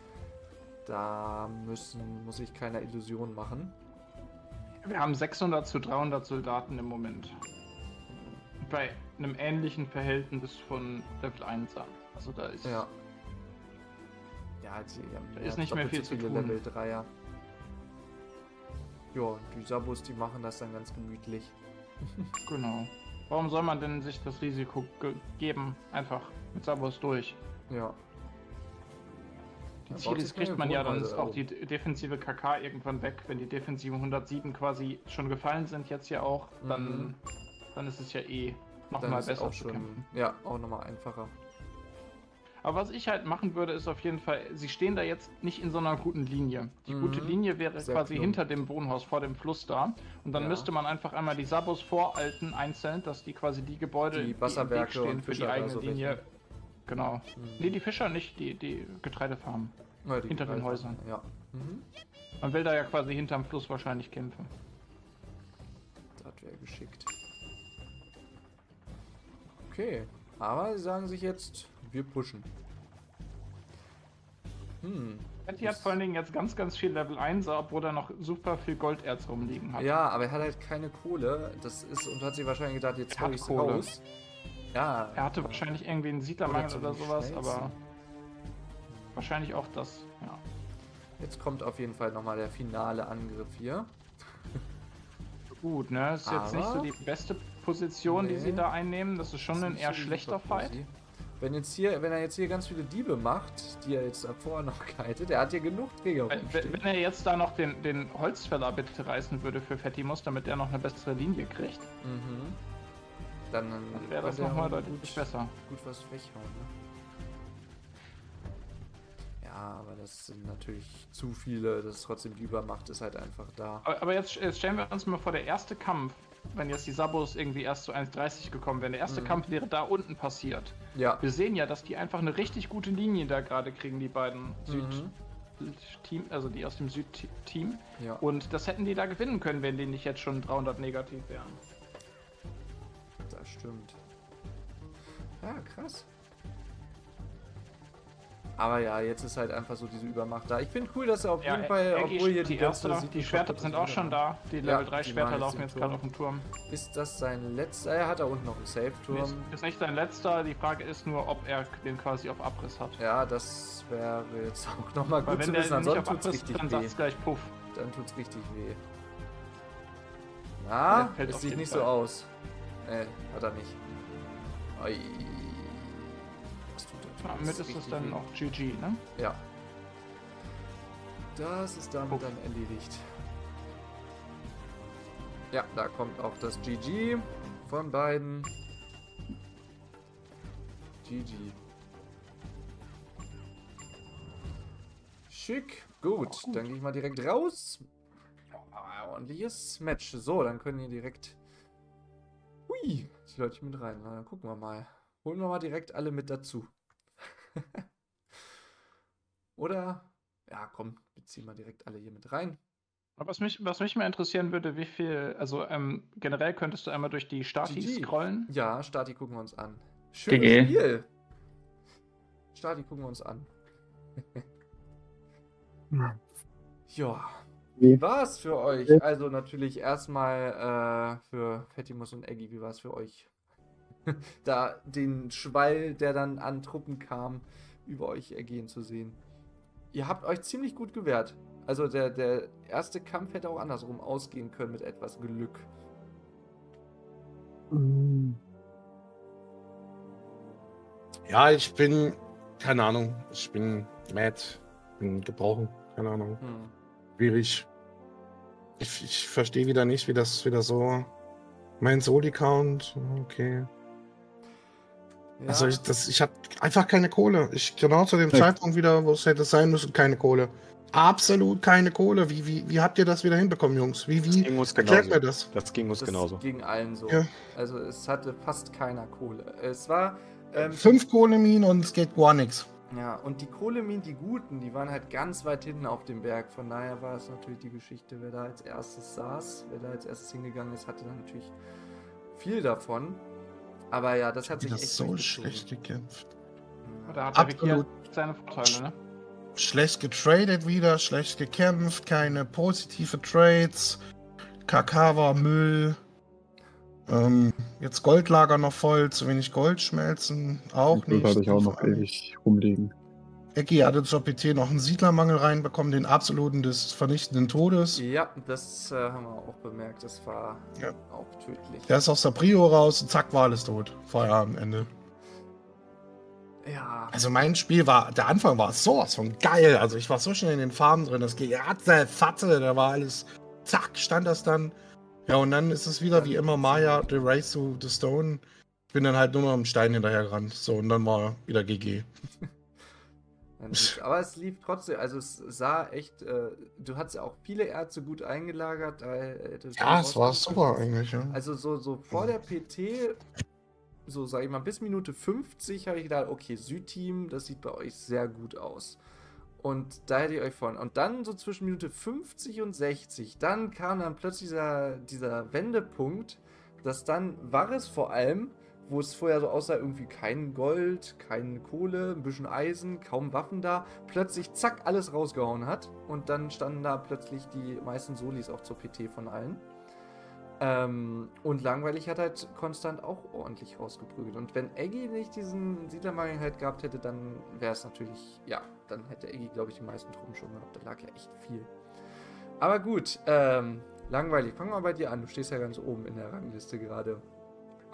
da muss ich keiner Illusion machen. Wir haben 600 zu 300 Soldaten im Moment. Bei einem ähnlichen Verhältnis von Level 1 an. Also da ist... Ja, da ist nicht mehr viel zu tun. Level 3er. Ja, die Sabos, die machen das dann ganz gemütlich. Genau. Warum soll man denn sich das Risiko geben? Einfach mit Sabos durch. Ja. Die Ciris kriegt man ja dann auch die defensive KK irgendwann weg. Wenn die defensiven 107 quasi schon gefallen sind, jetzt ja auch, dann ist es ja nochmal besser zu kämpfen. Ja, auch nochmal einfacher. Aber was ich halt machen würde, ist auf jeden Fall, sie stehen da jetzt nicht in so einer guten Linie. Die gute Linie wäre quasi hinter dem Wohnhaus, vor dem Fluss da. Und dann müsste man einfach einmal die Sabos voralten, einzeln, dass die quasi die Gebäude, die Wasserwerke stehen und für die eigene Linie. Genau. Nee, die Fischer nicht, die Getreidefarmen. Ja, die hinter den Häusern. Ja. Man will da ja quasi hinterm Fluss wahrscheinlich kämpfen. Das wäre geschickt. Okay, aber sie sagen sich jetzt, wir pushen. Fetti hat vor allen Dingen jetzt ganz, ganz viel Level 1, obwohl er noch super viel Golderz rumliegen hat. Ja, aber er hat halt keine Kohle. Und hat sich wahrscheinlich gedacht, jetzt hau ich's raus. Ja. Er hatte wahrscheinlich irgendwie einen Siedlermangel oder sowas, aber wahrscheinlich auch das, ja. Jetzt kommt auf jeden Fall nochmal der finale Angriff hier. Gut, ne? Ist jetzt nicht so die beste Position, die sie Nee. da einnehmen. Das ist schon ein eher schlechter Fight. Wenn er jetzt hier ganz viele Diebe macht, die er jetzt davor noch gehalten, der hat hier genug Träger rumstehen. Wenn er jetzt da noch den Holzfäller bitte reißen würde für Fettimus, damit er noch eine bessere Linie kriegt, Dann wäre das könnte er nochmal auch deutlich besser. gut was weghauen, ne? Ja, aber das sind natürlich zu viele, das ist trotzdem die Übermacht ist halt einfach da. Aber jetzt stellen wir uns mal vor, der erste Kampf, wenn jetzt die Sabos irgendwie erst zu 1,30 gekommen wären, der erste Kampf wäre da unten passiert. Ja. Wir sehen ja, dass die einfach eine richtig gute Linie da gerade kriegen, die beiden Südteam, also die aus dem Südteam. Ja. Und das hätten die da gewinnen können, wenn die nicht jetzt schon 300 negativ wären. Das stimmt. Ja, krass. Aber ja, jetzt ist halt einfach so diese Übermacht da. Ich finde cool, dass er auf jeden Fall, obwohl hier die Schwerter sind auch schon da. Die Level 3 Schwerter laufen jetzt gerade auf dem Turm. Ist das sein letzter? Er hat da unten noch einen Safe-Turm. Ist nicht sein letzter. Die Frage ist nur, ob er den quasi auf Abriss hat. Ja, das wäre jetzt auch nochmal gut zu wenn der wissen. nicht Ansonsten auf tut's Abriss, richtig dann weh. sagt es gleich Puff. Dann tut's richtig weh. Na, Der fällt es auf sieht jeden nicht Fall. so aus. Hat er nicht. Oi. Das tut natürlich Damit ist es richtig dann weh. noch GG, ne? Ja. Das ist damit dann erledigt. Ja, da kommt auch das GG von beiden. GG. Schick. Gut, dann gehe ich mal direkt raus. Ordentliches Match. So, dann können hier direkt... Hui, die Leute mit rein. Na, dann gucken wir mal. Holen wir mal direkt alle mit dazu. Oder... Ja, komm, wir ziehen mal direkt alle hier mit rein. Aber was mich mal interessieren würde, wie viel, also generell könntest du einmal durch die Stati GG. scrollen. Ja, Stati gucken wir uns an. Schönes GG. Spiel. Stati gucken wir uns an. Ja. Wie war's für euch? Also natürlich erstmal für Fettimus und Eggy, wie war's für euch? Da den Schwall, der dann an Truppen kam, über euch ergehen zu sehen. Ihr habt euch ziemlich gut gewehrt. Also der erste Kampf hätte auch andersrum ausgehen können mit etwas Glück. Ja, ich bin, keine Ahnung, ich bin mad, bin gebrochen, keine Ahnung, schwierig. Ich verstehe wieder nicht, wie das wieder so, mein Soli-Count, okay. Ja, Also ich habe einfach keine Kohle. Genau zu dem Zeitpunkt wieder, wo es hätte sein müssen, keine Kohle. Absolut keine Kohle. Wie habt ihr das wieder hinbekommen, Jungs? Wie ging uns erklärt genauso. mir das? Das ging uns das genauso. ging allen so. Ja. Also es hatte fast keiner Kohle. Es war 5 Kohleminen und es geht gar nichts. ja, und die Kohleminen, die guten, die waren halt ganz weit hinten auf dem Berg. Von daher war es natürlich die Geschichte, wer da als erstes saß, wer da als erstes hingegangen ist, hatte dann natürlich viel davon. Aber ja, das hat sich Das echt so durchgezogen. schlecht gekämpft. Da hat der Vicky Absolut. seine Vorteile, ne? Schlecht getradet wieder, schlecht gekämpft, keine positive Trades. KK war Müll. Jetzt Goldlager noch voll, zu wenig Goldschmelzen, auch Gold nicht. hatte ich auch noch ewig rumliegen. Ecki hatte zur PT noch einen Siedlermangel reinbekommen, den absoluten des vernichtenden Todes. Ja, das haben wir auch bemerkt. Das war Ja. auch tödlich. Der ist aus der Prio raus und zack, war alles tot. Feierabendende. Ja, Also mein Spiel war, der Anfang war sowas von geil. Also ich war so schnell in den Farben drin, das ging Ratze, Fatze, da war alles, zack, stand das dann. Ja, und dann ist es wieder wie immer Maya, The Race to the Stone. Ich bin dann halt nur noch am Stein hinterhergerannt. So, und dann war wieder GG. aber es lief trotzdem, also es sah echt, du hattest ja auch viele Erze gut eingelagert. Ja, es war super eigentlich, ja. Also so vor der PT, so sag ich mal, bis Minute 50 habe ich gedacht, okay, Südteam, das sieht bei euch sehr gut aus. Und da hätte ich euch von. Und dann so zwischen Minute 50 und 60, dann kam dann plötzlich dieser Wendepunkt, dass dann Varys vor allem, wo es vorher so aussah, irgendwie kein Gold, keine Kohle, ein bisschen Eisen, kaum Waffen da, plötzlich zack, alles rausgehauen hat. Und dann standen da plötzlich die meisten Solis auch zur PT von allen. Und langweilig hat halt konstant auch ordentlich rausgeprügelt. Und wenn Eggy nicht diesen Siedlermangel halt gehabt hätte, dann wäre es natürlich, ja, dann hätte Eggy, glaube ich, die meisten Truppen schon gehabt. Da lag ja echt viel. Aber gut, langweilig. Fangen wir mal bei dir an. Du stehst ja ganz oben in der Rangliste gerade.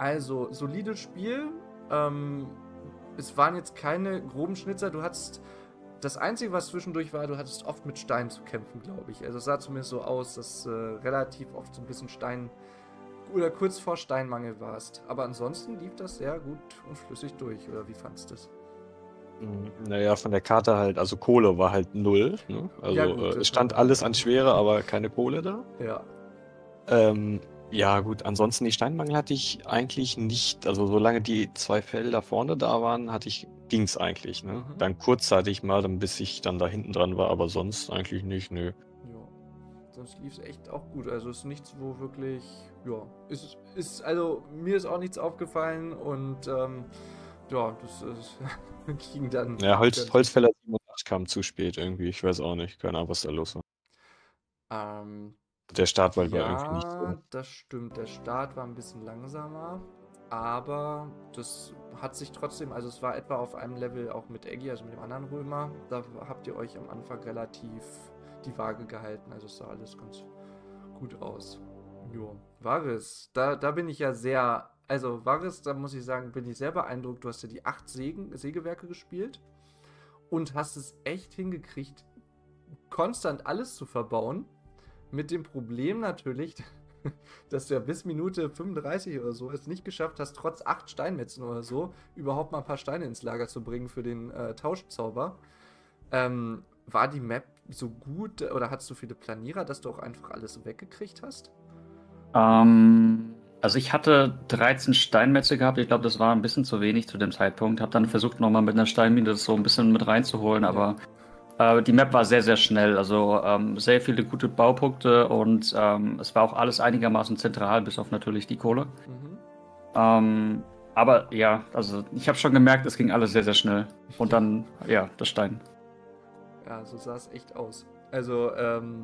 Also, solides Spiel. Es waren jetzt keine groben Schnitzer. Du hattest. Das Einzige, was zwischendurch war, du hattest oft mit Stein zu kämpfen, glaube ich. Also, es sah zumindest so aus, dass relativ oft so ein bisschen Stein. Oder kurz vor Steinmangel warst. Aber ansonsten lief das sehr gut und flüssig durch. Oder wie fandst du es? Naja, von der Karte halt, also Kohle war halt 0. Ne? Also Ja, gut, das es stand war- alles an Schwere, aber keine Kohle da. Ja. Ja, gut, ansonsten die Steinmangel hatte ich eigentlich nicht. Also solange die 2 Felder vorne da waren, ging's eigentlich. Ne? Mhm. Dann kurzzeitig mal, bis ich dann da hinten dran war, aber sonst eigentlich nicht, nö. Ja. Sonst lief es echt auch gut. Also es ist nichts, wo wirklich. Ja. Also mir ist auch nichts aufgefallen und ja, das ist, ging dann. Ja, ganz- Holzfäller 87 kam zu spät irgendwie. Ich weiß auch nicht. Keine Ahnung, was da los war. Ähm, Der Startwald war irgendwie nicht ja, so. das stimmt. Der Start war ein bisschen langsamer, aber das hat sich trotzdem, also es war etwa auf einem Level auch mit Eggy, also mit dem anderen Römer. Da habt ihr euch am Anfang relativ die Waage gehalten, also es sah alles ganz gut aus. Jo, Varys, da bin ich ja sehr, also Varys, da muss ich sagen, bin ich sehr beeindruckt. Du hast ja die 8 Sägewerke gespielt und hast es echt hingekriegt, konstant alles zu verbauen. Mit dem Problem natürlich, dass du ja bis Minute 35 oder so es nicht geschafft hast, trotz 8 Steinmetzen oder so, überhaupt mal ein paar Steine ins Lager zu bringen für den Tauschzauber. War die Map so gut oder hattest du viele Planierer, dass du auch einfach alles weggekriegt hast? Also ich hatte 13 Steinmetze gehabt. Ich glaube, das war ein bisschen zu wenig zu dem Zeitpunkt. Habe dann versucht, nochmal mit einer Steinmine das so ein bisschen mit reinzuholen, aber die Map war sehr, sehr schnell. Also sehr viele gute Baupunkte und es war auch alles einigermaßen zentral, bis auf natürlich die Kohle. Mhm. Aber ja, also ich habe schon gemerkt, es ging alles sehr, sehr schnell. Und dann, ja, das Stein. Ja, so sah es echt aus. Also,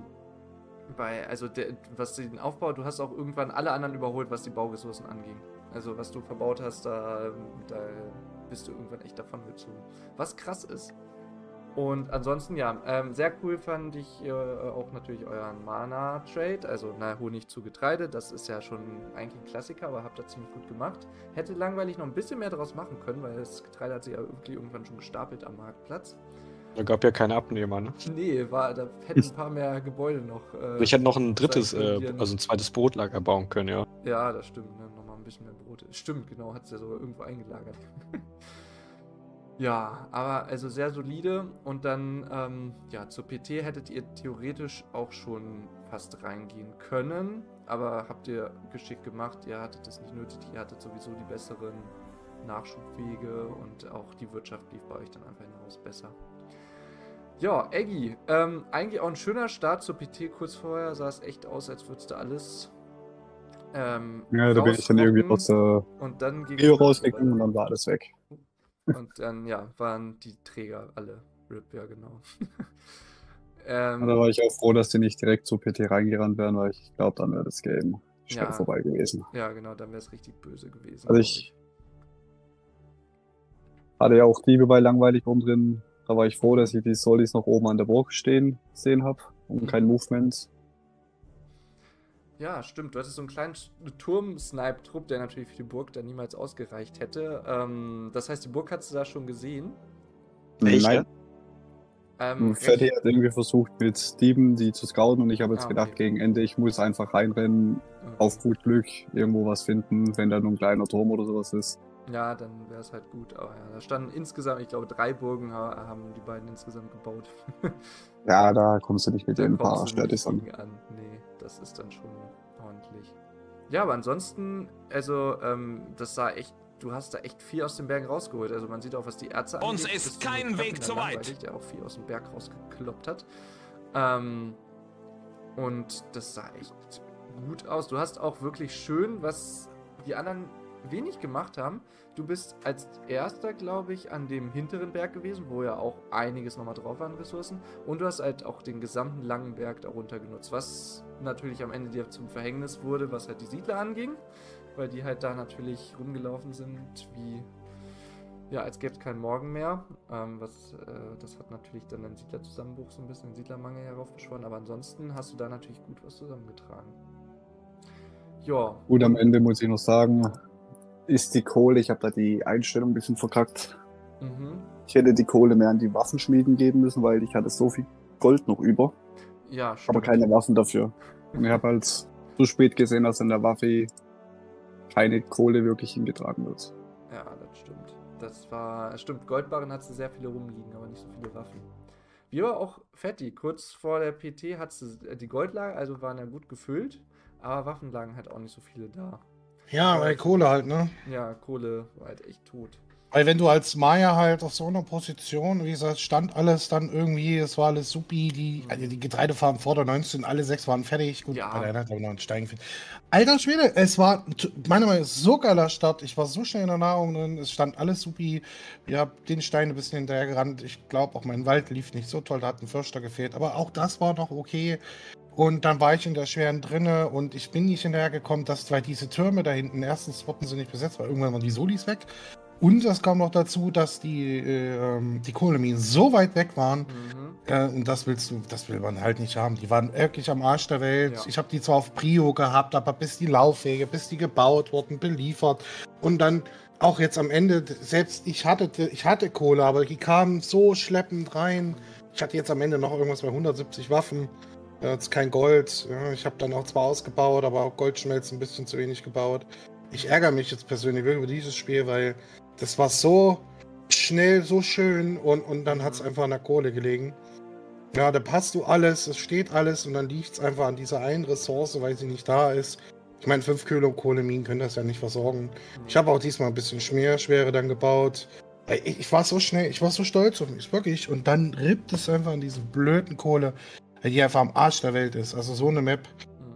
was den Aufbau, du hast auch irgendwann alle anderen überholt, was die Bauressourcen anging. Also, was du verbaut hast, da bist du irgendwann echt davon gezogen. Was krass ist. Und ansonsten, ja, sehr cool fand ich auch natürlich euren Mana-Trade, also Honig zu Getreide, das ist ja schon eigentlich ein Klassiker, aber habt ihr ziemlich gut gemacht. Hätte langweilig noch ein bisschen mehr daraus machen können, weil das Getreide hat sich ja wirklich irgendwann schon gestapelt am Marktplatz. Da gab ja keine Abnehmer, ne? Nee, da hätten ein paar mehr Gebäude noch. Ich hätte noch ein drittes, expandieren. also ein zweites Brotlager bauen können, ja. Ja, das stimmt, ne? Nochmal ein bisschen mehr Brote. Stimmt, genau, hat es ja sogar irgendwo eingelagert. Ja, aber also sehr solide. Und dann, ja, zur PT hättet ihr theoretisch auch schon fast reingehen können. Aber habt ihr geschickt gemacht, ihr hattet es nicht nötig, ihr hattet sowieso die besseren Nachschubwege und auch die Wirtschaft lief bei euch dann einfach hinaus besser. Ja, Eggy, eigentlich auch ein schöner Start zur PT. Kurz vorher sah es echt aus, als würdest du alles Ja, da bin ich dann irgendwie aus der und dann ging Trio rausgegangen und dann war alles weg. und dann, ja, waren die Träger alle RIP, ja genau. Und da war ich auch froh, dass die nicht direkt zu PT reingerannt wären, weil ich glaube, dann wäre das Game schnell Ja. vorbei gewesen. Ja, genau, dann wäre es richtig böse gewesen. Also glaub ich hatte ja auch Diebe bei langweilig oben drin. Da war ich froh, dass ich die Solis noch oben an der Burg sehen habe und kein Movement. Ja, stimmt. Du hattest so einen kleinen Turm-Snipe-Trupp, der natürlich für die Burg dann niemals ausgereicht hätte. Das heißt, die Burg hast du da schon gesehen. Echt, Nein, Fatty hat irgendwie versucht mit Dieben die zu scouten und ich habe jetzt Ah, gedacht, okay. gegen Ende, ich muss einfach reinrennen, auf gut Glück irgendwo was finden, wenn da nur ein kleiner Turm oder sowas ist. Ja, dann wäre es halt gut. Aber ja, da standen insgesamt, ich glaube, 3 Burgen haben die beiden insgesamt gebaut. Ja, da kommst du nicht mit Da den paar kommst du nicht Städtes an. gegen an. Nee, das ist dann schon ordentlich. Ja, aber ansonsten, also, das sah echt, du hast da echt viel aus dem Berg rausgeholt. Also man sieht auch, was die Ärzte Uns angeht, ist bist du kein mit Weg Kappen zu dann weit. langweilig, der auch viel aus dem Berg rausgekloppt hat. Und das sah echt gut aus. Du hast auch wirklich schön, was die anderen wenig gemacht haben. Du bist als erster, glaube ich, an dem hinteren Berg gewesen, wo ja auch einiges nochmal drauf war an Ressourcen. Und du hast halt auch den gesamten langen Berg darunter genutzt, was natürlich am Ende dir zum Verhängnis wurde, was halt die Siedler anging, weil die halt da natürlich rumgelaufen sind wie, ja, als gäbe es keinen Morgen mehr. Das hat natürlich dann den Siedlerzusammenbruch so ein bisschen, den Siedlermangel heraufbeschworen, aber ansonsten hast du da natürlich gut was zusammengetragen. Ja. Gut, am Ende muss ich noch sagen, ist die Kohle. Ich habe da die Einstellung ein bisschen verkackt. Mhm. Ich hätte die Kohle mehr an die Waffenschmieden geben müssen, weil ich hatte so viel Gold noch über, Ja, aber stimmt. keine Waffen dafür. Und ich habe halt zu spät gesehen, dass in der Waffe keine Kohle wirklich hingetragen wird. Ja, das stimmt. Stimmt, Goldbarren hat sie sehr viele rumliegen, aber nicht so viele Waffen. Wie war auch Fetti, kurz vor der PT hat sie die Goldlager, also waren ja gut gefüllt, aber Waffen lagen halt auch nicht so viele da. Ja, weil Kohle halt, ne? Ja, Kohle war halt echt tot. Weil wenn du als Maya halt auf so einer Position, wie gesagt, stand alles dann irgendwie, es war alles supi, also die Getreidefarben vor der 19, alle 6 waren fertig. Gut, Ja. bei der einen hat aber noch einen Stein gefehlt. Alter Schwede, es war, meiner Meinung nach, so geiler Start. Ich war so schnell in der Nahrung drin, es stand alles supi. Ich habe den Stein ein bisschen hinterher gerannt. Ich glaube, auch mein Wald lief nicht so toll, da hat ein Förster gefehlt. Aber auch das war noch okay. Und dann war ich in der schweren drinne und ich bin nicht hinterhergekommen, weil diese Türme da hinten, erstens wurden sie nicht besetzt, weil irgendwann waren die Solis weg. Und es kam noch dazu, dass die Kohleminen so weit weg waren, und das will man halt nicht haben. Die waren wirklich am Arsch der Welt. Ja. Ich habe die zwar auf Prio gehabt, aber bis die Laufwege, bis die gebaut wurden, beliefert. Und dann auch jetzt am Ende, selbst ich hatte Kohle, aber die kamen so schleppend rein. Ich hatte jetzt am Ende noch irgendwas bei 170 Waffen. Jetzt kein Gold. Ja, ich habe dann auch zwar ausgebaut, aber auch Goldschmelzen ein bisschen zu wenig gebaut. Ich ärgere mich jetzt persönlich wirklich über dieses Spiel, weil das war so schnell, so schön und dann hat es einfach an der Kohle gelegen. Ja, da passt du alles, es steht alles und dann liegt es einfach an dieser einen Ressource, weil sie nicht da ist. Ich meine, 5 Kilo Kohleminen können das ja nicht versorgen. Ich habe auch diesmal ein bisschen Schwere dann gebaut. Ich war so schnell, ich war so stolz auf mich, wirklich. Und dann rippt es einfach an diese blöden Kohle, die einfach am Arsch der Welt ist. Also so eine Map.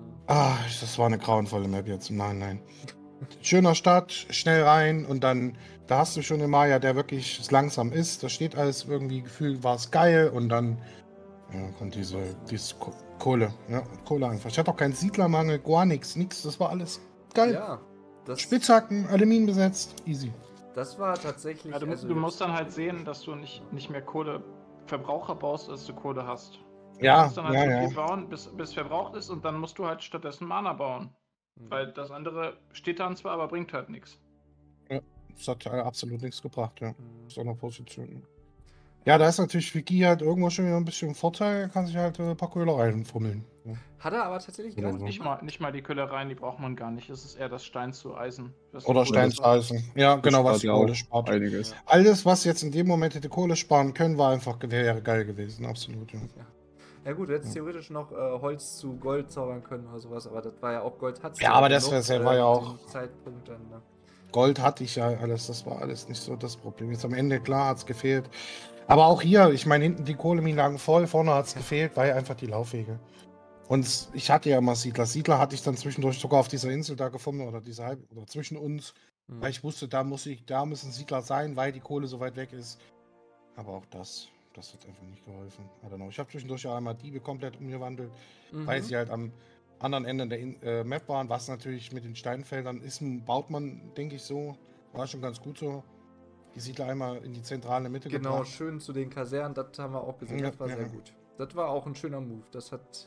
Das war eine grauenvolle Map jetzt. Nein. Schöner Start, schnell rein und dann, da hast du schon den Maya, der wirklich langsam ist. Da steht alles irgendwie, gefühlt war es geil und dann kommt diese Kohle. Ja, Kohle einfach. Ich hatte auch keinen Siedlermangel, gar nichts. Das war alles geil. Ja, Spitzhacken, Aluminium besetzt, easy. Das war tatsächlich. Ja, du musst dann halt sehen, dass du nicht mehr Kohleverbraucher baust, als du Kohle hast. Du musst dann halt so viel bauen, bis verbraucht ist und dann musst du halt stattdessen Mana bauen. Weil das andere steht dann zwar, aber bringt halt nichts. Ja, das hat absolut nichts gebracht, ja. So einer Position. Ja, da ist natürlich Vicky halt irgendwo schon wieder ein bisschen Vorteil, kann sich halt ein paar Köhlereien fummeln. Ja. Hat er aber tatsächlich gar Nicht mal die Köhlereien, die braucht man gar nicht. Es ist eher das Stein zu Eisen. Oder Stein zu Eisen. Ja, genau, was die Kohle spart. Einiges. Alles, was jetzt in dem Moment hätte Kohle sparen können, wäre geil gewesen, absolut. Ja. Ja gut, du hättest theoretisch noch Holz zu Gold zaubern können oder sowas, aber das war ja auch Gold. Ja, aber das war ja auch... Zeitpunkt dann, ne? Gold hatte ich ja alles, das war alles nicht so das Problem. Jetzt am Ende, klar, hat es gefehlt. Aber auch hier, ich meine, hinten die Kohleminen lagen voll, vorne hat es gefehlt, weil einfach die Laufwege. Und ich hatte ja immer Siedler. Siedler hatte ich dann zwischendurch sogar auf dieser Insel da gefunden oder zwischen uns, weil ich wusste, da müssen Siedler sein, weil die Kohle so weit weg ist. Aber auch das hat einfach nicht geholfen. I don't know. Ich habe zwischendurch ja einmal Diebe komplett umgewandelt, weil sie halt am anderen Ende der Map waren, was natürlich mit den Steinfeldern ist, baut man, denke ich, so. War schon ganz gut so. Die Siedler einmal in die zentrale Mitte Genau, gebracht. schön zu den Kasernen, das haben wir auch gesehen, Ja, das war sehr gut. Das war auch ein schöner Move, das hat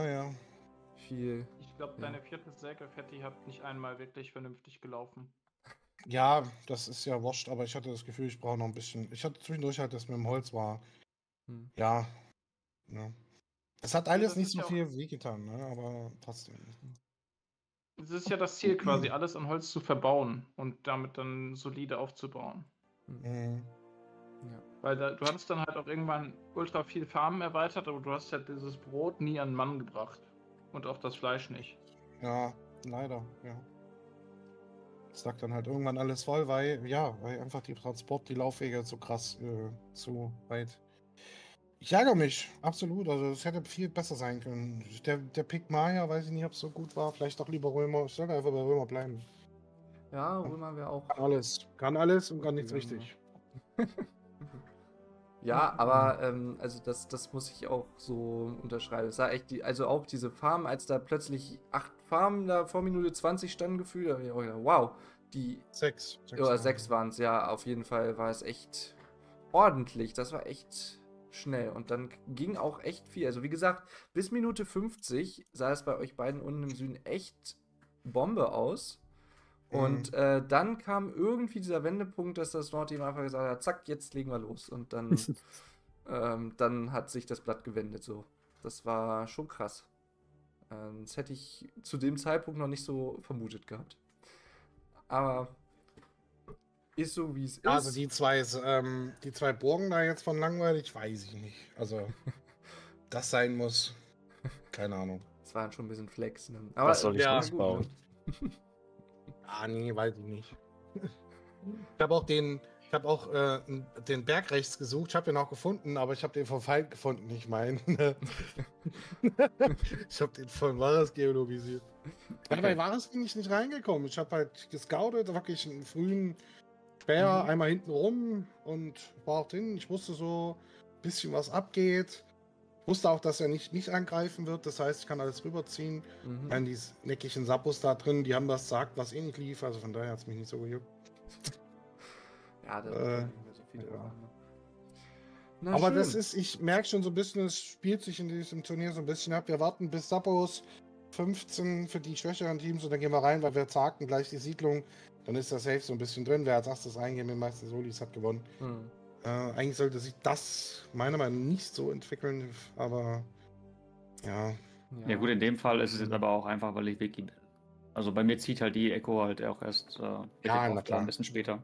viel... Ich glaube, deine vierte Säge, Fetti, hat nicht einmal wirklich vernünftig gelaufen. Ja, das ist ja wurscht, aber ich hatte das Gefühl, ich brauche noch ein bisschen. Ich hatte zwischendurch halt, dass mit dem Holz war. Ja. Es hat alles nicht so viel wehgetan, ne? Aber trotzdem. Es ist ja das Ziel quasi, alles an Holz zu verbauen und damit dann solide aufzubauen. Mhm. Ja. Weil du hattest dann halt auch irgendwann ultra viel Farmen erweitert, aber du hast halt dieses Brot nie an den Mann gebracht. Und auch das Fleisch nicht. Ja, leider, ja. Es lag dann halt irgendwann alles voll, weil einfach die Transport, die Laufwege so krass zu weit. Ich ärgere mich, absolut. Also es hätte viel besser sein können. Der Pick Maya, weiß ich nicht, ob es so gut war. Vielleicht doch lieber Römer. Ich sollte einfach bei Römer bleiben. Ja, Römer wäre auch... Kann alles und kann nichts richtig. Ja, aber also das muss ich auch so unterschreiben. Es war echt also auch diese Farm, als da plötzlich 8 Farmen da vor Minute 20 standen gefühlt, da hab ich auch gedacht, wow, die 6 oder 6 waren es, ja, auf jeden Fall war es echt ordentlich. Das war echt schnell und dann ging auch echt viel. Also wie gesagt, bis Minute 50 sah es bei euch beiden unten im Süden echt Bombe aus. Und dann kam irgendwie dieser Wendepunkt, dass das Nordteam einfach gesagt hat, zack, jetzt legen wir los. Und dann, dann hat sich das Blatt gewendet. So. Das war schon krass. Das hätte ich zu dem Zeitpunkt noch nicht so vermutet gehabt. Aber ist so, wie es ist. Also die zwei Burgen da jetzt von langweilig, weiß ich nicht. Also, das sein muss. Keine Ahnung. Das war schon ein bisschen Flex. Ne? Aber Was soll ich ja, sonst bauen? Nee, weiß ich nicht. Ich habe auch den Berg rechts gesucht, ich habe den auch gefunden, aber ich habe den vom Feind gefunden, ich meine. Ich habe den von Varus geologisiert. Okay. Bei Varus bin ich nicht reingekommen. Ich habe halt gescoutet, wirklich einen frühen Speer, einmal hinten rum und war auch drin. Ich wusste so ein bisschen, was abgeht. Ich wusste auch, dass er nicht angreifen wird, das heißt, ich kann alles rüberziehen. Dann die neckigen Sappos da drin, die haben das gesagt, was eh nicht lief, also von daher hat es mich nicht so gejuckt. Ja, da nicht mehr so viel drauf an, ne? Na, Aber schön. das ist, ich merke schon so ein bisschen, es spielt sich in diesem Turnier so ein bisschen ab. Wir warten bis Sappos 15 für die schwächeren Teams und dann gehen wir rein, weil wir sagten gleich die Siedlung. Dann ist das safe so ein bisschen drin. Wer als erstes eingehen mit Meister Solis hat gewonnen. Eigentlich sollte sich das meiner Meinung nach nicht so entwickeln, aber ja. Ja gut, in dem Fall ist es jetzt aber auch einfach, weil ich Wiki bin. Also bei mir zieht halt die Echo halt auch erst na klar. ein bisschen später.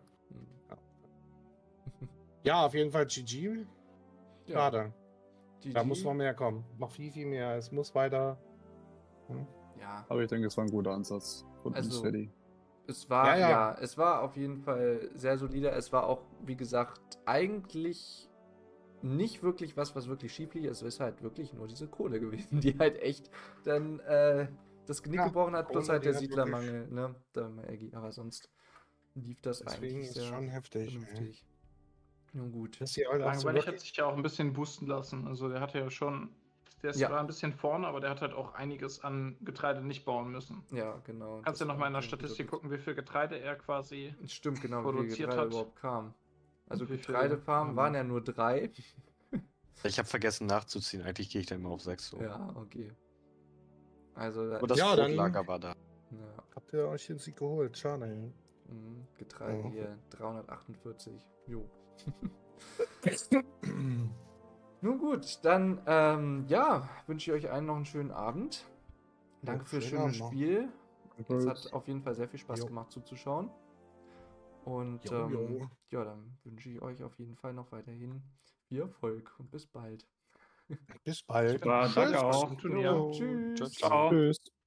Ja, auf jeden Fall GG. Ja, Schade. GG. Da muss noch mehr kommen. Noch viel mehr. Es muss weiter. Ja, Aber ich denke, es war ein guter Ansatz von uns, Also, Freddy. es war, Ja, ja. ja, es war auf jeden Fall sehr solider. Es war auch, wie gesagt, eigentlich nicht wirklich was wirklich schief lief. Es ist halt wirklich nur diese Kohle gewesen, die halt echt dann das Genick Ja, gebrochen hat, plus Kohle, halt der die hat Siedlermangel, ne? Aber sonst lief das Deswegen eigentlich ist sehr es schon heftig. vernünftig. Nun gut. Das hier halt auch so Langweilig hat sich ja auch ein bisschen boosten lassen. Also der hatte ja schon, der ist Ja. zwar ein bisschen vorne, aber der hat halt auch einiges an Getreide nicht bauen müssen. Ja, genau. Kannst das du ja nochmal in der war Statistik gut. gucken, wie viel Getreide er quasi. Stimmt, genau, wie viel produziert Getreide hat. überhaupt kam. Also Und wie viel, Getreidefarmen waren ja nur 3. Ich habe vergessen nachzuziehen. Eigentlich gehe ich da immer auf 6 so. Ja, okay. Also, Und das Ja, dann- Brotlager war da. ja, Habt ihr euch den Sieg geholt? Schade, ey. Getreide Ja. hier 348. Jo. Nun gut, dann ja, wünsche ich euch allen noch einen schönen Abend. Danke fürs schönen schöne Abend noch. Spiel. Es hat auf jeden Fall sehr viel Spaß Jo. gemacht zuzuschauen. Und Jo. ja, dann wünsche ich euch auf jeden Fall noch weiterhin viel Erfolg und bis bald. Bis bald. Super, danke Tschüss. auch. Turnier. Tschüss. Ciao, Ciao. Tschüss.